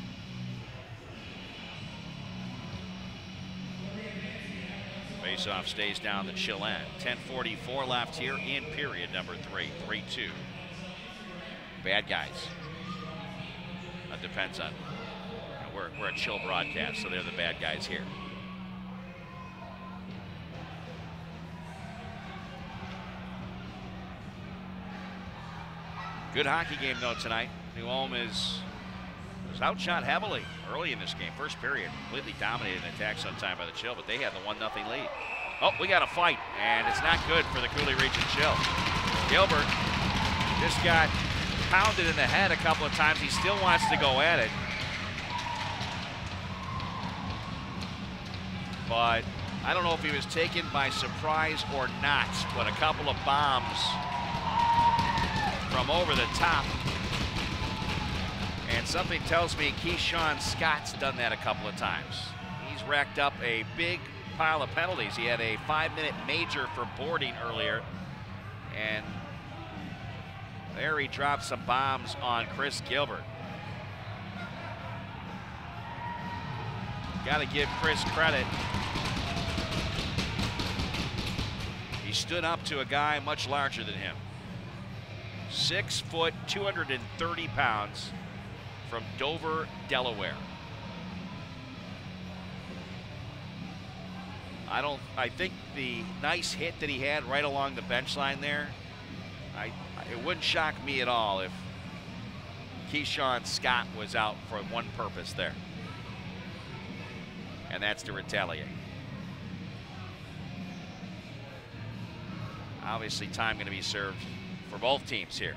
S4: Faceoff stays down the Chill end. ten forty-four left here in period number three. three two. Bad guys. That depends on, you know, we're, we're a Chill broadcast, so they're the bad guys here. Good hockey game, though, tonight. New Ulm is was outshot heavily early in this game. First period, completely dominated in attacks on time by the Chill, but they had the one nothing lead. Oh, we got a fight, and it's not good for the Coulee Region Chill. Gilbert just got pounded in the head a couple of times. He still wants to go at it. But I don't know if he was taken by surprise or not, but a couple of bombs from over the top. And something tells me Keyshawn Scott's done that a couple of times. He's racked up a big pile of penalties. He had a five-minute major for boarding earlier. And there he dropped some bombs on Chris Gilbert. Got to give Chris credit. He stood up to a guy much larger than him. Six foot, two hundred thirty pounds. From Dover, Delaware. I don't, I think the nice hit that he had right along the bench line there, I, it wouldn't shock me at all if Keyshawn Scott was out for one purpose there. and that's to retaliate. Obviously, time going to be served for both teams here.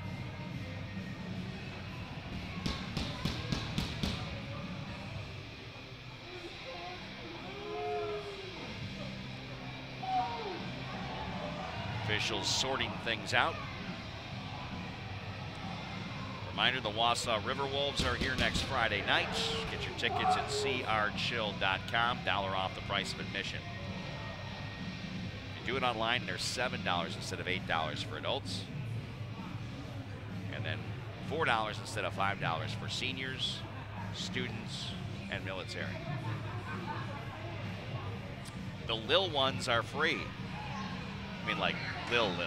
S4: Officials sorting things out. Reminder, the Wausau River Wolves are here next Friday night. Get your tickets at c r chill dot com. Dollar off the price of admission. If you do it online, they're seven dollars instead of eight dollars for adults. And then four dollars instead of five dollars for seniors, students, and military. The Lil ones are free. I mean, like Lil Lil.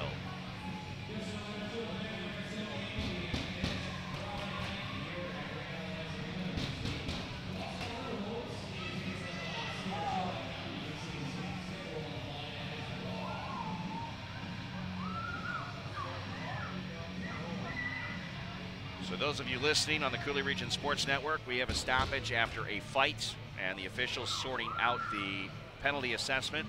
S4: So those of you listening on the Coulee Region Sports Network, we have a stoppage after a fight, and the officials sorting out the penalty assessment.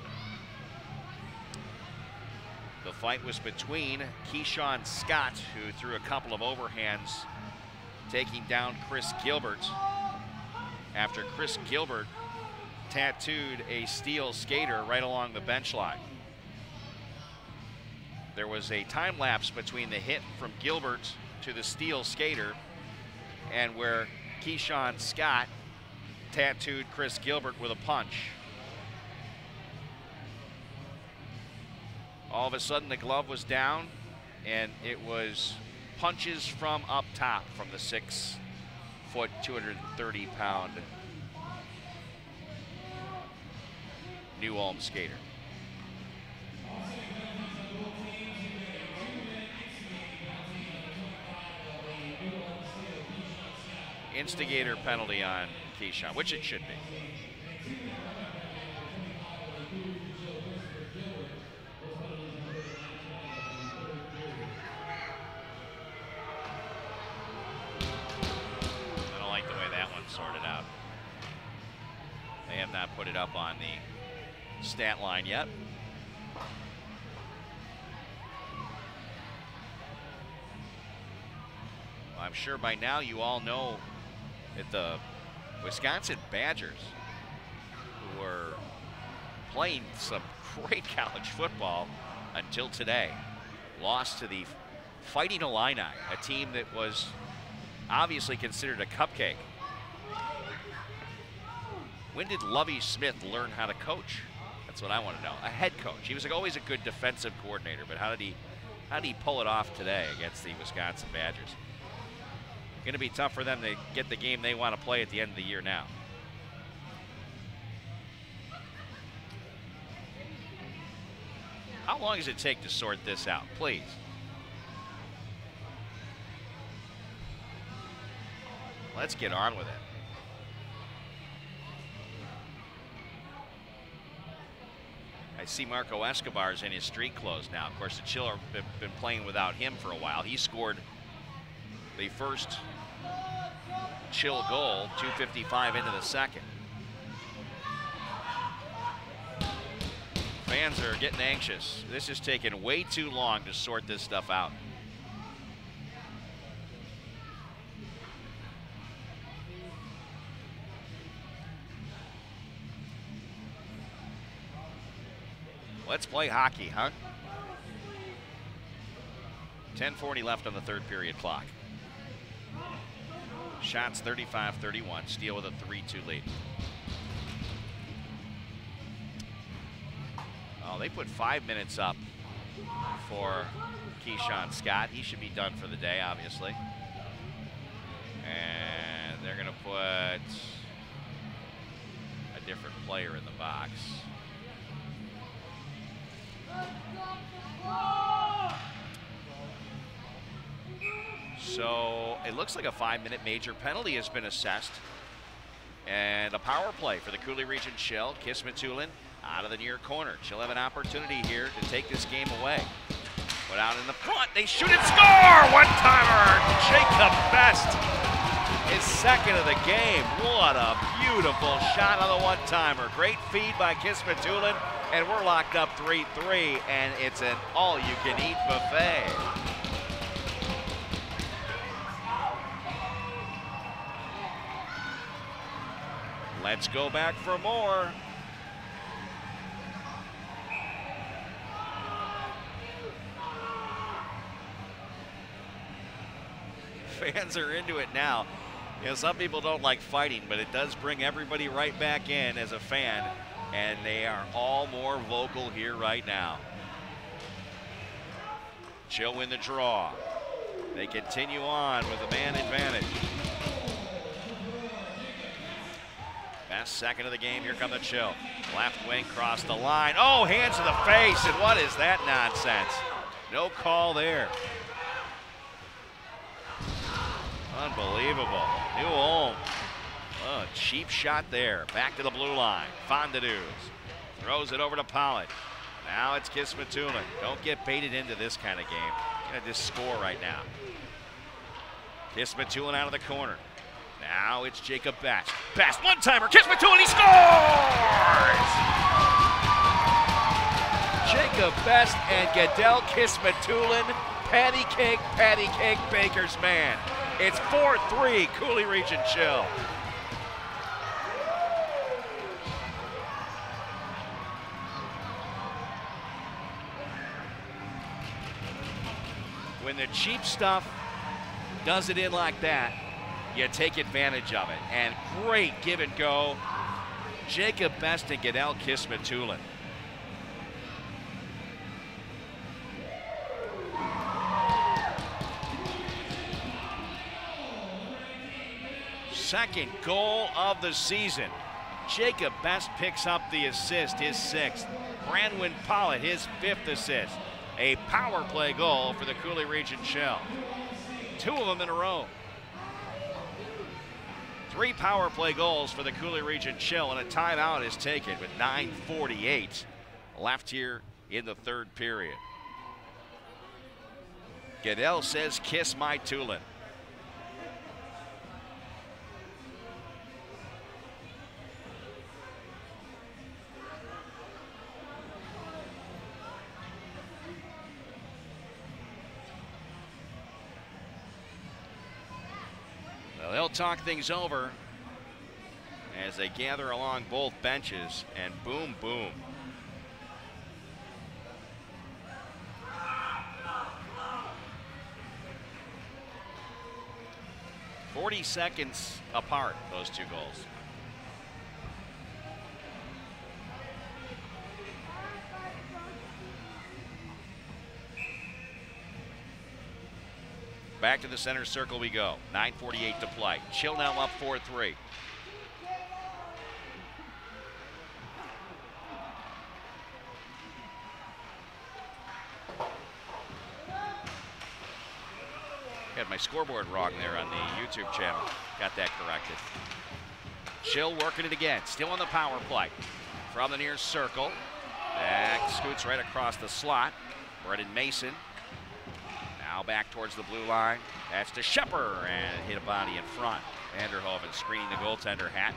S4: The fight was between Keyshawn Scott, who threw a couple of overhands, taking down Chris Gilbert, after Chris Gilbert tattooed a Steel skater right along the bench line. There was a time lapse between the hit from Gilbert to the Steel skater and where Keyshawn Scott tattooed Chris Gilbert with a punch. All of a sudden the glove was down, and it was punches from up top from the six foot, two hundred thirty pound New Ulm skater. Instigator penalty on Keyshawn, which it should be. Sorted out. They have not put it up on the stat line yet. Well, I'm sure by now you all know that the Wisconsin Badgers, who were playing some great college football until today, lost to the Fighting Illini, a team that was obviously considered a cupcake. When did Lovie Smith learn how to coach? That's what I want to know. A head coach. He was always a good defensive coordinator, but how did he how did he pull it off today against the Wisconsin Badgers? Going to be tough for them to get the game they want to play at the end of the year now. How long does it take to sort this out, please? Let's get on with it. I see Marco Escobar's in his street clothes now. Of course, the Chill have been, been playing without him for a while. He scored the first Chill goal, two fifty-five into the second. Fans are getting anxious. This is taking way too long to sort this stuff out. Let's play hockey, huh? ten forty left on the third period clock. Shots thirty-five thirty-one. Steel with a three two lead. Oh, they put five minutes up for Keyshawn Scott. He should be done for the day, obviously. And they're going to put a different player in the box. So it looks like a five-minute major penalty has been assessed. And a power play for the Coulee Region Chill. Kismatulin out of the near corner. Chill have an opportunity here to take this game away. Put out in the front. They shoot and score! One-timer. Jacob Best His second of the game. What a beautiful shot on the one-timer. Great feed by Kismatulin, and we're locked up three three, and it's an all-you-can-eat buffet. Let's go back for more. Fans are into it now. You know, some people don't like fighting, but it does bring everybody right back in as a fan, and they are all more vocal here right now. Chill win the draw. They continue on with a man advantage. Best second of the game. Here come the Chill. Left wing cross the line. Oh, hands to the face, and what is that nonsense? No call there. Unbelievable. New Ulm. Oh, cheap shot there. Back to the blue line. Fondadouz throws it over to Pollitt. Now it's Kismatulin. Don't get baited into this kind of game. You're gonna just score right now. Kismatulin out of the corner. Now it's Jacob Best. Best one-timer. Kismatulin, he scores! Jacob Best and Goodell Kismatulin. Patty cake, patty cake, Baker's man. It's four three, Coulee Region Chill. When the cheap stuff does it in like that, you take advantage of it. And great give and go. Jacob Best and Goodell Kismatulin. Second goal of the season. Jacob Best picks up the assist, his sixth. Brandwin Pollitt, his fifth assist. A power play goal for the Coulee Region Chill. Two of them in a row. Three power play goals for the Coulee Region Chill, and a timeout is taken with nine forty-eight left here in the third period. Goodell says, kiss my Tulin. They'll talk things over as they gather along both benches, and boom, boom. forty seconds apart, those two goals. Back to the center circle we go. nine forty-eight to play. Chill now up four three. Got my scoreboard wrong there on the YouTube channel. Got that corrected. Chill working it again. Still on the power play. From the near circle. Back scoots right across the slot. Brendan Mason. Now back towards the blue line. That's to Shepard, and hit a body in front. Vanderhoven screening the goaltender hat.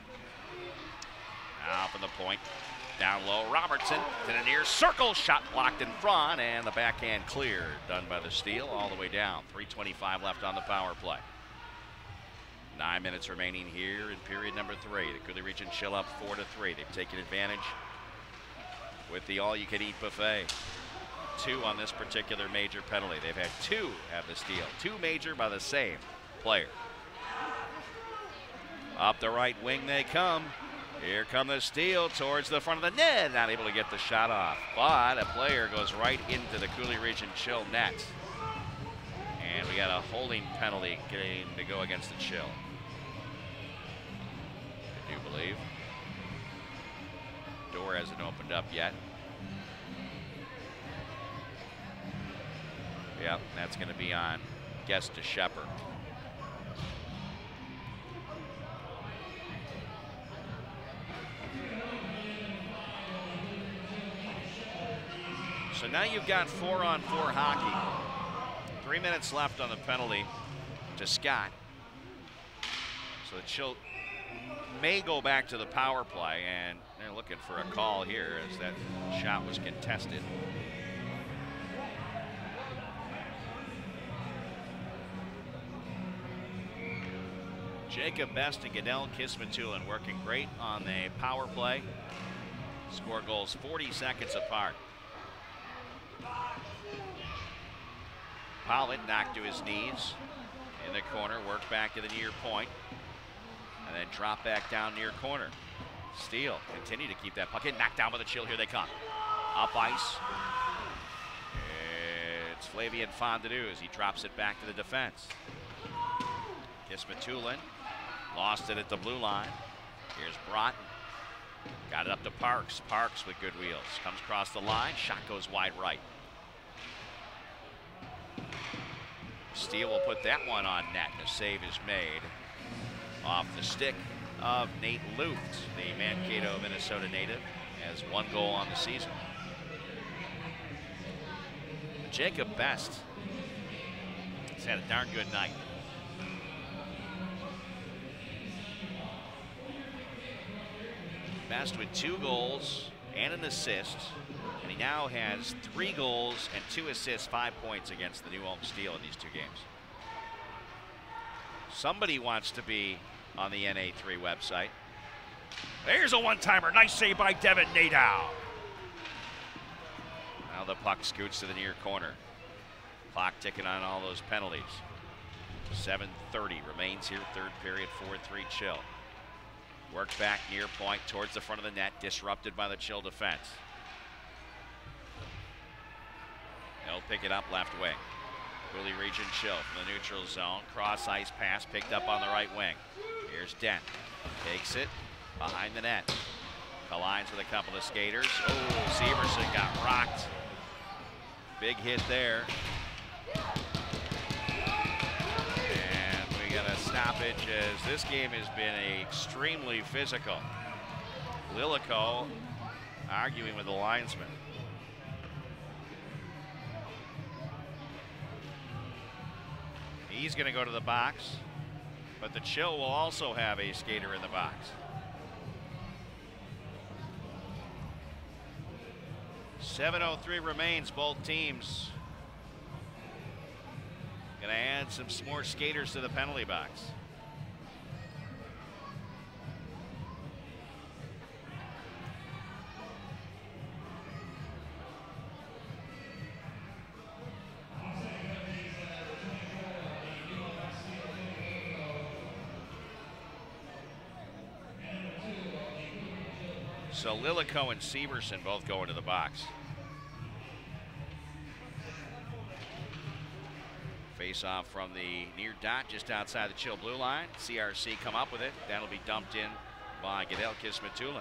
S4: Now from the point. Down low, Robertson to the near circle. Shot blocked in front, and the backhand cleared. Done by the Steel all the way down. three twenty-five left on the power play. Nine minutes remaining here in period number three. The Coulee Region Chill up four to three. They've taken advantage with the all-you-can-eat buffet. Two on this particular major penalty. They've had two at the Steel. Two major by the same player. Up the right wing they come. Here come the Steel towards the front of the net. Not able to get the shot off. But a player goes right into the Coulee Region Chill net. And we got a holding penalty getting to go against the Chill. I do believe. Door hasn't opened up yet. Yep, that's going to be on Guest to Shepard. So now you've got four on four hockey. Three minutes left on the penalty to Scott. So the Chill may go back to the power play, and they're looking for a call here as that shot was contested. Jacob Best and Goodell Kismatulin working great on the power play. Score goals forty seconds apart. Pollitt knocked to his knees in the corner, worked back to the near point, and then drop back down near corner. Steel continue to keep that puck in, knocked down by the Chill. Here they come. Up ice. It's Flavian Fondadu as he drops it back to the defense. Kismatulin lost it at the blue line. Here's Broughton. Got it up to Parks. Parks with good wheels. Comes across the line. Shot goes wide right. Steel will put that one on net. A save is made off the stick of Nate Luft, the Mankato, Minnesota native, has one goal on the season. Jacob Best has had a darn good night. Best with two goals and an assist, and he now has three goals and two assists, five points against the new Ulm Steel in these two games. Somebody wants to be on the N A three website. There's a one-timer. Nice save by Devin Nadow. Now the puck scoots to the near corner. Clock ticking on all those penalties. seven thirty remains here, third period, four three Chill. Worked back near point towards the front of the net, disrupted by the Chill defense. They'll pick it up left wing. Coulee Region Chill from the neutral zone. Cross ice pass picked up on the right wing. Here's Dent. Takes it behind the net. Collides with a couple of skaters. Oh, Severson got rocked. Big hit there. And we got a stoppage as this game has been extremely physical. Lilico arguing with the linesman. He's going to go to the box, but the Chill will also have a skater in the box. seven oh three remains, both teams going to add some more skaters to the penalty box. So Lilico and Severson both go into the box. Face off from the near dot just outside the Chill blue line. C R C come up with it. That'll be dumped in by Goodell Kismatulin.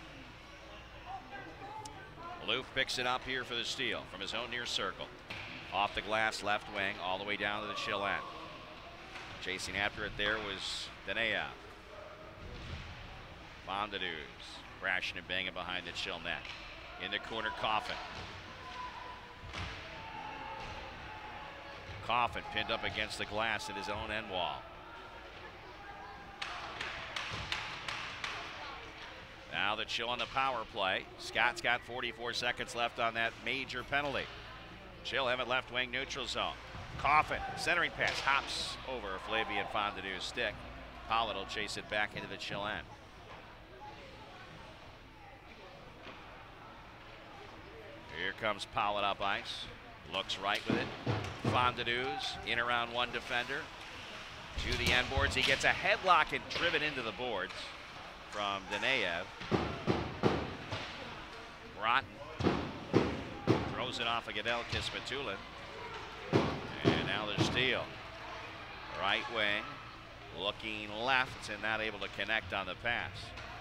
S4: Luke picks it up here for the Steel from his own near circle. Off the glass left wing all the way down to the Chill end. Chasing after it there was Danea. Fondadus crashing and banging behind the Chill net. In the corner, Coffin. Coffin pinned up against the glass at his own end wall. Now the Chill on the power play. Scott's got forty-four seconds left on that major penalty. Chill have it left wing neutral zone. Coffin, centering pass, hops over Flavian Fondadu's stick. Pollitt will chase it back into the Chill end. Here comes Pollitt up ice. Looks right with it. Fondadu's in around one defender. To the end boards. He gets a headlock and driven into the boards from Daneev. Broughton throws it off of Goodell Kismatulin. And now there's Steel. Right wing. Looking left and not able to connect on the pass.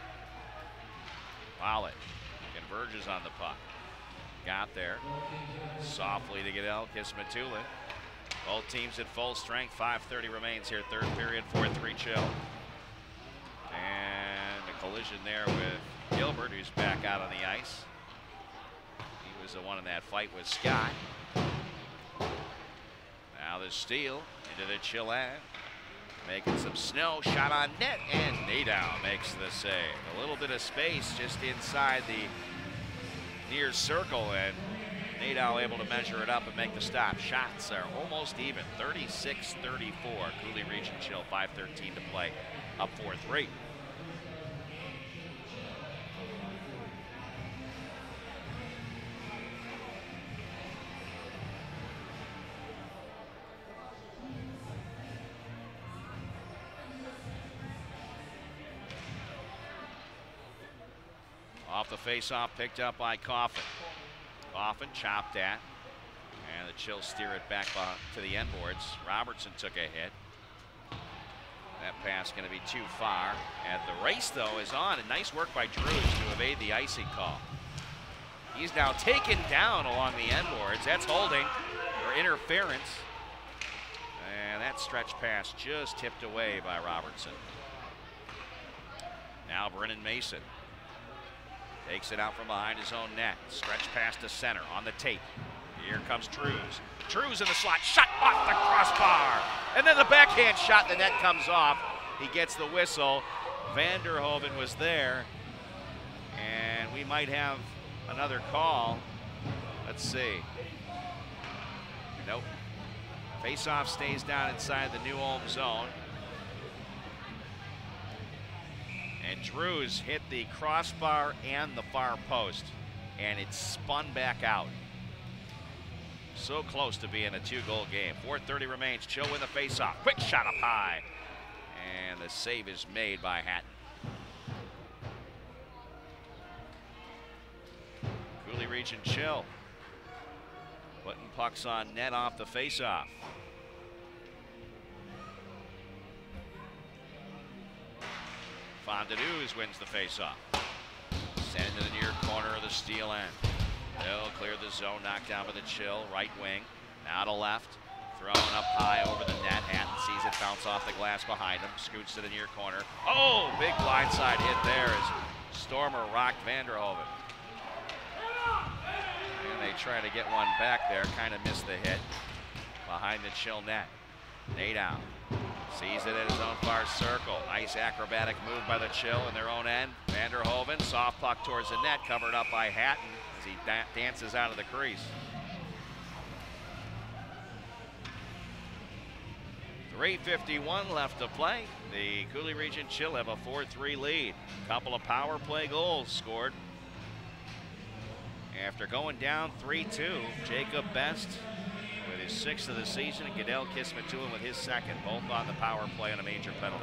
S4: Pollitt converges on the puck. Got there. Softly to Goodell Kismatulin. Both teams at full strength. five thirty remains here. Third period, four three Chill. And a collision there with Gilbert, who's back out on the ice. He was the one in that fight with Scott. Now the Steel into the Chill end. making some snow, shot on net, and Nadow makes the save. A little bit of space just inside the near circle, and Nadow able to measure it up and make the stop. Shots are almost even, thirty-six thirty-four. Coulee Region Chill, five thirteen to play, up four three. Off the face-off, picked up by Coffin. Coffin chopped at, and the Chill steer it back to the end boards. Robertson took a hit. That pass going to be too far. And the race, though, is on, and nice work by Drews to evade the icing call. He's now taken down along the end boards. That's holding or interference. And that stretch pass just tipped away by Robertson. Now Brennan Mason takes it out from behind his own net. Stretch pass to center on the tape. Here comes Drews. Drews in the slot, shot off the crossbar. And then the backhand shot, the net comes off. He gets the whistle. Vanderhoven was there. And we might have another call. Let's see. Nope. Face-off stays down inside the New Ulm zone. And Drews hit the crossbar and the far post, and it spun back out. So close to being a two-goal game. four thirty remains. Chill win the face-off. Quick shot up high. And the save is made by Hatton. Coulee Region Chill putting pucks on net off the face-off. Fontenuz wins the face-off. Send it to the near corner of the Steel end. They'll clear the zone, knocked down by the Chill. Right wing, now to left. Throwing up high over the net. Hatton sees it bounce off the glass behind him. Scoots to the near corner. Oh, big blindside hit there as Stormer rocked Vanderhoven. And they try to get one back there. Kind of missed the hit behind the Chill net. Nadow sees it at his own far circle. Nice acrobatic move by the Chill in their own end. Vanderhoven, soft puck towards the net, covered up by Hatton as he da dances out of the crease. three fifty-one left to play. The Coulee Region Chill have a four three lead. A couple of power play goals scored. After going down three two, Jacob Best with his sixth of the season, and Goodell Kismatulin with his second, both on the power play on a major penalty.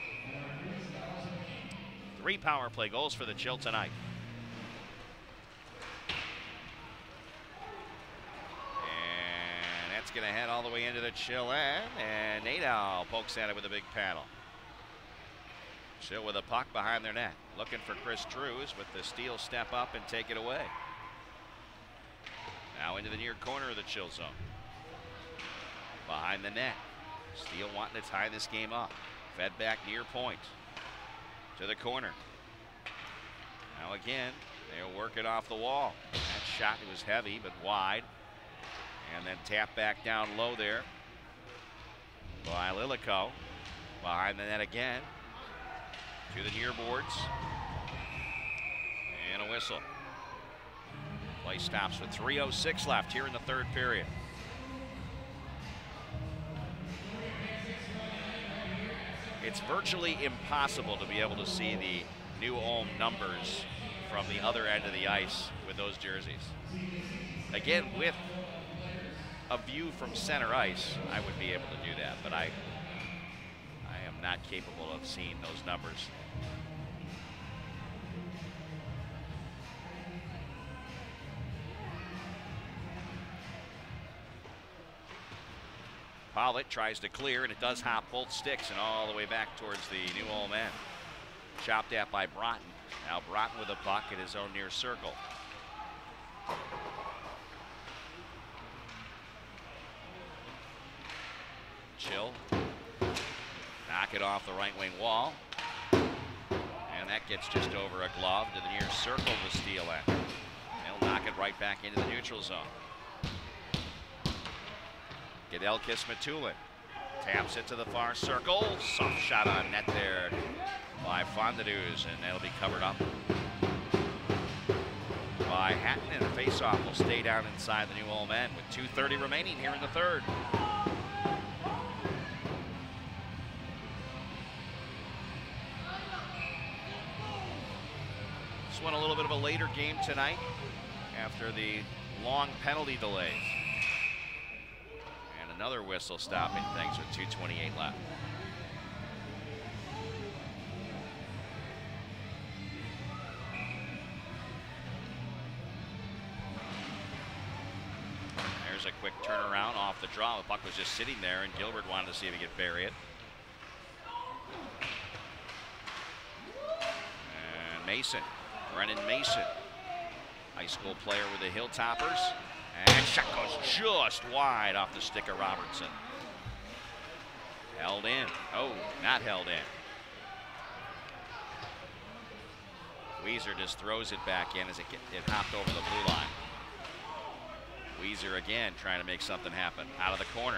S4: Three power play goals for the Chill tonight. And that's going to head all the way into the Chill end, and Nadow pokes at it with a big paddle. Chill with a puck behind their net, looking for Chris Drews, with the Steel step up and take it away. Now into the near corner of the Chill zone. Behind the net. Steel wanting to tie this game up. Fed back near point. To the corner. Now again, they'll work it off the wall. That shot was heavy but wide. And then tap back down low there by Lilico. Behind the net again. To the near boards. And a whistle. Play stops with three oh six left here in the third period. It's virtually impossible to be able to see the New Ulm numbers from the other end of the ice with those jerseys. Again, with a view from center ice, I would be able to do that, but I, I am not capable of seeing those numbers. Pollitt tries to clear, and it does hop both sticks and all the way back towards the New Ulm end. Chopped at by Broughton. Now Broughton with a puck at his own near circle. Chill. Knock it off the right wing wall. And that gets just over a glove to the near circle of the Steel end. They'll knock it right back into the neutral zone. Goodell Kismatulin Taps it to the far circle. Soft shot on net there by Fondadeus, and that'll be covered up by Hatton, and the faceoff will stay down inside the New Ulm end with two thirty remaining here in the third. This one a little bit of a later game tonight after the long penalty delays. And another whistle stopping things with two twenty-eight left. There's a quick turnaround off the draw. The puck was just sitting there, and Gilbert wanted to see if he could bury it. And Mason, Brennan Mason, high school player with the Hilltoppers. And shot goes just wide off the stick of Robertson. Held in. Oh, not held in. Weezer just throws it back in as it, get, it hopped over the blue line. Weezer again trying to make something happen out of the corner.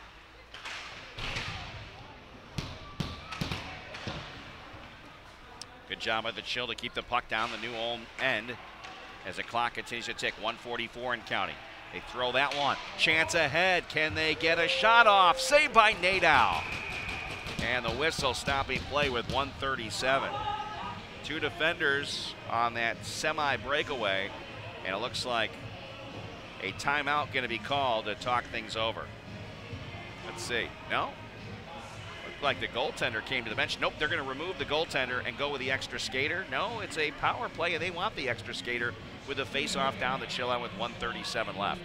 S4: Good job by the Chill to keep the puck down the New Ulm end as the clock continues to tick. one forty-four and counting. They throw that one. Chance ahead. Can they get a shot off? Saved by Nadeau. And the whistle stopping play with one thirty-seven. Two defenders on that semi-breakaway, and it looks like a timeout going to be called to talk things over. Let's see. No? Looked like the goaltender came to the bench. Nope, they're going to remove the goaltender and go with the extra skater. No, it's a power play, and they want the extra skater with the face-off down the Chill end with one thirty-seven left.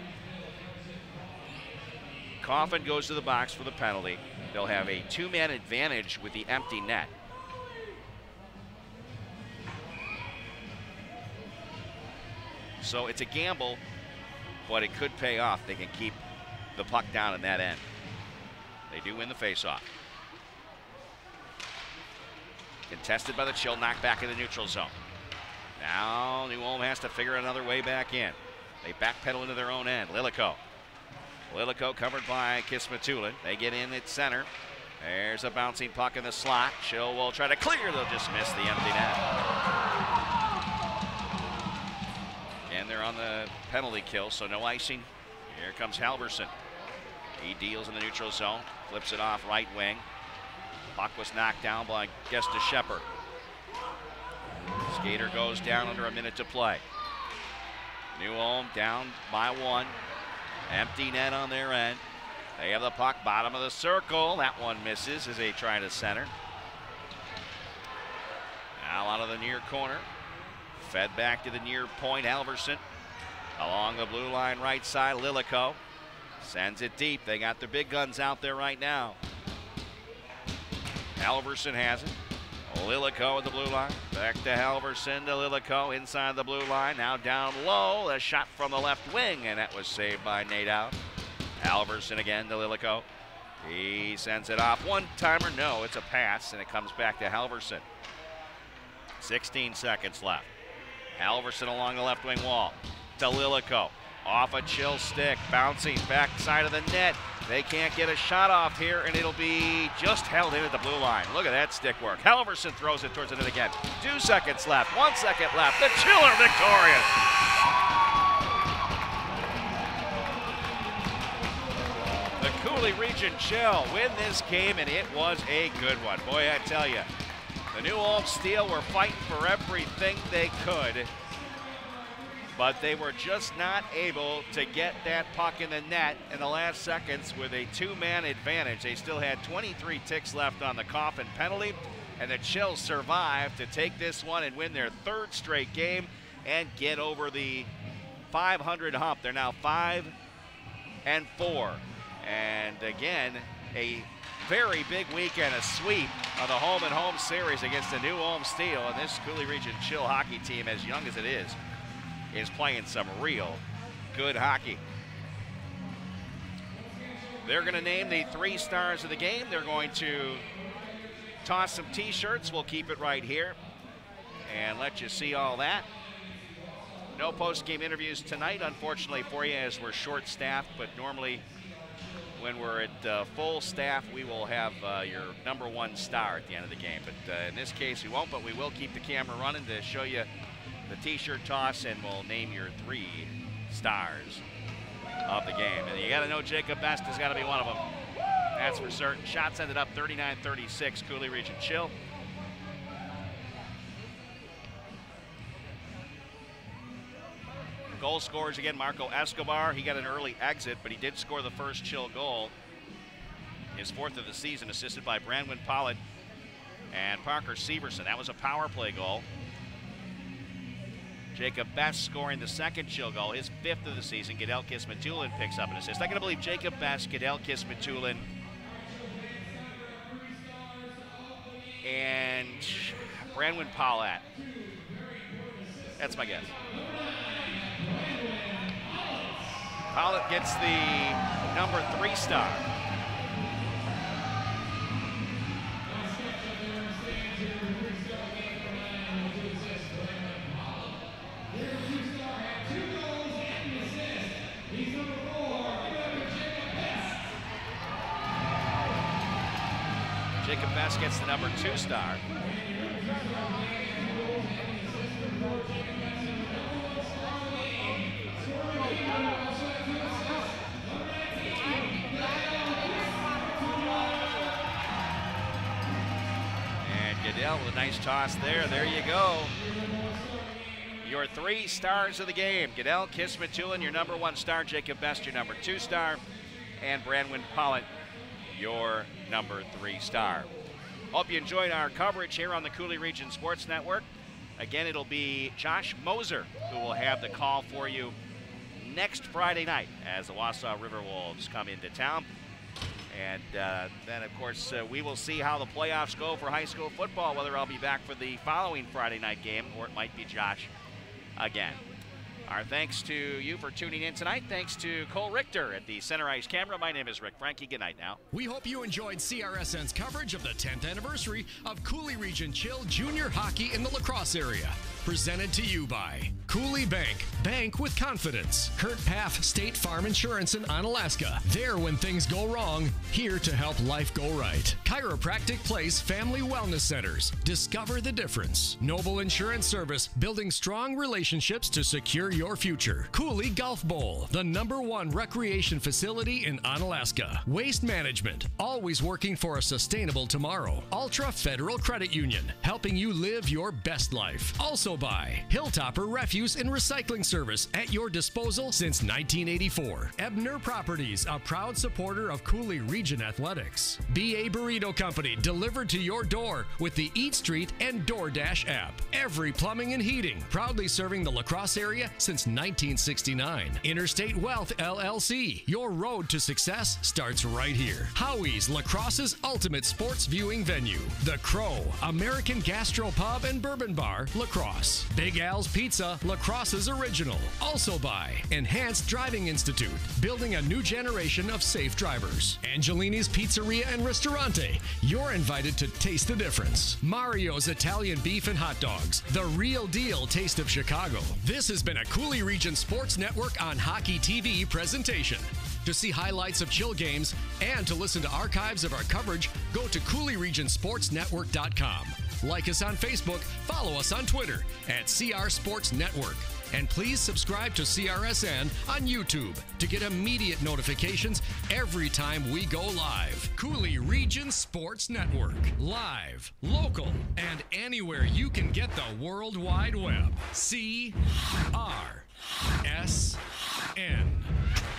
S4: Coffin goes to the box for the penalty. They'll have a two-man advantage with the empty net. So it's a gamble, but it could pay off. They can keep the puck down in that end. They do win the faceoff. Contested by the Chill, knocked back in the neutral zone. Now New Ulm has to figure another way back in. They backpedal into their own end. Lilico. Lilico covered by Kismatulin. They get in at center. There's a bouncing puck in the slot. Chill will try to clear. They'll just miss the empty net. And they're on the penalty kill, so no icing. Here comes Halverson. He deals in the neutral zone, flips it off right wing. Puck was knocked down by Gesta Shepard. Skater goes down under a minute to play. New Ulm down by one. Empty net on their end. They have the puck, bottom of the circle. That one misses as they try to center. Now out of the near corner. Fed back to the near point, Halverson. Along the blue line right side, Lilico. Sends it deep. They got their big guns out there right now. Halverson has it. Lilico at the blue line. Back to Halverson to Lilico inside the blue line. Now down low. A shot from the left wing, and that was saved by Nadeau. Halverson again to Lilico. He sends it off. One-timer. No, it's a pass, and it comes back to Halverson. sixteen seconds left. Halverson along the left wing wall to Lilico. Off a Chill stick, bouncing back side of the net. They can't get a shot off here, and it'll be just held in at the blue line. Look at that stick work. Halverson throws it towards the net again. Two seconds left, one second left. The Chill are victorious. The Coulee Region Chill win this game, and it was a good one. Boy, I tell you, the New Ulm Steel were fighting for everything they could, but they were just not able to get that puck in the net in the last seconds with a two-man advantage. They still had twenty-three ticks left on the Coffin penalty, and the Chill survived to take this one and win their third straight game and get over the five hundred hump. They're now five and four. And again, a very big weekend, a sweep of the home and home series against the New Ulm Steel. And this Coulee Region Chill hockey team, as young as it is, is playing some real good hockey. They're going to name the three stars of the game. They're going to toss some t-shirts. We'll keep it right here and let you see all that. No post-game interviews tonight, unfortunately for you, as we're short-staffed, but normally when we're at uh, full staff, we will have uh, your number one star at the end of the game. But uh, in this case, we won't, but we will keep the camera running to show you the T-shirt toss, and we'll name your three stars of the game. And you got to know Jacob Best has got to be one of them. That's for certain. Shots ended up thirty-nine thirty-six, Coulee Region Chill. Goal scorers again, Marco Escobar. He got an early exit, but he did score the first Chill goal. His fourth of the season, assisted by Brandwin Pollitt and Parker Severson. That was a power play goal. Jacob Best scoring the second Chill goal, his fifth of the season. Gedelkis Matulin picks up an assist. I can believe Jacob Best, Gedelkis Matulin, and Brandwin Pollitt. That's my guess. Pollitt gets the number three star. Jacob Best gets the number two star. Goodell with a nice toss there. There you go. Your three stars of the game. Goodell, Kiss Matulin, your number one star. Jacob Best, your number two star. And Brandwin Pollitt, your number three star. Hope you enjoyed our coverage here on the Coulee Region Sports Network. Again, it'll be Josh Moser who will have the call for you next Friday night as the Wausau River Wolves come into town. And uh, then, of course, uh, we will see how the playoffs go for high school football, whether I'll be back for the following Friday night game or it might be Josh again. Our thanks to you for tuning in tonight. Thanks to Cole Richter at the center ice camera. My name is Rik Franke. Good night now.
S1: We hope you enjoyed C R S N's coverage of the tenth anniversary of Coulee Region Chill Junior Hockey in the La Crosse area. Presented to you by Coulee Bank. Bank with confidence. Kurt Paff State Farm Insurance in Onalaska. There when things go wrong, here to help life go right. Chiropractic Place Family Wellness Centers. Discover the difference. Noble Insurance Service. Building strong relationships to secure your future. Coulee Golf Bowl. The number one recreation facility in Onalaska. Waste Management. Always working for a sustainable tomorrow. Ultra Federal Credit Union. Helping you live your best life. Also by Hilltopper Refuse and Recycling Service at your disposal since nineteen eighty-four. Ebner Properties, a proud supporter of Coulee Region Athletics. B A Burrito Company, delivered to your door with the Eat Street and DoorDash app. Every Plumbing and Heating, proudly serving the La Crosse area since nineteen sixty-nine. Interstate Wealth L L C, your road to success starts right here. Howie's, La Crosse's ultimate sports viewing venue. The Crow, American Gastro Pub and Bourbon Bar, La Crosse. Big Al's Pizza, La Crosse's original. Also by Enhanced Driving Institute, building a new generation of safe drivers. Angelini's Pizzeria and Ristorante, you're invited to taste the difference. Mario's Italian Beef and Hot Dogs, the real deal taste of Chicago. This has been a Coulee Region Sports Network on Hockey T V presentation. To see highlights of Chill games and to listen to archives of our coverage, go to Coulee Region Sports Network dot com. Like us on Facebook, follow us on Twitter at C R Sports Network. And please subscribe to C R S N on YouTube to get immediate notifications every time we go live. Coulee Region Sports Network. Live, local, and anywhere you can get the World Wide Web. C R S N.